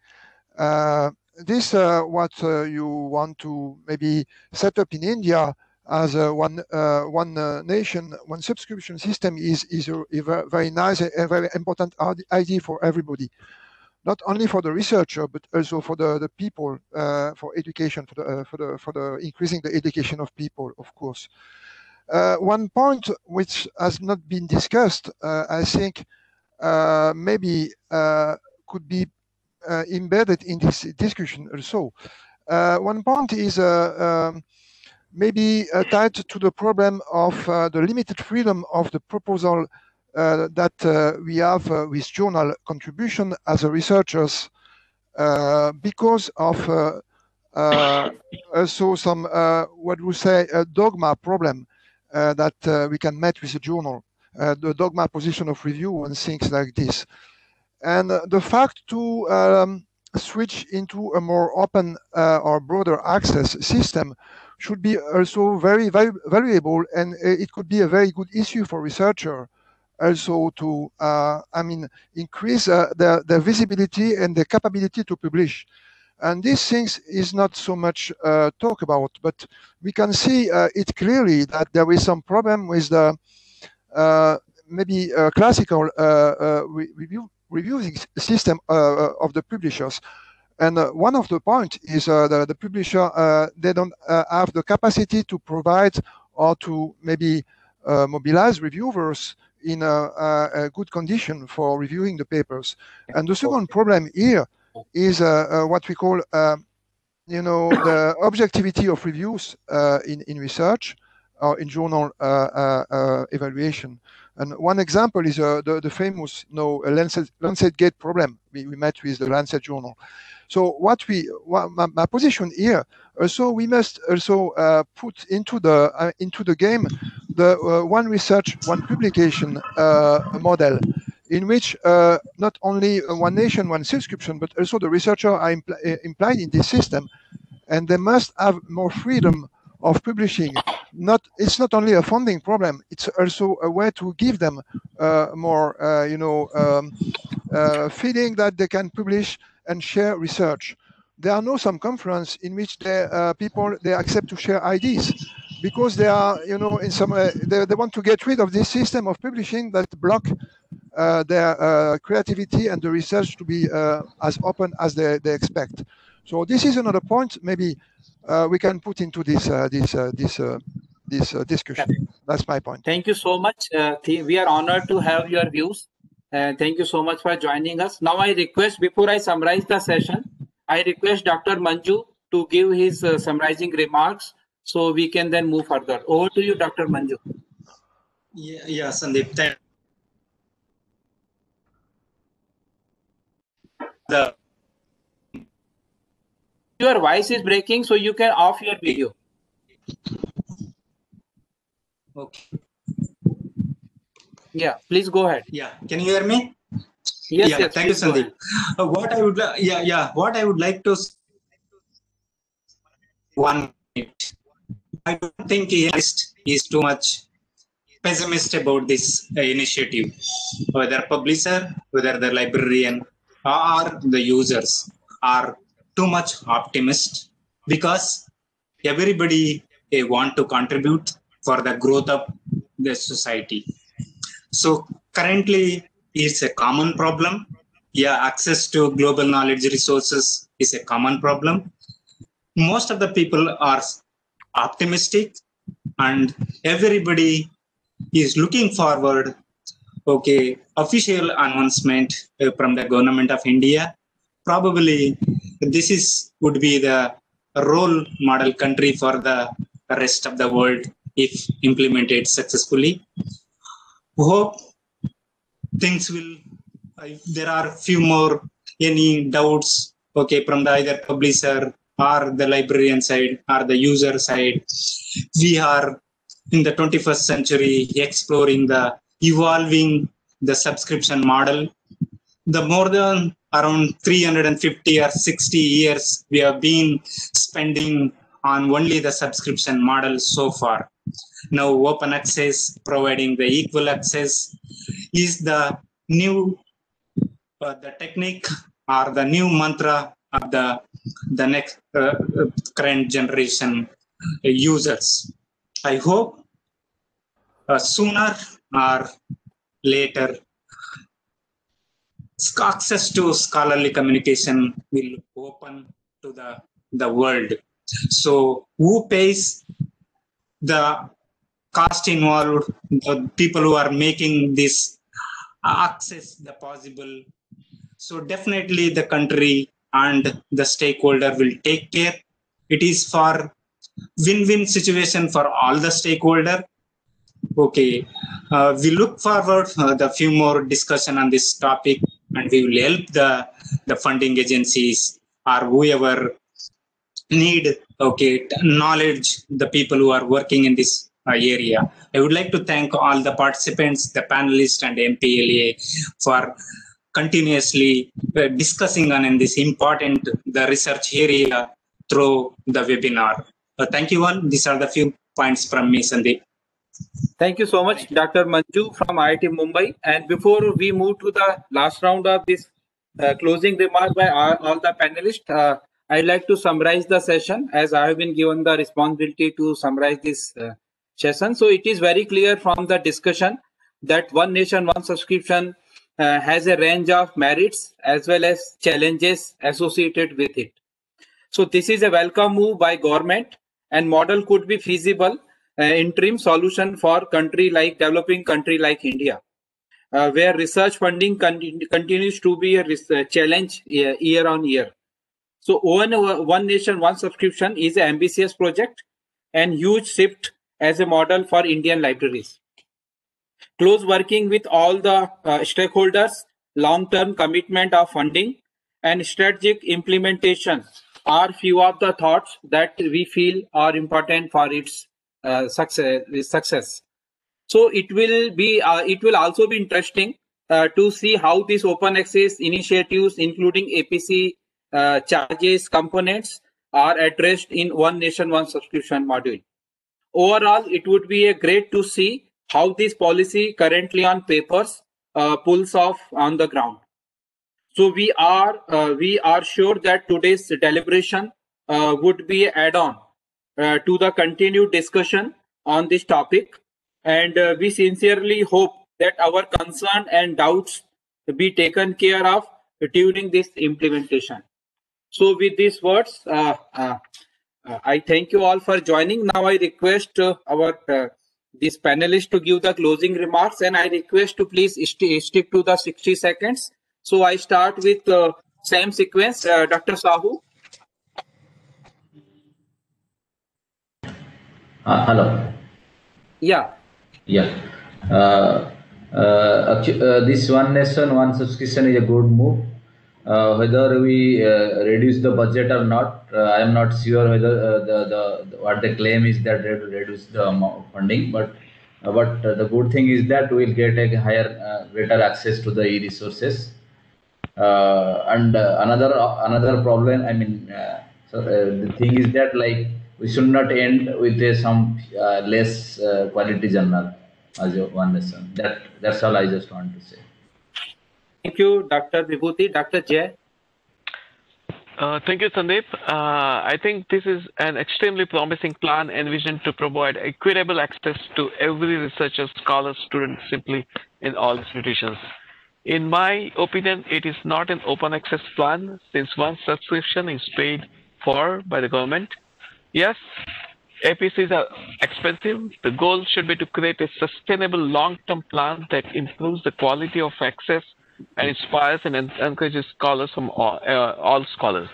Speaker 17: Uh, this, uh, what uh, you want to maybe set up in India as a one uh, one uh, nation, one subscription system is, is a, a very nice, a very important idea for everybody. Not only for the researcher, but also for the, the people, uh, for education, for the, uh, for the, for the increasing the education of people, of course. Uh, one point which has not been discussed, uh, I think, uh, maybe uh, could be uh, embedded in this discussion also. Uh, one point is uh, um, maybe uh, tied to the problem of uh, the limited freedom of the proposal uh, that uh, we have uh, with journal contribution as a researchers uh, because of uh, uh, also some, uh, what we say, a dogma problem uh, that uh, we can meet with a journal, uh, the dogma position of review and things like this. And uh, the fact to um, switch into a more open uh, or broader access system should be also very, very valuable, and it could be a very good issue for researcher also to, uh, I mean, increase uh, the, the visibility and the capability to publish. And these things is not so much uh, talk about, but we can see uh, it clearly that there is some problem with the uh, maybe uh, classical uh, uh, review reviewing system uh, of the publishers. And uh, one of the points is uh, the, the publisher, uh, they don't uh, have the capacity to provide or to maybe uh, mobilize reviewers in a, a, a good condition for reviewing the papers. And the second problem here is uh, uh, what we call, uh, you know, the objectivity of reviews uh, in, in research or in journal uh, uh, uh, evaluation. And one example is uh, the, the famous you know, Lancet, Lancet Gate problem we, we met with the Lancet journal. So what we, what my, my position here, also we must also uh, put into the uh, into the game the uh, one research, one publication uh, model, in which uh, not only one nation, one subscription, but also the researcher are impl implied in this system, and they must have more freedom of publishing. Not, it's not only a funding problem; it's also a way to give them uh, more, uh, you know, um, uh, feeling that they can publish and share research. There are no some conference in which they, uh, people they accept to share ideas because they are, you know, in some uh, they, they want to get rid of this system of publishing that block uh, their uh, creativity and the research to be uh, as open as they, they expect. So this is another point maybe uh, we can put into this uh, this uh, this uh, this uh, discussion. That's my point.
Speaker 1: Thank you so much. Uh, th- we are honored to have your views. Uh, thank you so much for joining us. Now I request, before I summarize the session, I request Doctor Manju to give his uh, summarizing remarks so we can then move further. Over to you, Doctor Manju.
Speaker 15: Yeah, yeah, Sandeep. Thank the
Speaker 1: Your voice is breaking, so you can off your video.
Speaker 15: Okay.
Speaker 1: Yeah, please go ahead.
Speaker 15: Yeah, can you hear me?
Speaker 1: Yes,
Speaker 15: yeah,
Speaker 1: yes.
Speaker 15: thank you,
Speaker 1: please go
Speaker 15: Sandeep. Uh, what I would, li- yeah, yeah, what I would like to s- one minute. I don't think he is is too much pessimist about this uh, initiative, whether publisher, whether the librarian, or the users are too much optimist, because everybody they want to contribute for the growth of the society. So currently it's a common problem. Yeah, access to global knowledge resources is a common problem. Most of the people are optimistic, and everybody is looking forward. Okay, official announcement uh, from the government of India. Probably this is would be the role model country for the rest of the world if implemented successfully. Hope things will. If there are few more any doubts, okay, from the either publisher or the librarian side or the user side, we are in the twenty-first century exploring the evolving the subscription model. The more than around three hundred fifty or sixty years we have been spending on only the subscription model so far. Now open access, providing the equal access, is the new uh, the technique or the new mantra of the the next uh, uh, current generation users. I hope uh, sooner or later access to scholarly communication will open to the the world. So who pays the cost involved? The people who are making this access the possible. So definitely the country and the stakeholder will take care. It is for win-win situation for all the stakeholder. Okay, uh, we look forward uh, the few more discussion on this topic, and we will help the the funding agencies or whoever need okay knowledge, the people who are working in this uh, area. I would like to thank all the participants, the panelists, and M P L A for continuously uh, discussing on in this important the research area through the webinar. Uh, thank you all. These are the few points from me, Sandeep.
Speaker 1: Thank you so much, Doctor Manju from I I T Mumbai. And before we move to the last round of this uh, closing remark by all, all the panelists, uh, I'd like to summarize the session as I have been given the responsibility to summarize this uh, session. So it is very clear from the discussion that One Nation, One Subscription uh, has a range of merits as well as challenges associated with it. So this is a welcome move by government, and model could be feasible uh, interim solution for country like developing country like India, uh, where research funding con continues to be a challenge year, year on year. So one, one Nation, One Subscription is an ambitious project and huge shift as a model for Indian libraries. Close working with all the uh, stakeholders, long-term commitment of funding, and strategic implementation are few of the thoughts that we feel are important for its uh, success. success. So it will be, uh, it will also be interesting uh, to see how these open access initiatives, including A P C uh, charges components, are addressed in One Nation, One Subscription module. Overall, it would be a great to see how this policy currently on papers uh, pulls off on the ground. So we are uh, we are sure that today's deliberation uh, would be add-on uh, to the continued discussion on this topic, and uh, we sincerely hope that our concern and doubts be taken care of during this implementation. So with these words, uh, uh, Uh, I thank you all for joining. Now I request uh, our uh, these panelists to give the closing remarks, and I request to please st stick to the sixty seconds. So I start with uh, same sequence, uh, Doctor Sahu.
Speaker 5: Uh, hello.
Speaker 1: Yeah.
Speaker 5: Yeah. Uh, uh, actu- uh, this one nation, one subscription is a good move. Uh, whether we uh, reduce the budget or not, uh, I am not sure whether uh, the, the what the claim is that they will reduce the amount of funding. But uh, but uh, the good thing is that we will get a higher, uh, greater access to the e-resources. Uh, and uh, another uh, another problem. I mean, uh, so uh, the thing is that like we should not end with a, some uh, less uh, quality journal as a one lesson. That that's all I just want to say.
Speaker 1: Thank you, Doctor Vibhuti. Doctor Jay.
Speaker 6: Uh, thank you, Sandeep. Uh, I think this is an extremely promising plan envisioned to provide equitable access to every researcher, scholar, student, simply in all institutions. In my opinion, it is not an open access plan since one subscription is paid for by the government. Yes, A P Cs are expensive. The goal should be to create a sustainable long-term plan that improves the quality of access and inspires and encourages scholars from all, uh, all scholars.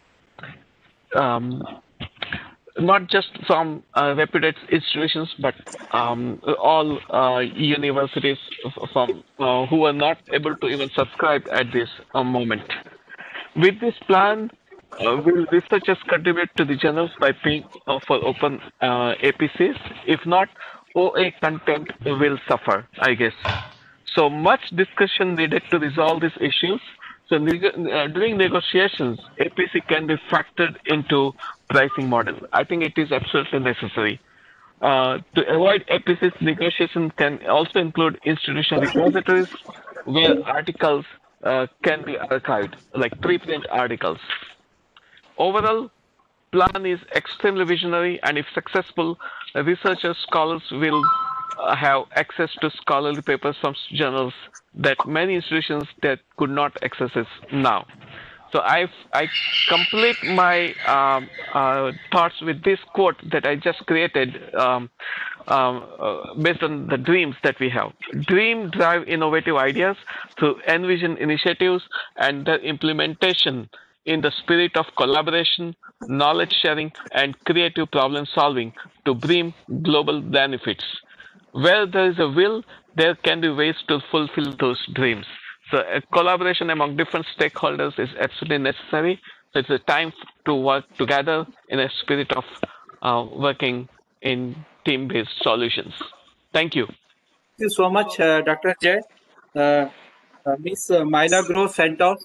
Speaker 6: Um, not just from uh, reputed institutions, but um, all uh, universities from uh, who are not able to even subscribe at this uh, moment. With this plan, uh, will researchers contribute to the journals by paying uh, for open uh, A P Cs? If not, O A content will suffer, I guess. So much discussion needed to resolve these issues. So uh, during negotiations, A P C can be factored into pricing model. I think it is absolutely necessary. Uh, to avoid A P Cs, negotiation can also include institutional repositories where articles uh, can be archived, like preprint articles. Overall, plan is extremely visionary, and if successful, researchers, scholars will uh, have access to scholarly papers from journals that many institutions that could not access it now. So I I complete my um, uh, thoughts with this quote that I just created um, um, uh, based on the dreams that we have. Dream drive innovative ideas to envision initiatives and their implementation in the spirit of collaboration, knowledge sharing, and creative problem solving to bring global benefits. Where there is a will, there can be ways to fulfill those dreams. So a collaboration among different stakeholders is absolutely necessary. So it's a time to work together in a spirit of uh, working in team-based solutions. Thank you.
Speaker 1: Thank you so much, uh, Doctor Jay. Uh, uh, Miss Milagros Santos.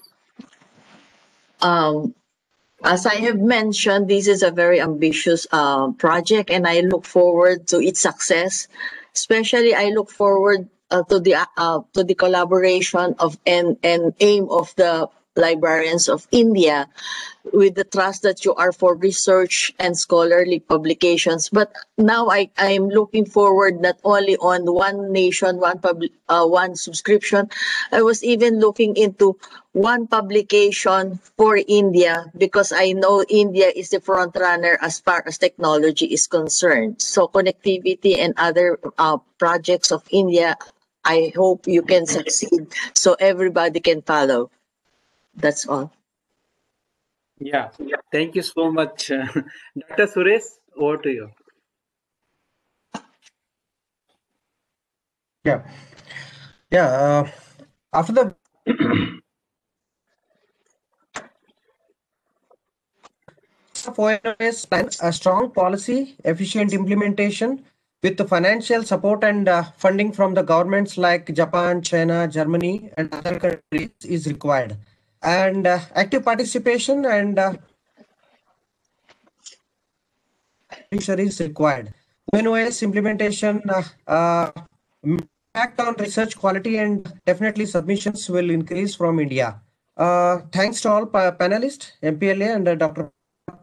Speaker 7: Um, as I have mentioned, this is a very ambitious uh, project, and I look forward to its success. Especially, I look forward uh, to the uh, to the collaboration of and and aim of the librarians of India, with the trust that you are for research and scholarly publications. But now I I am looking forward not only on one nation, one public, uh, one subscription. I was even looking into one publication for India, because I know India is the front runner as far as technology is concerned. So connectivity and other uh, projects of India, I hope you can succeed so everybody can follow. That's all.
Speaker 1: Yeah, thank you so much. Doctor Suresh, over to you.
Speaker 8: Yeah, yeah. Uh, after the O N O S plan, a strong policy, efficient implementation with the financial support and uh, funding from the governments like Japan, China, Germany, and other countries is required. And uh, active participation and uh, is required. O N O S implementation uh, uh, impact on research quality, and definitely submissions will increase from India. Uh, thanks to all pa panelists, M P L A and uh, Doctor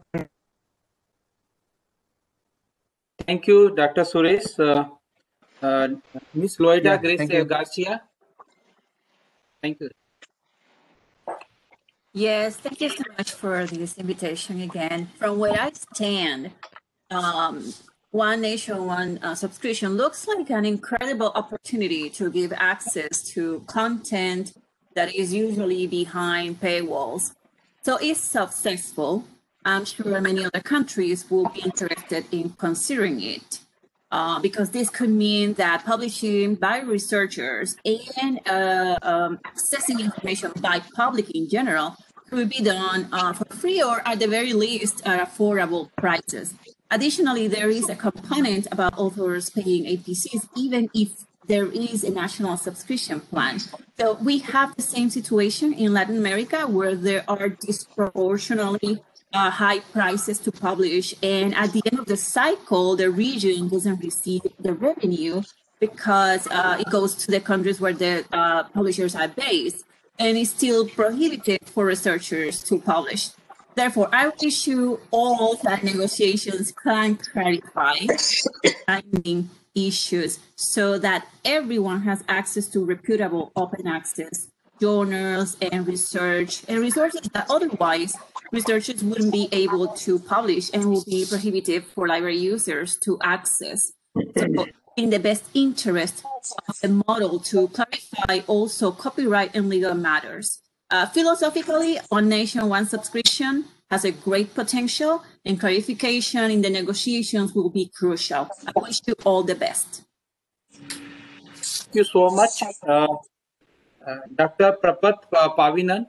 Speaker 1: Thank you, Doctor Suresh. Uh, uh, Miss Loida
Speaker 8: Yeah,
Speaker 1: Grace
Speaker 8: thank you.
Speaker 1: Garcia. Thank you.
Speaker 9: Yes, thank you so much for this invitation again. From where I stand, um, One Nation, One uh, subscription looks like an incredible opportunity to give access to content that is usually behind paywalls. So if successful, I'm sure many other countries will be interested in considering it. Uh, because this could mean that publishing by researchers and uh, um, accessing information by public in general could be done uh, for free or at the very least at affordable prices. Additionally, there is a component about authors paying A P Cs even if there is a national subscription plan. So we have the same situation in Latin America where there are disproportionately Uh, high prices to publish, and at the end of the cycle, the region doesn't receive the revenue because uh, it goes to the countries where the uh, publishers are based, and it's still prohibited for researchers to publish. Therefore, I wish you all that negotiations can clarify timing issues so that everyone has access to reputable open access journals and research and resources that otherwise researchers wouldn't be able to publish and will be prohibitive for library users to access. So in the best interest of the model to clarify also copyright and legal matters. Uh, philosophically, One Nation, One subscription has a great potential and clarification in the negotiations will be crucial. I wish you all the best.
Speaker 1: Thank you so much. Uh, Uh, Doctor Prapat uh, Pavinan.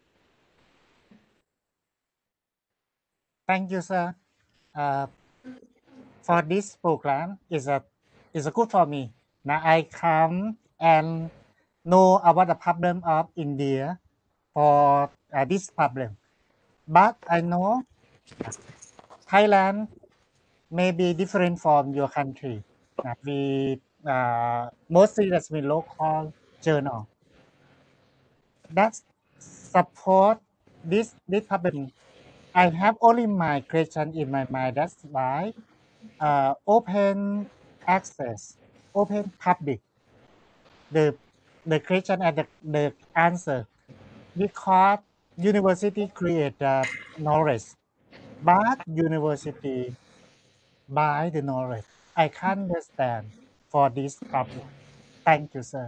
Speaker 10: Thank you, sir. Uh, for this program is a is a good for me. Now I come and know about the problem of India for uh, this problem, but I know Thailand may be different from your country. Uh, we uh, mostly that's been local journal that support this this problem. I have only my question in my mind. That's why uh, open access, open public, the the question and the, the answer, because university create the knowledge, but university buy the knowledge. I can't understand for this problem. Thank you, sir.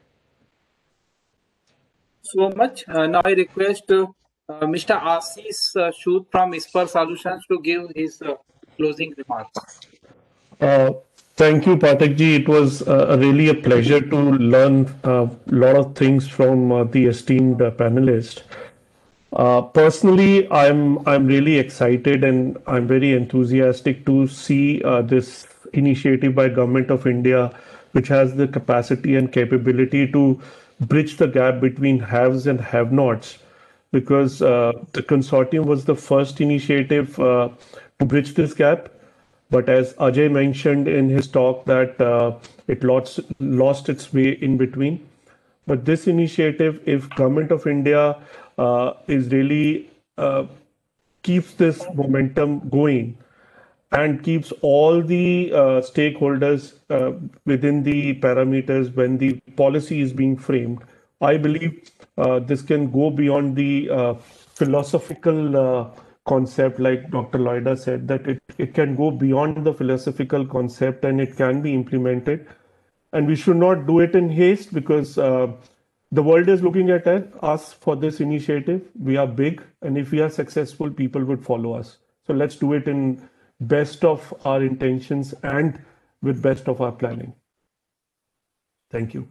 Speaker 1: So much. Uh, now I request uh, uh, Mister Assis uh, Shoot from Isper Solutions to give his uh, closing remarks.
Speaker 12: Uh, thank you, Pathak ji. It was uh, really a pleasure to learn a uh, lot of things from uh, the esteemed uh, panelist. Uh, personally, I'm I'm really excited and I'm very enthusiastic to see uh, this initiative by Government of India, which has the capacity and capability to bridge the gap between haves and have-nots, because uh, the consortium was the first initiative uh, to bridge this gap. But as Ajay mentioned in his talk that uh, it lost, lost its way in between. But this initiative, if Government of India uh, is really uh, keeps this momentum going and keeps all the uh, stakeholders uh, within the parameters when the policy is being framed, I believe uh, this can go beyond the uh, philosophical uh, concept, like Doctor Loida said, that it, it can go beyond the philosophical concept and it can be implemented. And we should not do it in haste, because uh, the world is looking at us for this initiative. We are big, and if we are successful, people would follow us. So let's do it in best of our intentions and with best of our planning. Thank you.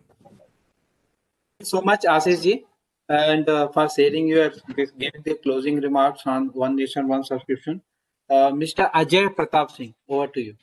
Speaker 1: So much, Ashish ji, and uh, for sharing your giving the closing remarks on One Nation, One subscription. Uh, Mister Ajay Pratap Singh, over to you.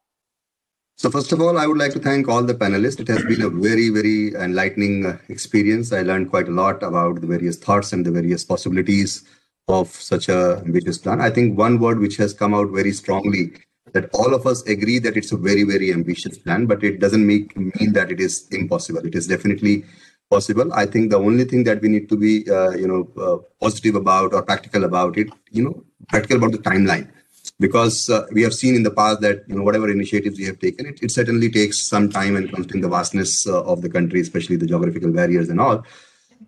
Speaker 16: So first of all, I would like to thank all the panelists. It has been a very, very enlightening uh, experience. I learned quite a lot about the various thoughts and the various possibilities of such a ambitious plan. I think one word which has come out very strongly, that all of us agree that it's a very, very ambitious plan, but it doesn't make, mean that it is impossible. It is definitely possible. I think the only thing that we need to be, uh, you know, uh, positive about or practical about it, you know, practical about the timeline. Because uh, we have seen in the past that, you know, whatever initiatives we have taken, it, it certainly takes some time, and considering the vastness uh, of the country, especially the geographical barriers and all.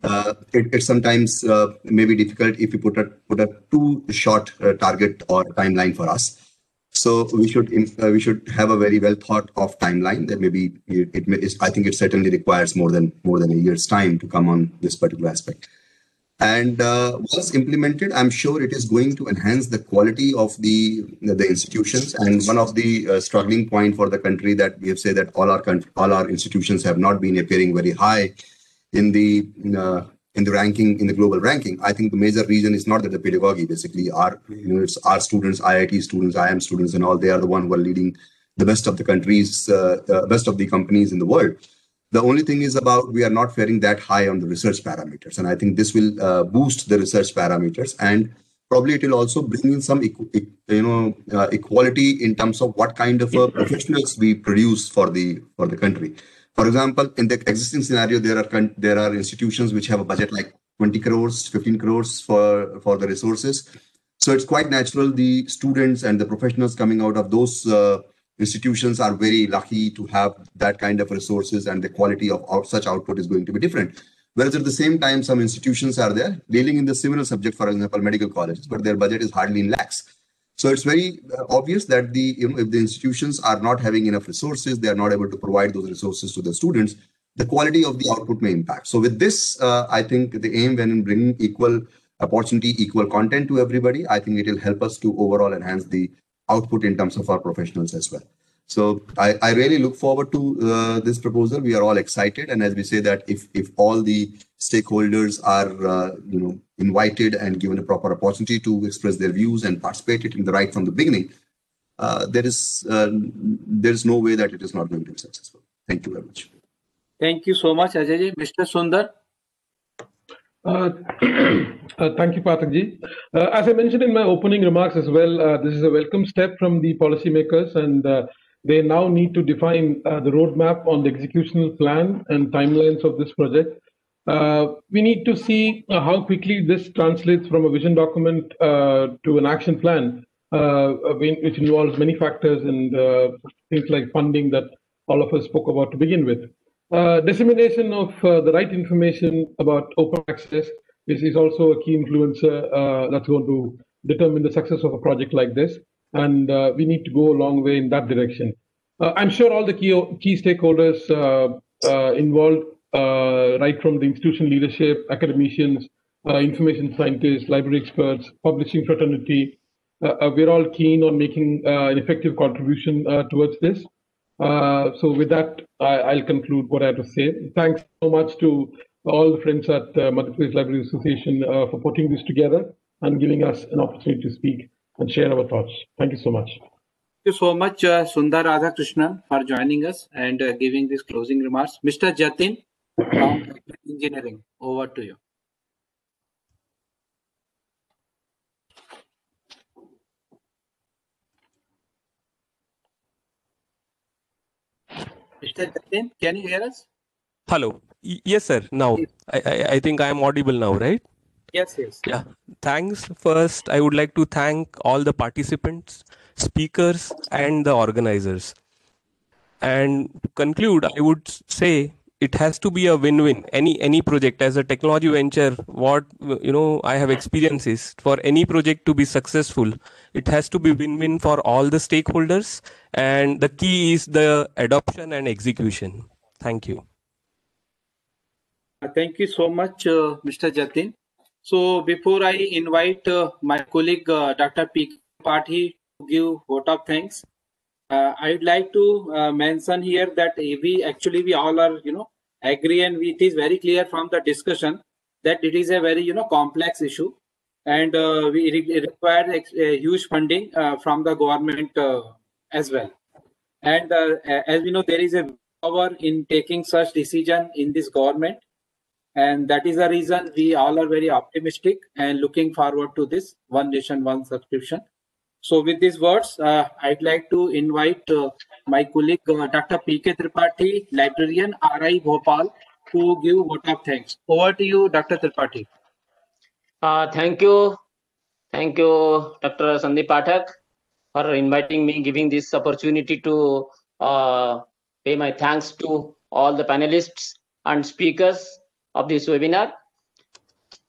Speaker 16: uh, it, it sometimes uh, may be difficult if you put a put a too short uh, target or timeline for us. So we should uh, we should have a very well thought of timeline that maybe it, it may, I think it certainly requires more than more than a year's time to come on this particular aspect. And uh, once implemented, I'm sure it is going to enhance the quality of the the institutions. And one of the uh, struggling point for the country that we have said that all our country, all our institutions have not been appearing very high in the uh, in the ranking, in the global ranking. I think the major reason is not that the pedagogy, basically our, you know, it's our students, I I T students, I I M students and all, they are the one who are leading the best of the countries, uh, uh, best of the companies in the world. The only thing is about we are not faring that high on the research parameters. And I think this will uh, boost the research parameters, and probably it will also bring in some you know, uh, equality in terms of what kind of uh, professionals we produce for the for the country. For example, in the existing scenario, there are there are institutions which have a budget like twenty crores, fifteen crores for, for the resources. So it's quite natural the students and the professionals coming out of those uh, institutions are very lucky to have that kind of resources, and the quality of out, such output is going to be different. Whereas at the same time, some institutions are there dealing in the similar subject, for example, medical colleges, but their budget is hardly in lakhs. So it's very obvious that the, you know, if the institutions are not having enough resources, they are not able to provide those resources to the students, the quality of the output may impact. So with this, uh, I think the aim when bringing equal opportunity, equal content to everybody, I think it will help us to overall enhance the output in terms of our professionals as well. So I, I really look forward to uh, this proposal. We are all excited. And as we say that if, if all the stakeholders are uh, you know, invited and given a proper opportunity to express their views and participate it in the right from the beginning, uh, there is uh, there is no way that it is not going to be successful. Thank you very much.
Speaker 1: Thank you so much, Ajay. Mister Sundar.
Speaker 13: Uh, uh, thank you, Pathakji. Uh, as I mentioned in my opening remarks as well, uh, this is a welcome step from the policymakers, and uh, they now need to define uh, the roadmap on the executional plan and timelines of this project. Uh, we need to see uh, how quickly this translates from a vision document uh, to an action plan, uh, which involves many factors and uh, things like funding that all of us spoke about to begin with. Uh, dissemination of uh, the right information about open access is, is also a key influencer uh, that's going to determine the success of a project like this. And uh, we need to go a long way in that direction. Uh, I'm sure all the key, key stakeholders uh, uh, involved, uh, right from the institution leadership, academicians, uh, information scientists, library experts, publishing fraternity, uh, uh, we're all keen on making uh, an effective contribution uh, towards this. Uh, so with that, I, I'll conclude what I have to say. Thanks so much to all the friends at uh, Madhya Pradesh Library Association uh, for putting this together and giving us an opportunity to speak and share our thoughts. Thank you so much.
Speaker 1: Thank you so much, uh, Sundar Radhakrishnan, for joining us and uh, giving these closing remarks. Mister Jatin from Engineering, over to you. Mister Jatin, can you hear us?
Speaker 14: Hello. Y yes, sir. Now, I, I, I think I am audible now, right?
Speaker 1: Yes, yes.
Speaker 14: Yeah. Thanks. First, I would like to thank all the participants, speakers, and the organizers. And to conclude, I would say it has to be a win-win. Any any project as a technology venture, what you know I have experiences for any project to be successful, it has to be win-win for all the stakeholders. And the key is the adoption and execution. Thank you.
Speaker 1: Thank you so much, uh, Mister Jatin. So before I invite uh, my colleague, uh, Doctor P K Tripathi, to give vote of thanks, uh, I would like to uh, mention here that we actually, we all are, you know, agree, and we, it is very clear from the discussion that it is a very, you know, complex issue, and uh, we re require a huge funding uh, from the government uh, as well. And uh, as we know, there is a power in taking such decision in this government. And that is the reason we all are very optimistic and looking forward to this One Nation, One Subscription. So with these words, uh, I'd like to invite uh, my colleague, uh, Doctor P K Tripathi, librarian, R I Bhopal, to give vote of thanks. Over to you, Doctor Tripathi.
Speaker 18: Uh, thank you. Thank you, Doctor Sandeep Pathak, for inviting me, giving this opportunity to uh, pay my thanks to all the panelists and speakers of this webinar.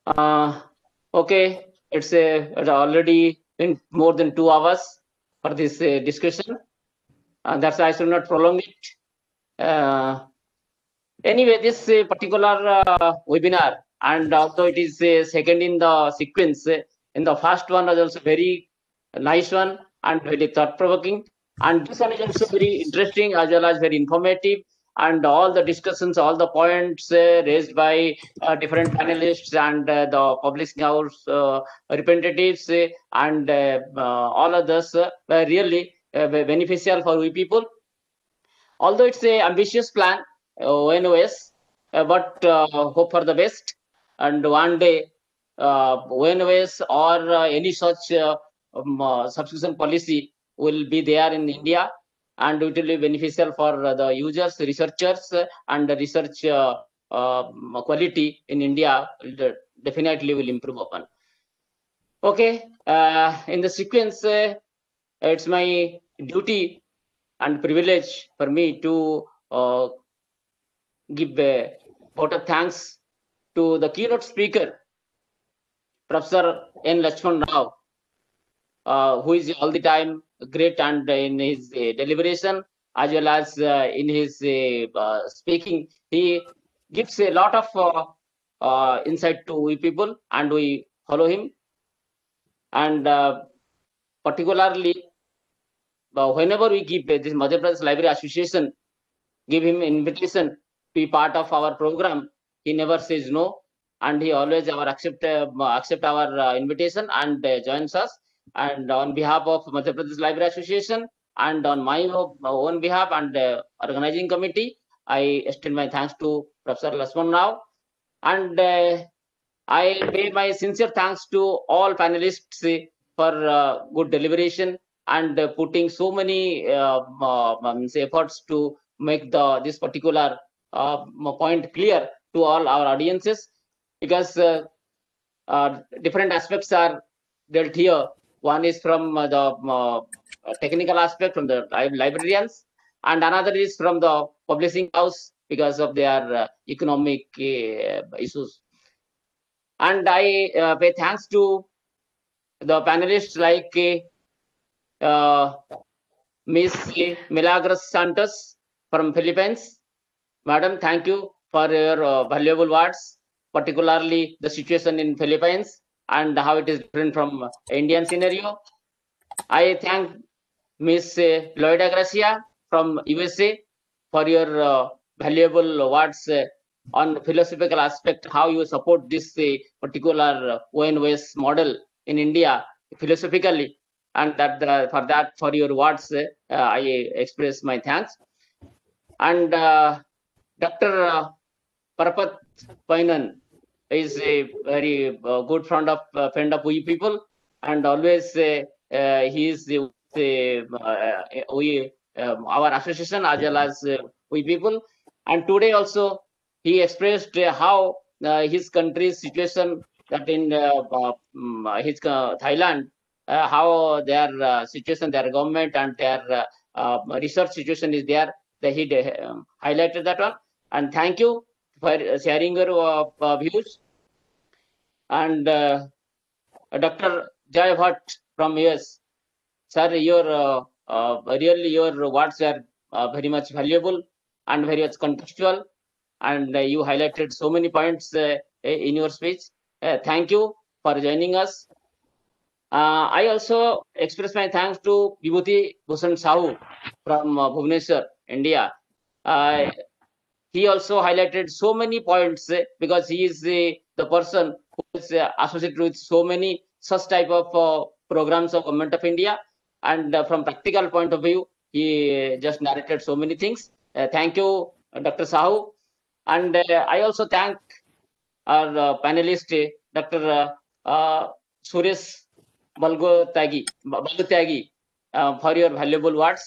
Speaker 18: Uh, okay, it's, a, it's already been more than two hours for this uh, discussion. Uh, that's why I should not prolong it. Uh, anyway, this uh, particular uh, webinar, and also it is uh, second in the sequence. In the first one was also very nice one and very thought-provoking. And this one is also very interesting as well as very informative. And all the discussions, all the points uh, raised by uh, different panelists and uh, the publishing house uh, representatives uh, and uh, uh, all others uh, were really uh, beneficial for we people. Although it's a ambitious plan, uh, O N O S, uh, but uh, hope for the best. And one day, uh, O N O S or uh, any such uh, um, uh, subscription policy will be there in India, and it will be beneficial for uh, the users, researchers, uh, and the research uh, uh, quality in India definitely will improve upon. Okay, uh, in the sequence, uh, it's my duty and privilege for me to uh, give a vote of thanks to the keynote speaker, Professor N. Lakshman Rao, uh, who is all the time great and in his uh, deliberation as well as uh, in his uh, uh, speaking. He gives a lot of uh, uh, insight to we people, and we follow him. And uh, particularly, Uh, whenever we give uh, this Madhya Pradesh Library Association, give him invitation to be part of our program, he never says no, and he always our accept uh, accept our uh, invitation and uh, joins us. And on behalf of Madhya Pradesh Library Association and on my own behalf and uh, organizing committee, I extend my thanks to Professor Lakshman Rao, and uh, I pay my sincere thanks to all panelists uh, for uh, good deliberation and uh, putting so many uh, um, efforts to make the this particular uh, point clear to all our audiences, because uh, uh, different aspects are dealt here. One is from uh, the uh, technical aspect from the librarians, and another is from the publishing house because of their uh, economic uh, issues. And I uh, pay thanks to the panelists like uh, Uh, Miss Milagros Santos from Philippines. Madam, thank you for your uh, valuable words, particularly the situation in Philippines and how it is different from uh, Indian scenario. I thank Miss uh, Loida Gracia from U S A for your uh, valuable words uh, on philosophical aspect, how you support this uh, particular uh, O N O S model in India philosophically. And that uh, for that, for your words, uh, I express my thanks. And uh, Doctor Uh, Parapat Painan is a very uh, good friend of uh, friend of we people, and always uh, uh, he is the uh, we um, our association as well as uh, we people. And today also he expressed uh, how uh, his country's situation, that in uh, uh, his uh, Thailand. Uh, how their uh, situation, their government and their uh, uh, research situation is there. That he uh, highlighted that one. And thank you for sharing your uh, uh, views. And uh, Doctor Jay Bhatt from U S, sir, your uh, uh, really your words are uh, very much valuable and very much contextual, and uh, you highlighted so many points uh, in your speech. Uh, thank you for joining us. Uh, I also express my thanks to Vibhuti Bhushan Sahu from uh, Bhubaneswar, India. Uh, he also highlighted so many points uh, because he is uh, the person who is uh, associated with so many such type of uh, programs of Government of India. And uh, from practical point of view, he uh, just narrated so many things. Uh, thank you, uh, Doctor Sahu. And uh, I also thank our uh, panelist, uh, Doctor Uh, uh, Suresh Balgotyagi, Balgotyagi uh, for your valuable words.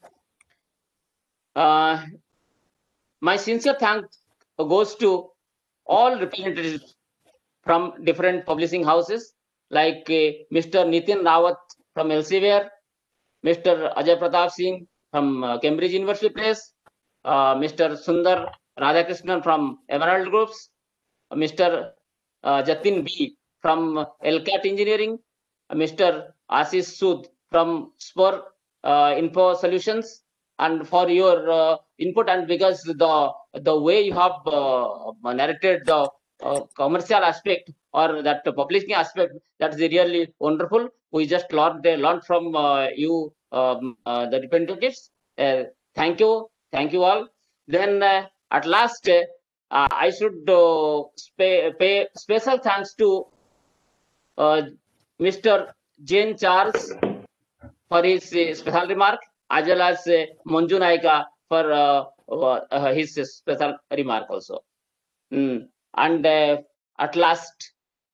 Speaker 18: Uh, my sincere thanks goes to all representatives from different publishing houses like uh, Mister Nitin Rawat from Elsevier, Mister Ajay Pratap Singh from uh, Cambridge University Press, uh, Mister Sundar Radhakrishnan from Emerald Groups, uh, Mister uh, Jatin B from L C A T Engineering, Mister Ashish Sood from Spur uh, Info Solutions, and for your uh, input, and because the the way you have uh, narrated the uh, commercial aspect or that publishing aspect, that is really wonderful. We just learned learned from uh, you, um, uh, the representatives. Uh, thank you, thank you all. Then uh, at last, uh, I should uh, pay, pay special thanks to uh, Mister Jane Charles for his uh, special remark, as well as uh, Manju Naika for uh, uh, his special remark also. Mm. And uh, at last,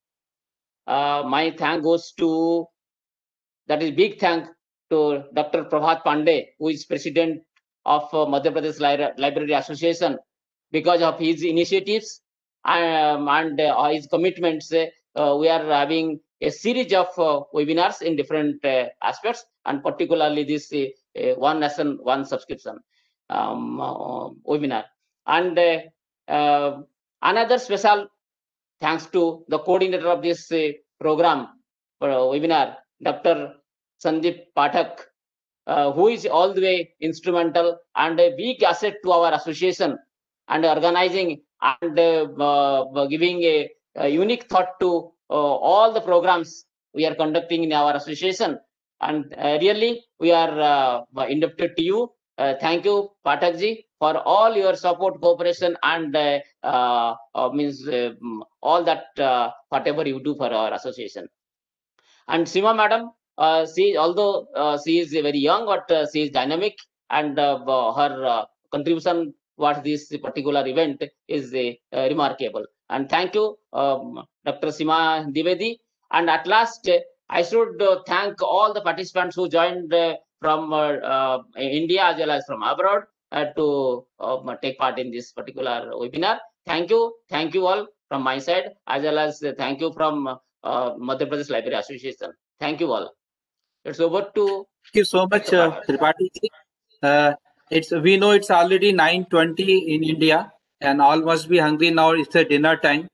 Speaker 18: uh, my thank goes to, that is big thank to Doctor Prabhat Pandey, who is president of uh, Madhya Pradesh Li- Library Association. Because of his initiatives um, and uh, his commitments, uh, we are having a series of uh, webinars in different uh, aspects, and particularly this uh, uh, One Nation, One Subscription um, uh, webinar. And uh, uh, another special thanks to the coordinator of this uh, program for uh, webinar, Doctor Sandeep Pathak, uh, who is all the way instrumental and a big asset to our association, and organizing and uh, uh, giving a, a unique thought to uh, all the programs we are conducting in our association. And uh, really, we are uh, indebted to you. Uh, thank you, Pathakji, for all your support, cooperation, and uh, uh, uh, means uh, all that uh, whatever you do for our association. And Sima Madam, uh, she although uh, she is very young, but uh, she is dynamic, and uh, her uh, contribution towards this particular event is uh, uh, remarkable. And thank you, um, Doctor Sima Dwivedi. And at last, uh, I should uh, thank all the participants who joined uh, from uh, uh, India as well as from abroad uh, to uh, take part in this particular webinar. Thank you, thank you all from my side, as well as uh, thank you from uh, Madhya Pradesh Library Association. Thank you all. It's over to.
Speaker 1: Thank you so much, uh, Tripathi. Uh, it's we know it's already nine twenty in India, and all must be hungry now. It's a dinner time.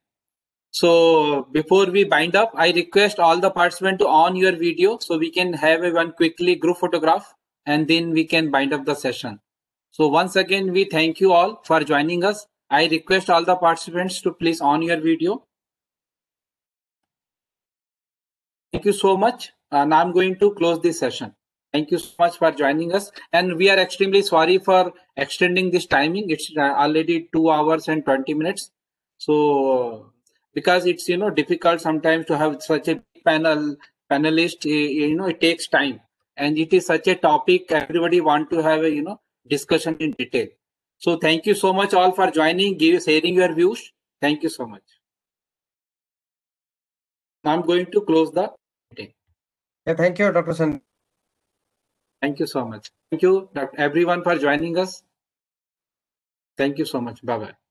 Speaker 1: So before we bind up, I request all the participants to on your video so we can have a one quickly group photograph, and then we can bind up the session. So once again, we thank you all for joining us. I request all the participants to please on your video. Thank you so much. And I'm going to close this session. Thank you so much for joining us. And we are extremely sorry for extending this timing. It's already two hours and twenty minutes. So because it's, you know, difficult sometimes to have such a panel panelist, you know, it takes time. And it is such a topic everybody want to have a, you know, discussion in detail. So thank you so much all for joining, give, sharing your views. Thank you so much. Now I'm going to close the meeting.
Speaker 8: Yeah, thank you, Doctor Sandeep.
Speaker 1: Thank you so much. Thank you, everyone, for joining us. Thank you so much. Bye-bye.